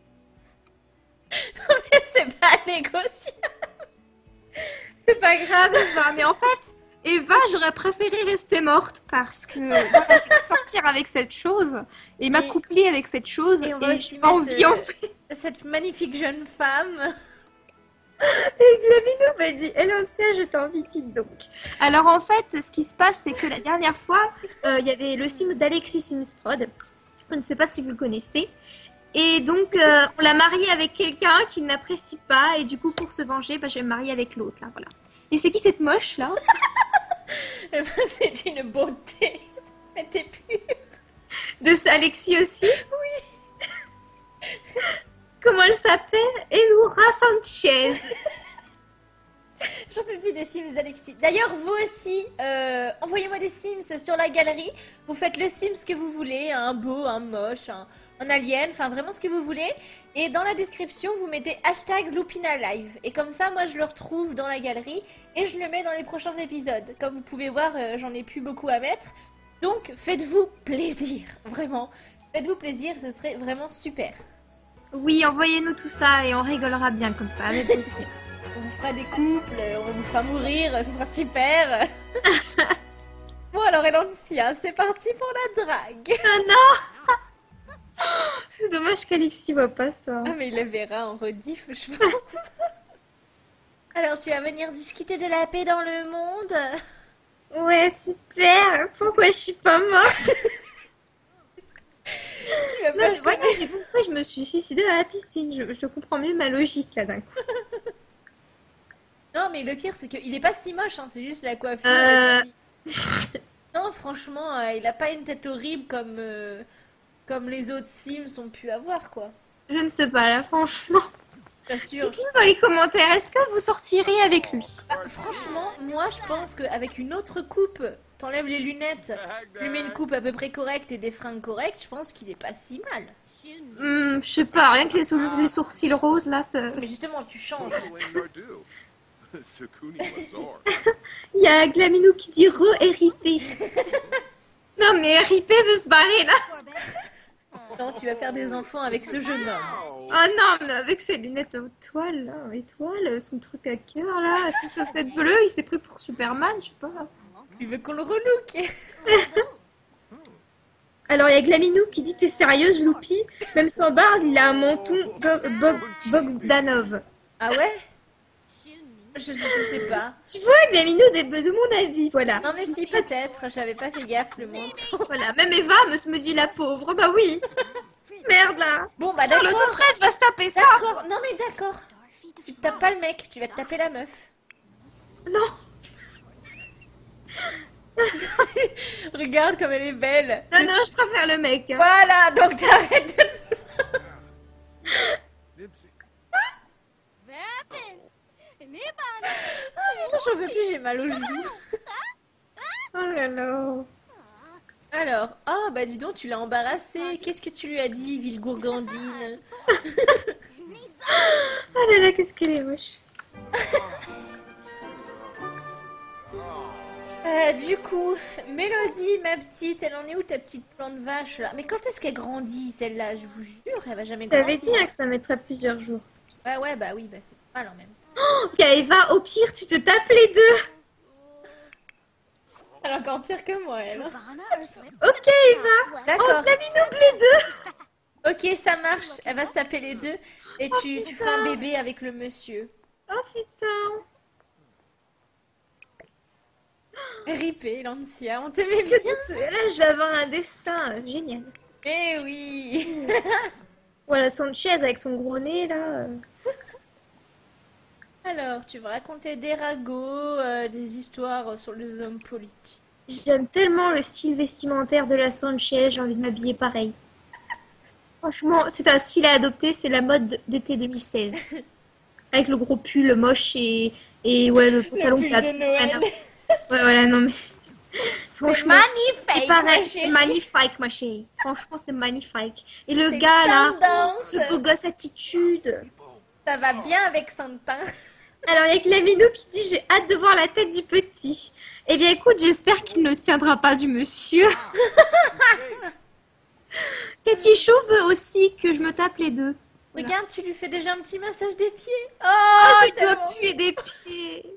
Mais c'est pas négociable. C'est pas grave, Eva, mais en fait, Eva, j'aurais préféré rester morte parce que voilà, je vais sortir avec cette chose et m'accoupler avec cette chose et et, on va j'ai aussi pas mettre, envie euh, en fait. Cette magnifique jeune femme. Et la vidéo m'a dit Elantia, je t'invite donc. Alors en fait, ce qui se passe, c'est que la dernière fois, euh, il y avait le Sims d'Alexis Sims Prod. Je ne sais pas si vous le connaissez. Et donc, euh, on l'a marié avec quelqu'un qui ne l'apprécie pas. Et du coup, pour se venger, bah, je vais me marier avec l'autre, là, voilà. Et c'est qui cette moche, là? Eh ben, c'est une beauté. Mais t'es pure. De ce Alexis aussi? Oui. Comment elle s'appelle? Elura Sanchez. J'en peux plus des Sims, Alexis. D'ailleurs, vous aussi, euh, envoyez-moi des Sims sur la galerie. Vous faites le Sims que vous voulez, un beau, un moche, un, un alien, enfin vraiment ce que vous voulez. Et dans la description, vous mettez hashtag Lupina Live. Et comme ça, moi, je le retrouve dans la galerie et je le mets dans les prochains épisodes. Comme vous pouvez voir, euh, j'en ai plus beaucoup à mettre. Donc, faites-vous plaisir, vraiment. Faites-vous plaisir, ce serait vraiment super. Oui, envoyez-nous tout ça et on rigolera bien comme ça avec vos Sims. On vous fera des couples, on vous fera mourir, ce sera super. Bon alors Elantia, c'est parti pour la drague. Ah non! C'est dommage qu'Alexis voit pas ça. Ah mais il le verra en rediff, je pense. Alors tu vas venir discuter de la paix dans le monde? Ouais, super! Pourquoi je suis pas morte? Tu vas Non, pas mais voilà, j'ai compris, je me suis suicidée dans la piscine. Je, je comprends mieux ma logique là d'un coup. Non mais le pire c'est qu'il est pas si moche, hein, c'est juste la coiffure. Euh. et puis- Non franchement, euh, il a pas une tête horrible comme, euh, comme les autres Sims ont pu avoir quoi. Je ne sais pas, là, franchement. T'assures. Dites-nous dans les commentaires, est-ce que vous sortirez avec lui? Bah, franchement, moi je pense qu'avec une autre coupe, t'enlèves les lunettes, lui mets une coupe à peu près correcte et des fringues correctes, je pense qu'il est pas si mal. Hmm, je sais pas, rien que les, sou- les sourcils roses, là, ça... Mais justement, tu changes. Il y a Glaminou qui dit re et ripé. Non, mais ripé veut se barrer, là. Non, tu vas faire des enfants avec ce jeune homme. Oh non, mais avec ses lunettes aux toiles, là, étoiles, son truc à cœur, là, ses chaussettes bleues, il s'est pris pour Superman, je sais pas. Tu veux qu'on le relook? Alors, il y a Glaminou qui dit t'es sérieuse, Loupi? Même sans barbe, il a un menton Go- Bog- Bogdanov. Ah ouais? je, je, je sais pas. Tu vois, Glaminou, de, de mon avis, voilà. Non mais si, peut-être, j'avais pas fait gaffe le menton. Voilà, même Eva me, me dit la pauvre, bah oui. Merde, là. Bon bah Charlotte d'accord. aux fraises va se taper ça. D'accord, non mais d'accord. Tu te tapes pas le mec, tu vas te taper la meuf. Non. Regarde comme elle est belle. Non, non, je préfère le mec. Hein. Voilà, donc t'arrêtes de... Ah, ça, j'en peux plus, j'ai mal aux genoux. Oh là là. Alors, oh bah dis donc, tu l'as embarrassé. Qu'est-ce que tu lui as dit, ville gourgandine? Oh là là, qu'est-ce qu'elle est moche. Euh, du coup, Mélodie, ma petite, elle en est où ta petite plante vache là? Mais quand est-ce qu'elle grandit celle-là? Je vous jure, elle va jamais J'avais grandir. dit hein, que ça mettrait plusieurs jours. Ouais, ouais, bah oui, bah c'est pas mal en même. Ok, Eva, au pire, tu te tapes les deux. Elle est encore pire que moi, elle. Ok, Eva. D'accord. On Glaminou les deux. Ok, ça marche. Elle va se taper les deux. Et tu, tu feras un bébé avec le monsieur. Oh putain. Ripé, Lancia, on t'aimait bien. Là, je vais avoir un destin euh, génial. Eh oui. Voilà, Sanchez avec son gros nez, là. euh. Alors, tu vas raconter des ragots, euh, des histoires sur les hommes politiques. J'aime tellement le style vestimentaire de la Sanchez, j'ai envie de m'habiller pareil. Franchement, c'est un style à adopter, c'est la mode d'été deux mille seize. Avec le gros pull moche et, et ouais, le pantalon pull qui a de tout- Noël. Ouais, voilà, non mais... C'est Franchement, magnifique. c'est pareil, ma c'est chérie. magnifique, ma chérie. Franchement, c'est magnifique. Et le C'est gars, là, tendance. ce beau gosse attitude. Ça va bien avec son teint. Alors, il y a Glaminou qui dit j'ai hâte de voir la tête du petit. Eh bien, écoute, j'espère qu'il ne tiendra pas du monsieur. Cathy Chou veut aussi que je me tape les deux. Voilà. Regarde, tu lui fais déjà un petit massage des pieds. Oh, Oh, il tellement. doit puer des pieds.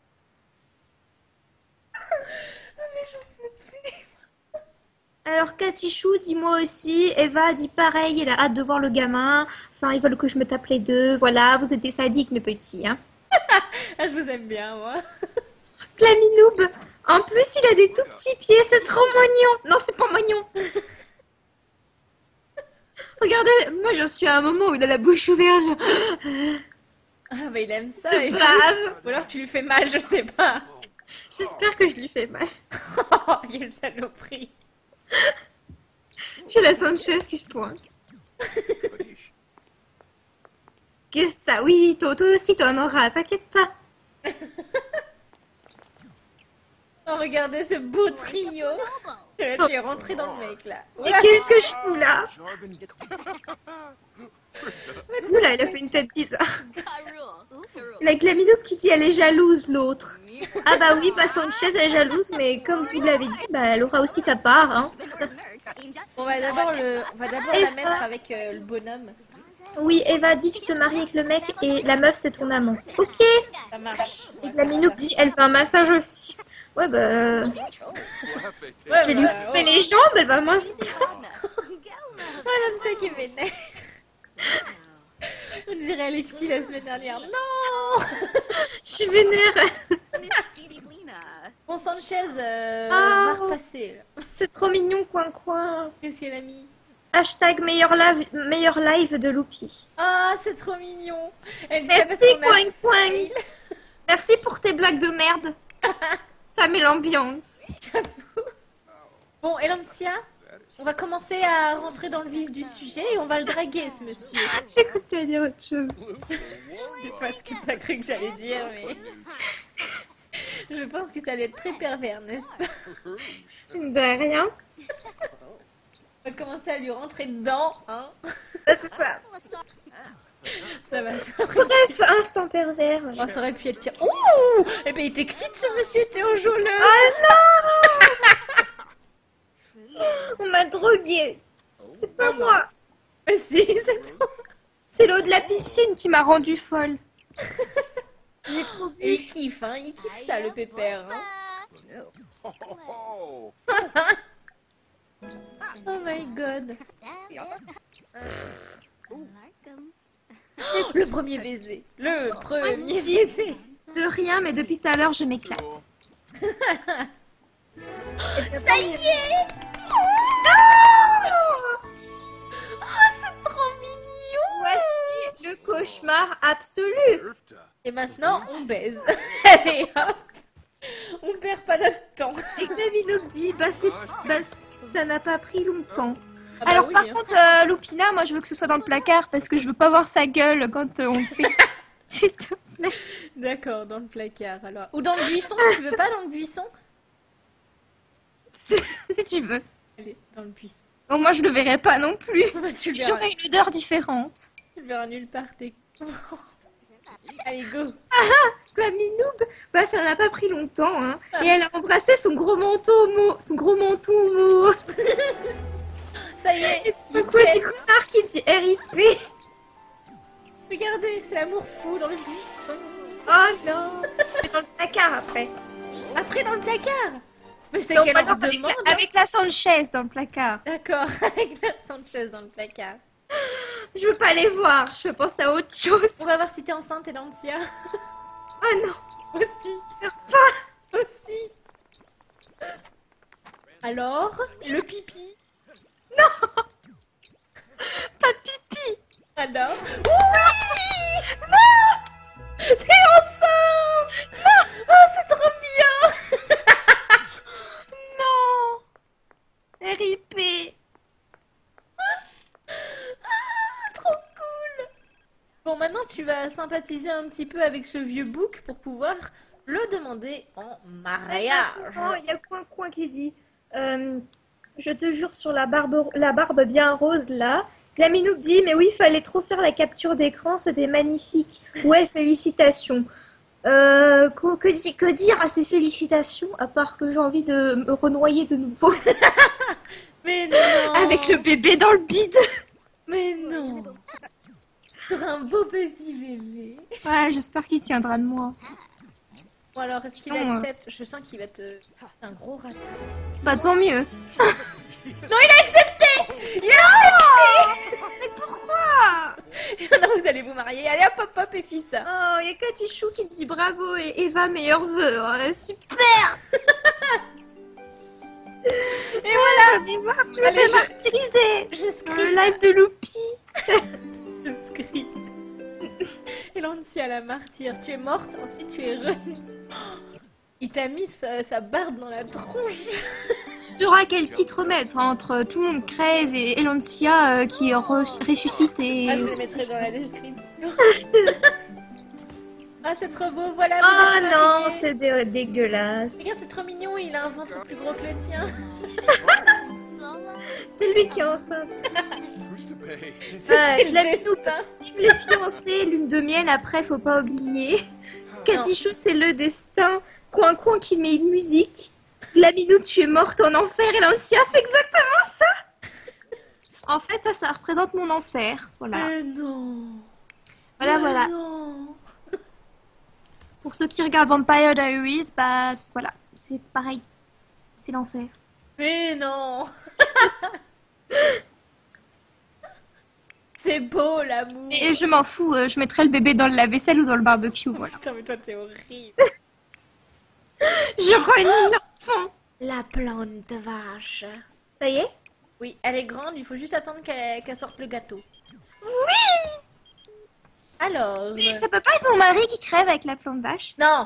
Alors, Cathy Chou dit moi aussi. Eva dit pareil, elle a hâte de voir le gamin. Enfin, ils veulent que je me tape les deux. Voilà, vous êtes des sadiques, mes petits. Hein. Ah, je vous aime bien, moi. Claminoub, en plus, il a des tout petits pieds, c'est trop mignon. Non, c'est pas mignon. Regardez, moi, j'en suis à un moment où il a la bouche ouverte. je- Ah, bah il aime ça. C'est écoute. grave. Ou alors tu lui fais mal, je sais pas. J'espère que je lui fais mal. Oh, quelle saloperie. J'ai la Sanchez qui se pointe. Qu'est-ce que t'as? Oui, toi, toi aussi, t'en auras, t'inquiète pas. Oh, regardez ce beau trio. Là, tu es rentré dans le mec, là. Et qu'est-ce que je fous là? Oula, il a fait une tête bizarre. La Glaminou qui dit elle est jalouse, l'autre. Ah bah oui, bah Sanchez elle est jalouse, mais comme vous l'avez dit, bah elle aura aussi sa part. Hein. On va d'abord le... On va d'abord la mettre avec euh, le bonhomme. Oui, Eva dit tu te maries avec le mec et la meuf c'est ton amant. Ok. Ça marche. Et Glaminou dit elle fait un massage aussi. Ouais bah... euh, Ouais, je vais lui bah, couper oh. les jambes, elle va moins s'y prendre. Oh, l'homme ça qui est vénère. On dirait Alexis la semaine dernière. Non. Je suis vénère. Bon, Sanchez euh, Ah. va repasser. là. C'est trop mignon, coin coin. Qu'est-ce qu'elle a mis? Hashtag meilleur live, meilleur live de Loupi. Ah, c'est trop mignon. Elle dit ça Merci, parce qu'on a coin coin. fail. Merci pour tes blagues de merde. Ça met l'ambiance. Bon, Elancia, on va commencer à rentrer dans le vif du sujet et on va le draguer, ce monsieur. J'ai cru que tu allais dire autre chose. Je sais pas ce que t'as cru que j'allais dire, mais... Je pense que ça allait être très pervers, n'est-ce pas? Je ne dirais rien. On va commencer à lui rentrer dedans, hein. Ah, c'est ça. Ça va, ça aurait... Bref, instant pervers. Oh, ça aurait pu être pire. Ouh! Eh ben, il t'excite, ce monsieur Théo Joleuse. Oh non! On m'a droguée. C'est pas Oh non. moi. Mais si, c'est toi. C'est l'eau de la piscine qui m'a rendue folle. J'ai trop bu. Il kiffe, hein. Il kiffe ça, le pépère, hein. Oh my god. Oh, le premier baiser. Le premier baiser. De rien, mais depuis tout à l'heure, je m'éclate. Ça y est! Oh, c'est trop mignon! Voici le cauchemar absolu. Et maintenant, on baise. Allez, hop! On perd pas notre temps. Et Clavino me dit, bah, c'est- bah, ça n'a pas pris longtemps. Ah bah Alors oui, par hein. contre, euh, Lupina, moi je veux que ce soit dans le placard parce que je veux pas voir sa gueule quand euh, on le fait. S'il te plaît. D'accord, dans le placard, alors. Ou dans le buisson, tu veux pas dans le buisson? Si si tu veux. Allez, dans le buisson. Bon, moi je le verrai pas non plus. Bah, tu le verras, J'aurai une odeur différente. tu le verras nulle part, t'es... Allez, go! Clavinoub, bah ça n'a pas pris longtemps, hein. Et elle a embrassé son gros manteau mot, son gros menton mot. Ça y est, Le quoi nickel. du connard qui dit R I P. Regardez, c'est l'amour fou dans le buisson. Oh non. C'est dans le placard après. Après, dans le placard. Mais c'est Non, qu'elle pas en dans- avec, demande. la, avec la Sanchez dans le placard. D'accord, avec la Sanchez dans le placard. Je veux pas les voir, je veux penser à autre chose. On va voir si t'es enceinte, Elancia. Oh non. Aussi. Pas. Aussi. Alors, le pipi. Pas de pipi. Alors. Oui. Non. T'es enceinte. Non. Oh, c'est trop bien. Non. R I P. Trop cool. Bon, maintenant tu vas sympathiser un petit peu avec ce vieux bouc pour pouvoir le demander en mariage. Attends, il y a Coin Coin qui dit euh, je te jure sur la barbe, la barbe bien rose là. Claminoub dit mais oui, fallait trop faire la capture d'écran, c'était magnifique. Ouais, félicitations. Euh, que, que, di- que dire à ces félicitations à part que j'ai envie de me renoyer de nouveau Mais non. avec le bébé dans le bide. Mais non. T'auras un beau petit bébé. Ouais, j'espère qu'il tiendra de moi. Bon alors, est-ce qu'il Sinon, euh, accepte? Je sens qu'il va te... C'est un gros raton. Bah tant mieux. Non, il a accepté. Il a Mais pourquoi? accepté. Non, vous allez vous marier. Allez, hop, hop, hop, et fille ça. Oh, il y a Katichou qui dit bravo et Eva meilleur vœu. Oh, super. Et voilà, dis voir, tu me Allez, fais je- martyriser. Je Sur le scribe. live de Loupi. Je scribe. Elancia la martyre. Tu es morte, ensuite tu es revenue. Il t'a mis sa, sa barbe dans la tronche. Tu sauras quel titre mettre hein, entre Tout le monde crève et Elancia euh, qui est re- ressuscitée. Ah, je les mettrai dans la description. Ah, c'est trop beau, voilà. vous Oh êtes non, mariés. c'est dé- dégueulasse. Regarde, c'est trop mignon, il a un ventre plus gros que le tien. C'est lui qui est enceinte. C'était le la destin. Vive les fiancés, lune de miel, après, faut pas oublier. Katichou, c'est le destin. Coin Coin qui met une musique. La minute, tu es morte en enfer. Et Lancia, c'est exactement ça. En fait, ça, ça représente mon enfer. Voilà. Mais non. Voilà, Mais voilà. non. Pour ceux qui regardent Vampire Diaries, bah c- voilà, c'est pareil. C'est l'enfer. Mais non. C'est beau l'amour. Et je m'en fous, euh, je mettrai le bébé dans le lave-vaisselle ou dans le barbecue, voilà. Putain, mais toi t'es horrible. Je renie l'enfant. La plante vache. Ça y est? Oui, elle est grande, il faut juste attendre qu'elle qu'elle sorte le gâteau. Oui. Alors. Mais ça peut pas être mon mari qui crève avec la plante vache. Non.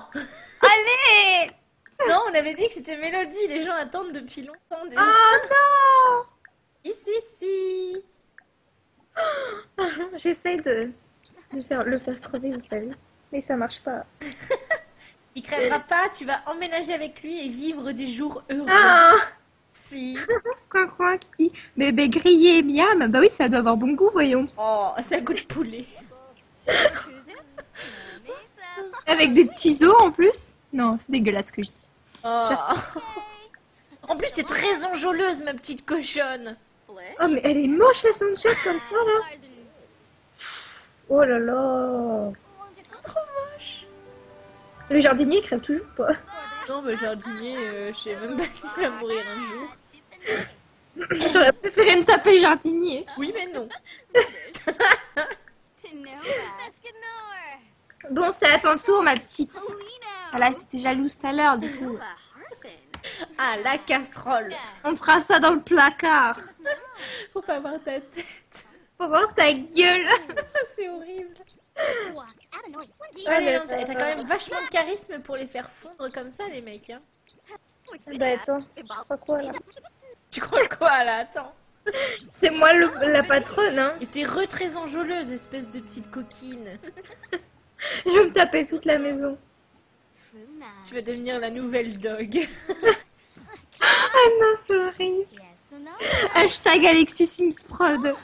Allez. Non, on avait dit que c'était Mélodie. Les gens attendent depuis longtemps déjà. Oh non. Ici, si. J'essaie de, de faire, le faire crever, vous savez. Mais ça marche pas. Il crèvera pas, tu vas emménager avec lui et vivre des jours heureux. Ah! Si. Quoi, quoi, qui dit bébé grillé, miam. Bah oui, ça doit avoir bon goût, voyons. Oh, c'est un goût de poulet. Avec des petits os en plus. Non, c'est dégueulasse ce que je dis. Oh. En plus, t'es très enjôleuse, ma petite cochonne. Oh, mais elle est moche, la Sanchez, comme ça, là. Oh là là. Trop moche. Le jardinier crève toujours pas. Non, mais jardinier, euh, je sais même pas s'il va mourir un jour. J'aurais préféré me taper le jardinier. Oui, mais non. Bon, c'est à ton tour, ma petite. Voilà, t'étais jalouse tout à l'heure, du coup. Ah, la casserole. On fera ça dans le placard. Faut pas voir ta tête. Faut voir ta gueule. C'est horrible. Oh Allez, là non, t'as t'as quand même vachement de charisme pour les faire fondre comme ça, les mecs. Hein. Bah attends, je crois quoi, là? Tu crois quoi, là? Attends. C'est moi le- la patronne, hein. Et t'es re très enjôleuse, espèce de petite coquine. Je vais me taper toute la maison. Tu vas devenir la nouvelle dog. Ah non, c'est horrible. Hashtag Alexis Sims Prod.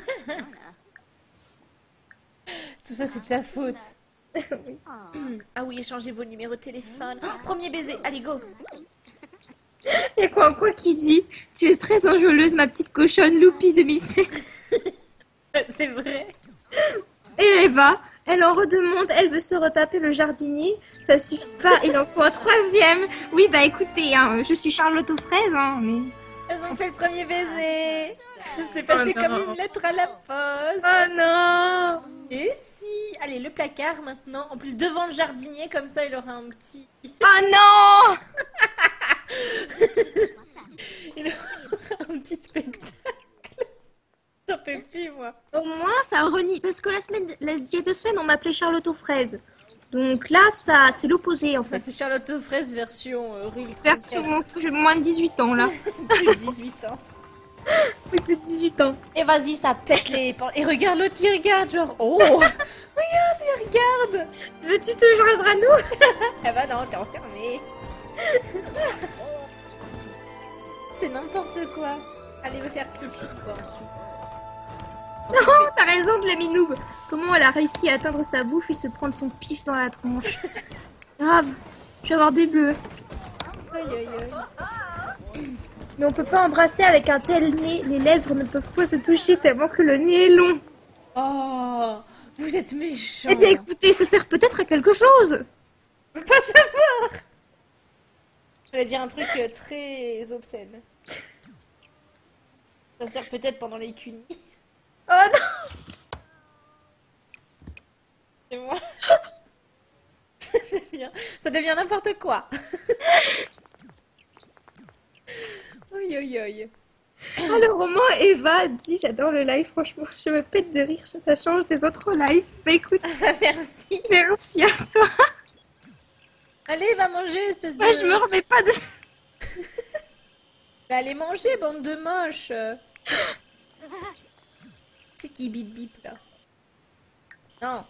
Tout ça, c'est de sa faute. Oui. Ah oui, échangez vos numéros de téléphone. Oh, premier baiser, allez, go. Y'a quoi, quoi qui dit? Tu es très enjôleuse, ma petite cochonne Loupi deux mille sept. C'est vrai. Et Eva, elle en redemande, elle veut se retaper le jardinier. Ça suffit pas, il en faut un troisième. Oui, bah écoutez, hein, je suis Charlotte aux fraises, hein, mais... Elles ont fait le premier baiser. C'est passé Oh comme non. une lettre à la poste. Oh non! Et si. Allez, le placard maintenant. En plus, devant le jardinier, comme ça, il aura un petit... Oh non! Il aura un petit spectacle. J'en peux plus, moi. Au moins, ça renie. Parce que la semaine, la- il y a deux semaines, on m'appelait Charlotte aux fraises. Donc là, ça, c'est l'opposé en Enfin, fait. c'est Charlotte aux fraises version euh, rue Version plus- moins de dix-huit ans là. plus de dix-huit ans. Oui, plus de dix-huit ans. Et vas-y, ça pète les... pan- Et regarde l'autre, il regarde, genre... Oh. Regarde, il regarde. Veux-tu te joindre à nous? Ah bah non, t'es enfermé. C'est n'importe quoi. Allez me faire pipi, quoi, ensuite. Non, t'as raison de la minoube. Comment elle a réussi à atteindre sa bouche et se prendre son pif dans la tronche. Grave, je vais avoir des bleus. Aïe, aïe, aïe. Mais on peut pas embrasser avec un tel nez. Les lèvres ne peuvent pas se toucher tellement que le nez est long. Oh, vous êtes méchants. Eh bien, écoutez, ça sert peut-être à quelque chose. Je veux pas savoir. J'allais dire un truc euh, très obscène. Ça sert peut-être pendant les cunis. Oh non! C'est moi. Ça devient, ça devient n'importe quoi. Oi, oi, oi. Ah, le roman Eva dit j'adore le live, franchement, je me pète de rire, ça change des autres lives. Bah écoute, Ah, merci. merci à toi. Allez, va manger, espèce de... Moi, je me remets pas de. Va aller manger, bande de moches. C'est qui bip bip là? Non.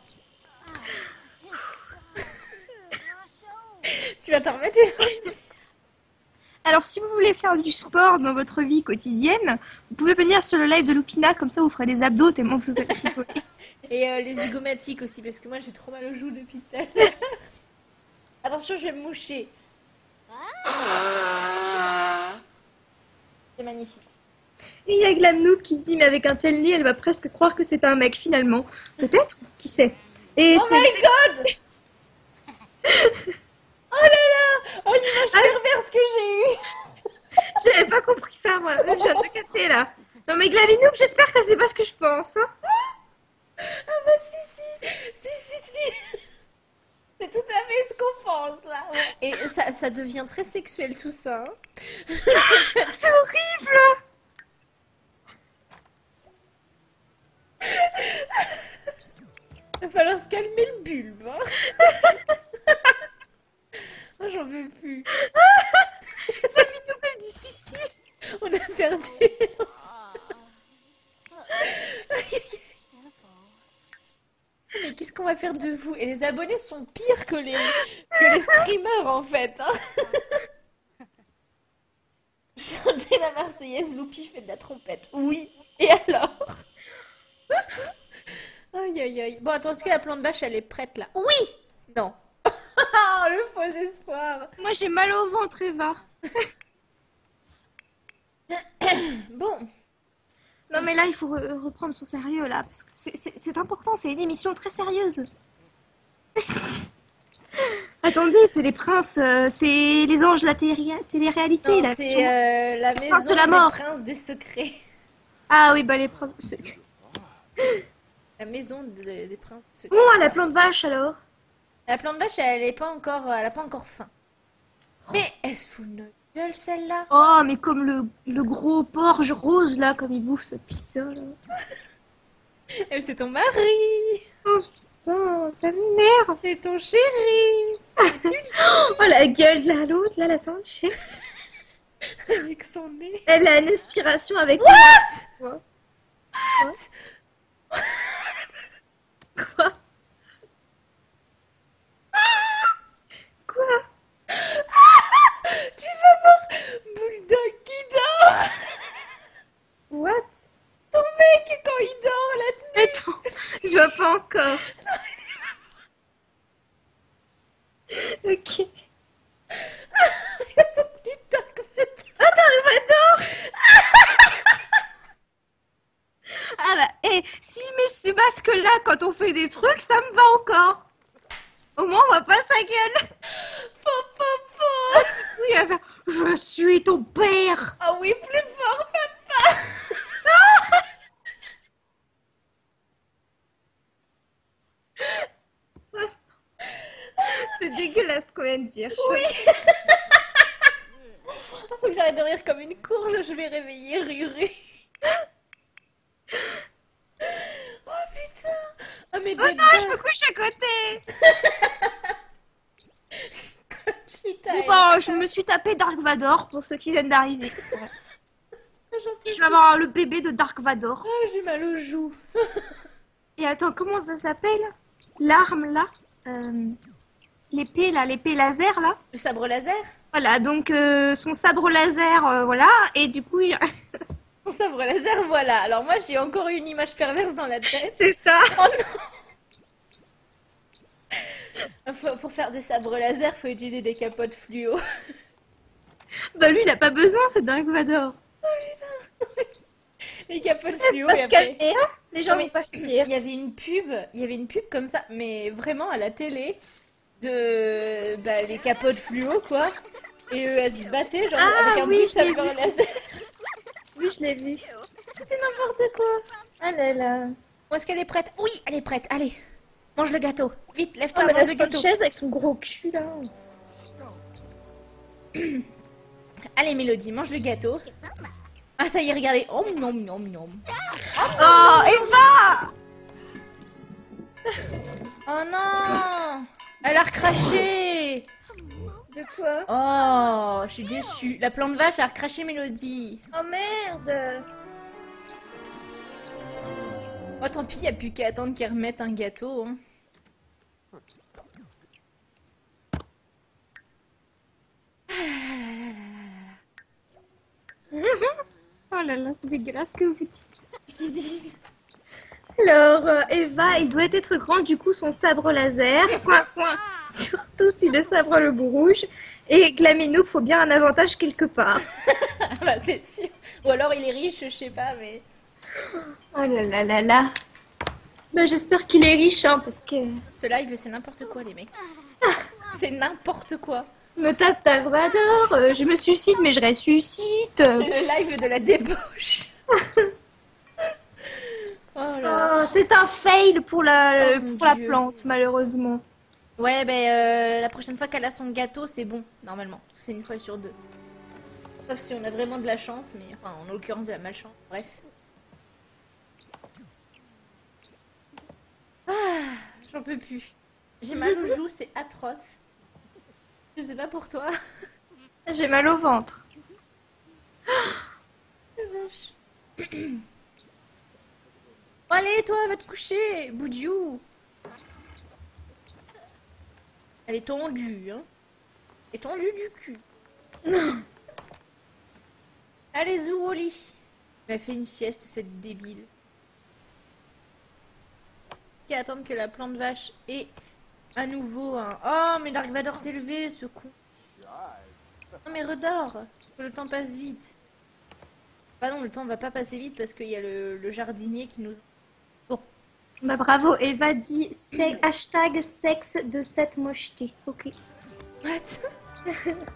Tu vas t'en remettre une aussi. Alors, si vous voulez faire du sport dans votre vie quotidienne, vous pouvez venir sur le live de Lupina, comme ça vous ferez des abdos tellement vous allez rigoler. Et euh, les zygomatiques aussi, parce que moi j'ai trop mal aux joues depuis tout à l'heure. Attention, je vais me moucher. C'est magnifique. Et il y a Glamnoob qui dit mais avec un tel nez, elle va presque croire que c'est un mec finalement. Peut-être, qui sait. Et Oh c'est my god! Oh là là! Oh l'image perverse que j'ai eue! J'avais pas compris ça, moi. Je viens de capter là. Non mais Glaminoub, j'espère que c'est pas ce que je pense. Hein. Ah bah si si! Si si si! C'est tout à fait ce qu'on pense là! Ouais. Et ça, ça devient très sexuel tout ça. Hein. C'est horrible. Il va falloir se calmer le bulbe. Hein. Oh, j'en veux plus. Glaminoub, elle dit si si. On a perdu. Mais qu'est-ce qu'on va faire de vous? Et les abonnés sont pires que les, que les streamers en fait. Hein. Chanter la Marseillaise, Loupi fait de la trompette. Oui. Et alors? Aïe aïe aïe. Bon, attends, est-ce que la plante vache elle est prête là? Oui! Non. Oh, le faux espoir. Moi j'ai mal au ventre, Eva. Bon. Non mais là il faut re- reprendre son sérieux là, parce que c'est c'est- c'est important, c'est une émission très sérieuse. Attendez, c'est les princes, euh, c'est les anges de la télé- télé-réalité Non, là. c'est sûrement. euh, la princes maison de la des mort. princes des secrets. Ah oui, bah les princes. c'est- La maison de- des princes des Bon, secrets. à la plante vache alors. La plante vache, elle est pas encore, elle a pas encore faim. Mais elle se fout de notre gueule celle-là. Oh, mais comme le, le gros porc rose là, comme il bouffe sa pizza là. Elle c'est ton mari. Oh putain, ça m'énerve. C'est ton chéri. Oh la gueule de la l'autre là, la Sanchez. Avec son nez. Elle a une inspiration avec. What? Quoi? Quoi? Quoi? Tu vas voir Bulldog qui dort. What? Ton mec quand il dort la nuit. Attends, je vois pas encore. Ok. Putain, comment Attends, le Vador. Ah bah, et s'il met ce masque-là quand on fait des trucs, ça me va encore. Au moins, on voit pas sa gueule. Papa. Il va faire, je suis ton père. Ah oui, plus fort, papa. C'est dégueulasse ce qu'on vient de dire. Oui. Faut que j'arrête de rire comme une courge, je vais réveiller Ruru. Oh putain. Ah mais Oh non, je me couche à côté. Conchita Bon, est- bah, je me suis tapé Dark Vador pour ceux qui viennent d'arriver. J'en peux Et je vais avoir le bébé de Dark Vador. Ah, j'ai mal aux joues. Et attends, comment ça s'appelle? L'arme là? Euh, l'épée là, l'épée laser là? Le sabre laser? Voilà, donc euh, son sabre laser, euh, voilà, et du coup, il... Mon sabre laser, voilà. Alors moi, j'ai encore une image perverse dans la tête. c'est ça. Oh non. Faut- pour faire des sabres laser, faut utiliser des capotes fluo. Bah lui, il a pas besoin, c'est Dark Vador. Les capotes fluo Pas et se après... calmer, hein. Les gens Non, mais vont pas finir. Il y avait une pub, il y avait une pub comme ça, mais vraiment à la télé, de bah, les capotes fluo, quoi. Et eux, elles se battaient, genre, Ah, avec un oui, bout de je l'ai sabre vu. laser. Oui, je l'ai vu. C'est n'importe quoi. Ah là là. Bon, est-ce qu'elle est prête? Oui, elle est prête. Allez, mange le gâteau. Vite, Oh, lève-toi, mais mange la le gâteau. Sanchez avec son gros cul là. Allez, Mélodie, mange le gâteau. Ah, ça y est, regardez. Oh, nom, nom, nom. Oh, Eva. Oh non! Elle a recraché! De quoi? Oh, je suis déçue. La plante vache a recraché Mélodie. Oh merde. Oh, tant pis, y a plus qu'à attendre qu'elle remette un gâteau. Hein. Oh là là, c'est dégueulasse ce que vous dites. Qu'est-ce qu'ils disent? Alors, euh, Eva, il doit être grand, du coup, son sabre laser. Coin, coin. Surtout si le sabre le bout rouge. Et Glaminoop, faut bien un avantage quelque part. Ah bah, c'est sûr. Ou alors il est riche, je sais pas, mais. Oh là là là là. Bah, j'espère qu'il est riche, hein, parce que... Ce live, c'est n'importe quoi, les mecs. C'est n'importe quoi. Je me tape Dark Vador, euh, je me suicide, mais je ressuscite. Le live de la débauche. Oh là. Oh, c'est un fail pour la, Oh, mon pour la Dieu. plante, malheureusement. Ouais, ben euh, la prochaine fois qu'elle a son gâteau, c'est bon, normalement. C'est une fois sur deux. Sauf si on a vraiment de la chance, mais enfin, en l'occurrence de la malchance. Bref. Ah, j'en peux plus. J'ai mal aux joues, c'est atroce. Je sais pas pour toi. J'ai mal au ventre. La vache. Bon, allez, toi, va te coucher, Boudiou. Elle est tendue, hein. Elle est tendue du cul. Allez, Zou au lit. Elle a fait une sieste, cette débile. Qui attendre que la plante vache ait à nouveau un... Oh, mais Dark Vador s'est levé, ce con. Non, mais redors. Le temps passe vite. Ah non, le temps va pas passer vite parce qu'il y a le, le jardinier qui nous... Bon. Bah bravo, Eva dit c'est hashtag sexe de cette mocheté. Ok. What?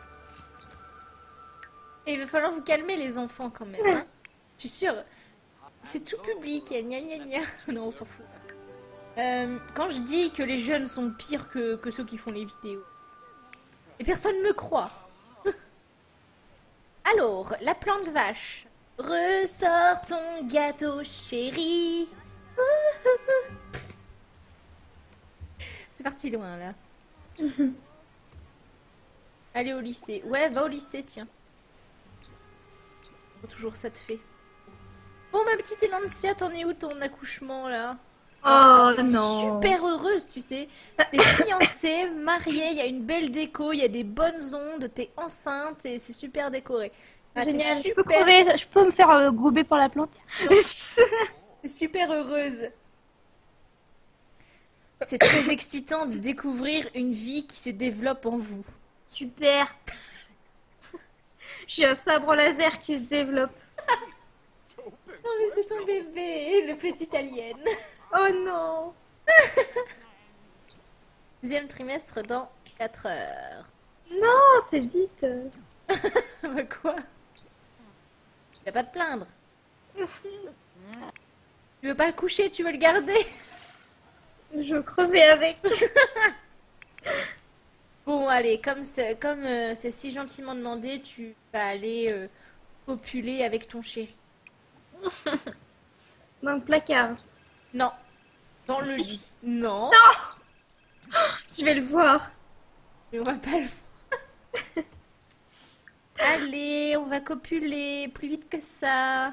Et il va falloir vous calmer les enfants quand même. Hein. Je suis sûre. C'est tout public. Gna gna gna. Non, on s'en fout. Euh, quand je dis que les jeunes sont pires que, que ceux qui font les vidéos. Et personne ne me croit. Alors, la plante vache. Ressors ton gâteau, chérie. C'est parti loin, là. Allez au lycée. Ouais, va au lycée, tiens. Toujours ça te fait. Bon, ma petite Elancia, t'en es où ton accouchement, là? Oh T'es non. super heureuse, tu sais. T'es fiancée, mariée, il y a une belle déco, il y a des bonnes ondes, t'es enceinte et c'est super décoré. Ah, t'es Génial. Je super... peux crever, je peux me faire euh, gober par la plante. t'es super heureuse. C'est très excitant de découvrir une vie qui se développe en vous. Super. J'ai un sabre laser qui se développe. Non mais c'est ton bébé, le petit alien. Oh non. Deuxième trimestre dans quatre heures. Non, c'est vite. Bah quoi? Tu vas pas te plaindre. Tu veux pas le coucher, tu veux le garder? Je crevais avec. Bon allez, comme c'est comme euh, c'est si gentiment demandé, tu vas aller euh, copuler avec ton chéri. Dans le placard. Non. Dans le Si. lit. Non. Je vais le voir. Mais on va pas le voir. Allez, on va copuler plus vite que ça.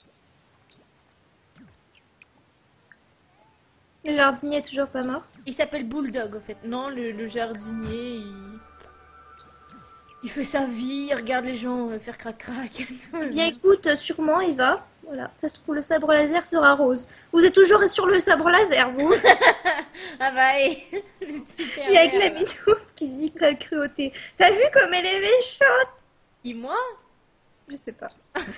Le jardinier est toujours pas mort. Il s'appelle Bulldog, en fait. Non, le, le jardinier, il... il fait sa vie, il regarde les gens euh, faire crac-crac. Eh bien écoute, sûrement Eva. Voilà, ça se trouve le sabre laser sera rose. Vous êtes toujours sur le sabre laser, vous. Ah bah, et le petit père. Et avec la minou qui se dit quelle cruauté. T'as vu comme elle est méchante? Et moi? Je sais pas.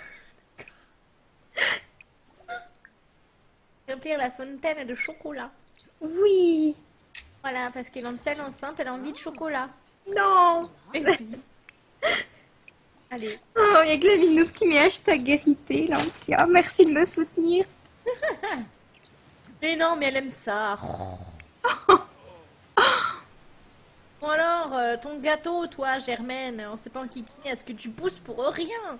Remplir la fontaine de chocolat. Oui. Voilà, parce que l'ancienne enceinte, elle a envie de chocolat. Non. Mais si. Allez. Oh, il y a que la minou qui met hashtag guérité, Lancia. Merci de me soutenir. Mais non, mais elle aime ça. Bon alors, euh, ton gâteau, toi, Germaine, on sait pas en kiki, est-ce que tu pousses pour rien?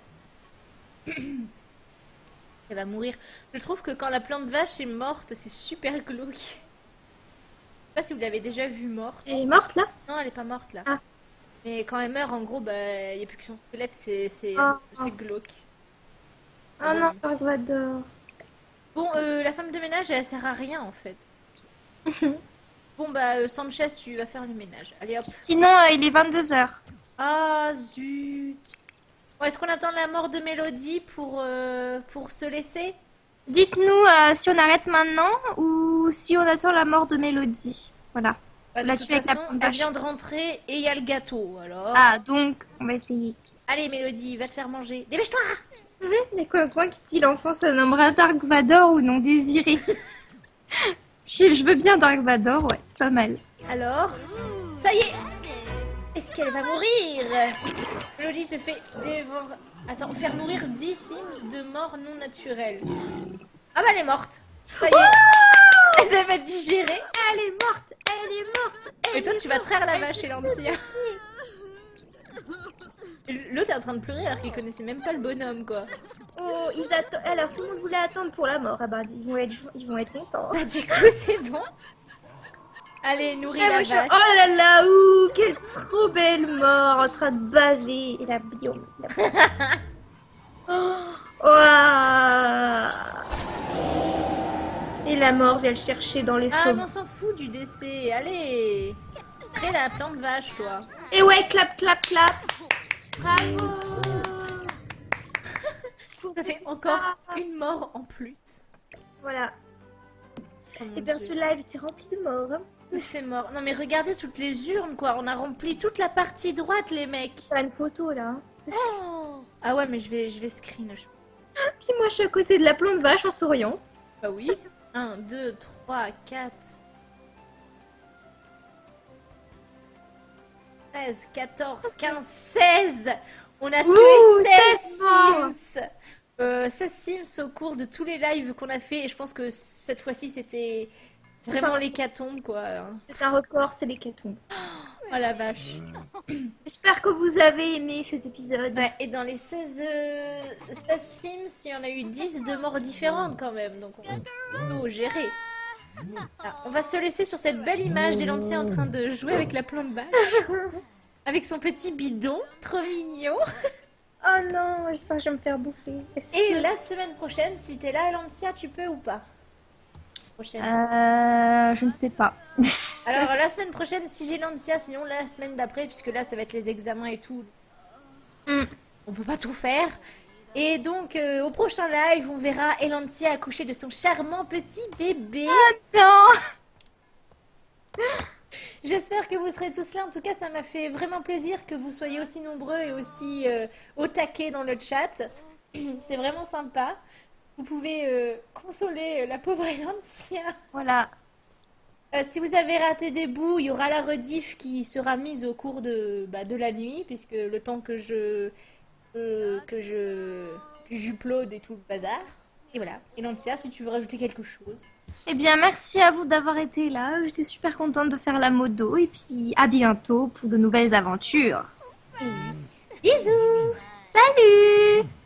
Elle va mourir. Je trouve que quand la plante vache est morte, c'est super glauque. Je sais pas si vous l'avez déjà vue morte. Elle est morte là? Non, elle est pas morte là. Ah. Mais quand elle meurt, en gros, bah, il n'y a plus que son squelette, c'est c'est Ah. c'est glauque. Oh non, Dark Vador. Bon, euh, la femme de ménage, elle sert à rien en fait. Bon, bah, euh, Sanchez, tu vas faire le ménage. Allez hop. Sinon, euh, il est vingt-deux heures. Ah, zut. Bon, est-ce qu'on attend la mort de Mélodie pour, euh, pour se laisser? Dites-nous euh, si on arrête maintenant ou si on attend la mort de Mélodie. Voilà. Bah, de Là, toute tu avec la façon, plante elle vache. vient de rentrer et il y a le gâteau, alors. Ah, donc, on va essayer. Allez, Mélodie, va te faire manger. Dépêche-toi! Il y a quoi, quoi qui dit l'enfant se nommera Dark Vador ou non désiré? je, je veux bien Dark Vador, ouais, c'est pas mal. Alors, ça y est! Est-ce qu'elle va mourir? Mélodie se fait dévorer. Attends, faire mourir dix Sims de mort non naturelle. Ah bah elle est morte. Ça y est. Elle s'est fait digérer. Elle est morte, elle est morte. Et toi tu vas traire la vache et Lancia. L'autre est en train de pleurer alors qu'il connaissait même pas le bonhomme quoi. Oh, ils attendent. Alors tout le monde voulait attendre pour la mort. Ah bah ils vont être, ils vont être contents. Bah du coup c'est bon. Allez, nourris Ah, la moi, je- vache. Oh là là, ouh, quelle trop belle mort en train de baver. Et la biome. La... oh, ouah. Et la mort vient le chercher dans Ah l'estomac. mais on s'en fout du décès. Allez. crées la plante vache, toi. Et ouais, clap, clap, clap. Bravo. Ça fait encore une mort en plus. Voilà. Oh mon Et bien Dieu. ce live était rempli de morts. Hein. C'est mort. Non mais regardez toutes les urnes, quoi. On a rempli toute la partie droite, les mecs. T'as une photo là. Oh. Ah ouais, mais je vais, je vais screen. je- Puis moi je suis à côté de la plante vache en souriant. Bah oui. un, deux, trois, quatre... treize, quatorze, quinze, seize. On a tué Ouh, seize seize morts. Sims. Euh, seize Sims au cours de tous les lives qu'on a fait. Et je pense que cette fois-ci, c'était C'est vraiment un- l'hécatombe, quoi. hein. C'est un record, c'est l'hécatombe. Oh la vache. J'espère que vous avez aimé cet épisode. Ouais, et dans les seize, euh, seize Sims, il y en a eu dix de morts différentes quand même. Donc on peut gérer. Ah, on va se laisser sur cette belle image d'Elantia en train de jouer avec la plante vache. Avec son petit bidon, trop mignon. Oh non, j'espère que je vais me faire bouffer. Et la semaine prochaine, si t'es là, Elantia, tu peux ou pas? Prochaine. Euh, je ne sais pas. Alors la semaine prochaine, si j'ai Lancia, sinon la semaine d'après, puisque là, ça va être les examens et tout. Hmm. On peut pas tout faire. Et donc, euh, au prochain live, on verra Elantia accoucher de son charmant petit bébé. Non. J'espère que vous serez tous là. En tout cas, ça m'a fait vraiment plaisir que vous soyez aussi nombreux et aussi euh, au taquet dans le chat. C'est vraiment sympa. Vous pouvez euh, consoler euh, la pauvre Elantia. Voilà. Euh, si vous avez raté des bouts, il y aura la rediff qui sera mise au cours de, bah, de la nuit, puisque le temps que je euh, que je que j'upload et tout le bazar. Et voilà. Elantia, si tu veux rajouter quelque chose. Eh bien, merci à vous d'avoir été là. J'étais super contente de faire la modo. Et puis, à bientôt pour de nouvelles aventures. Bisous! Salut!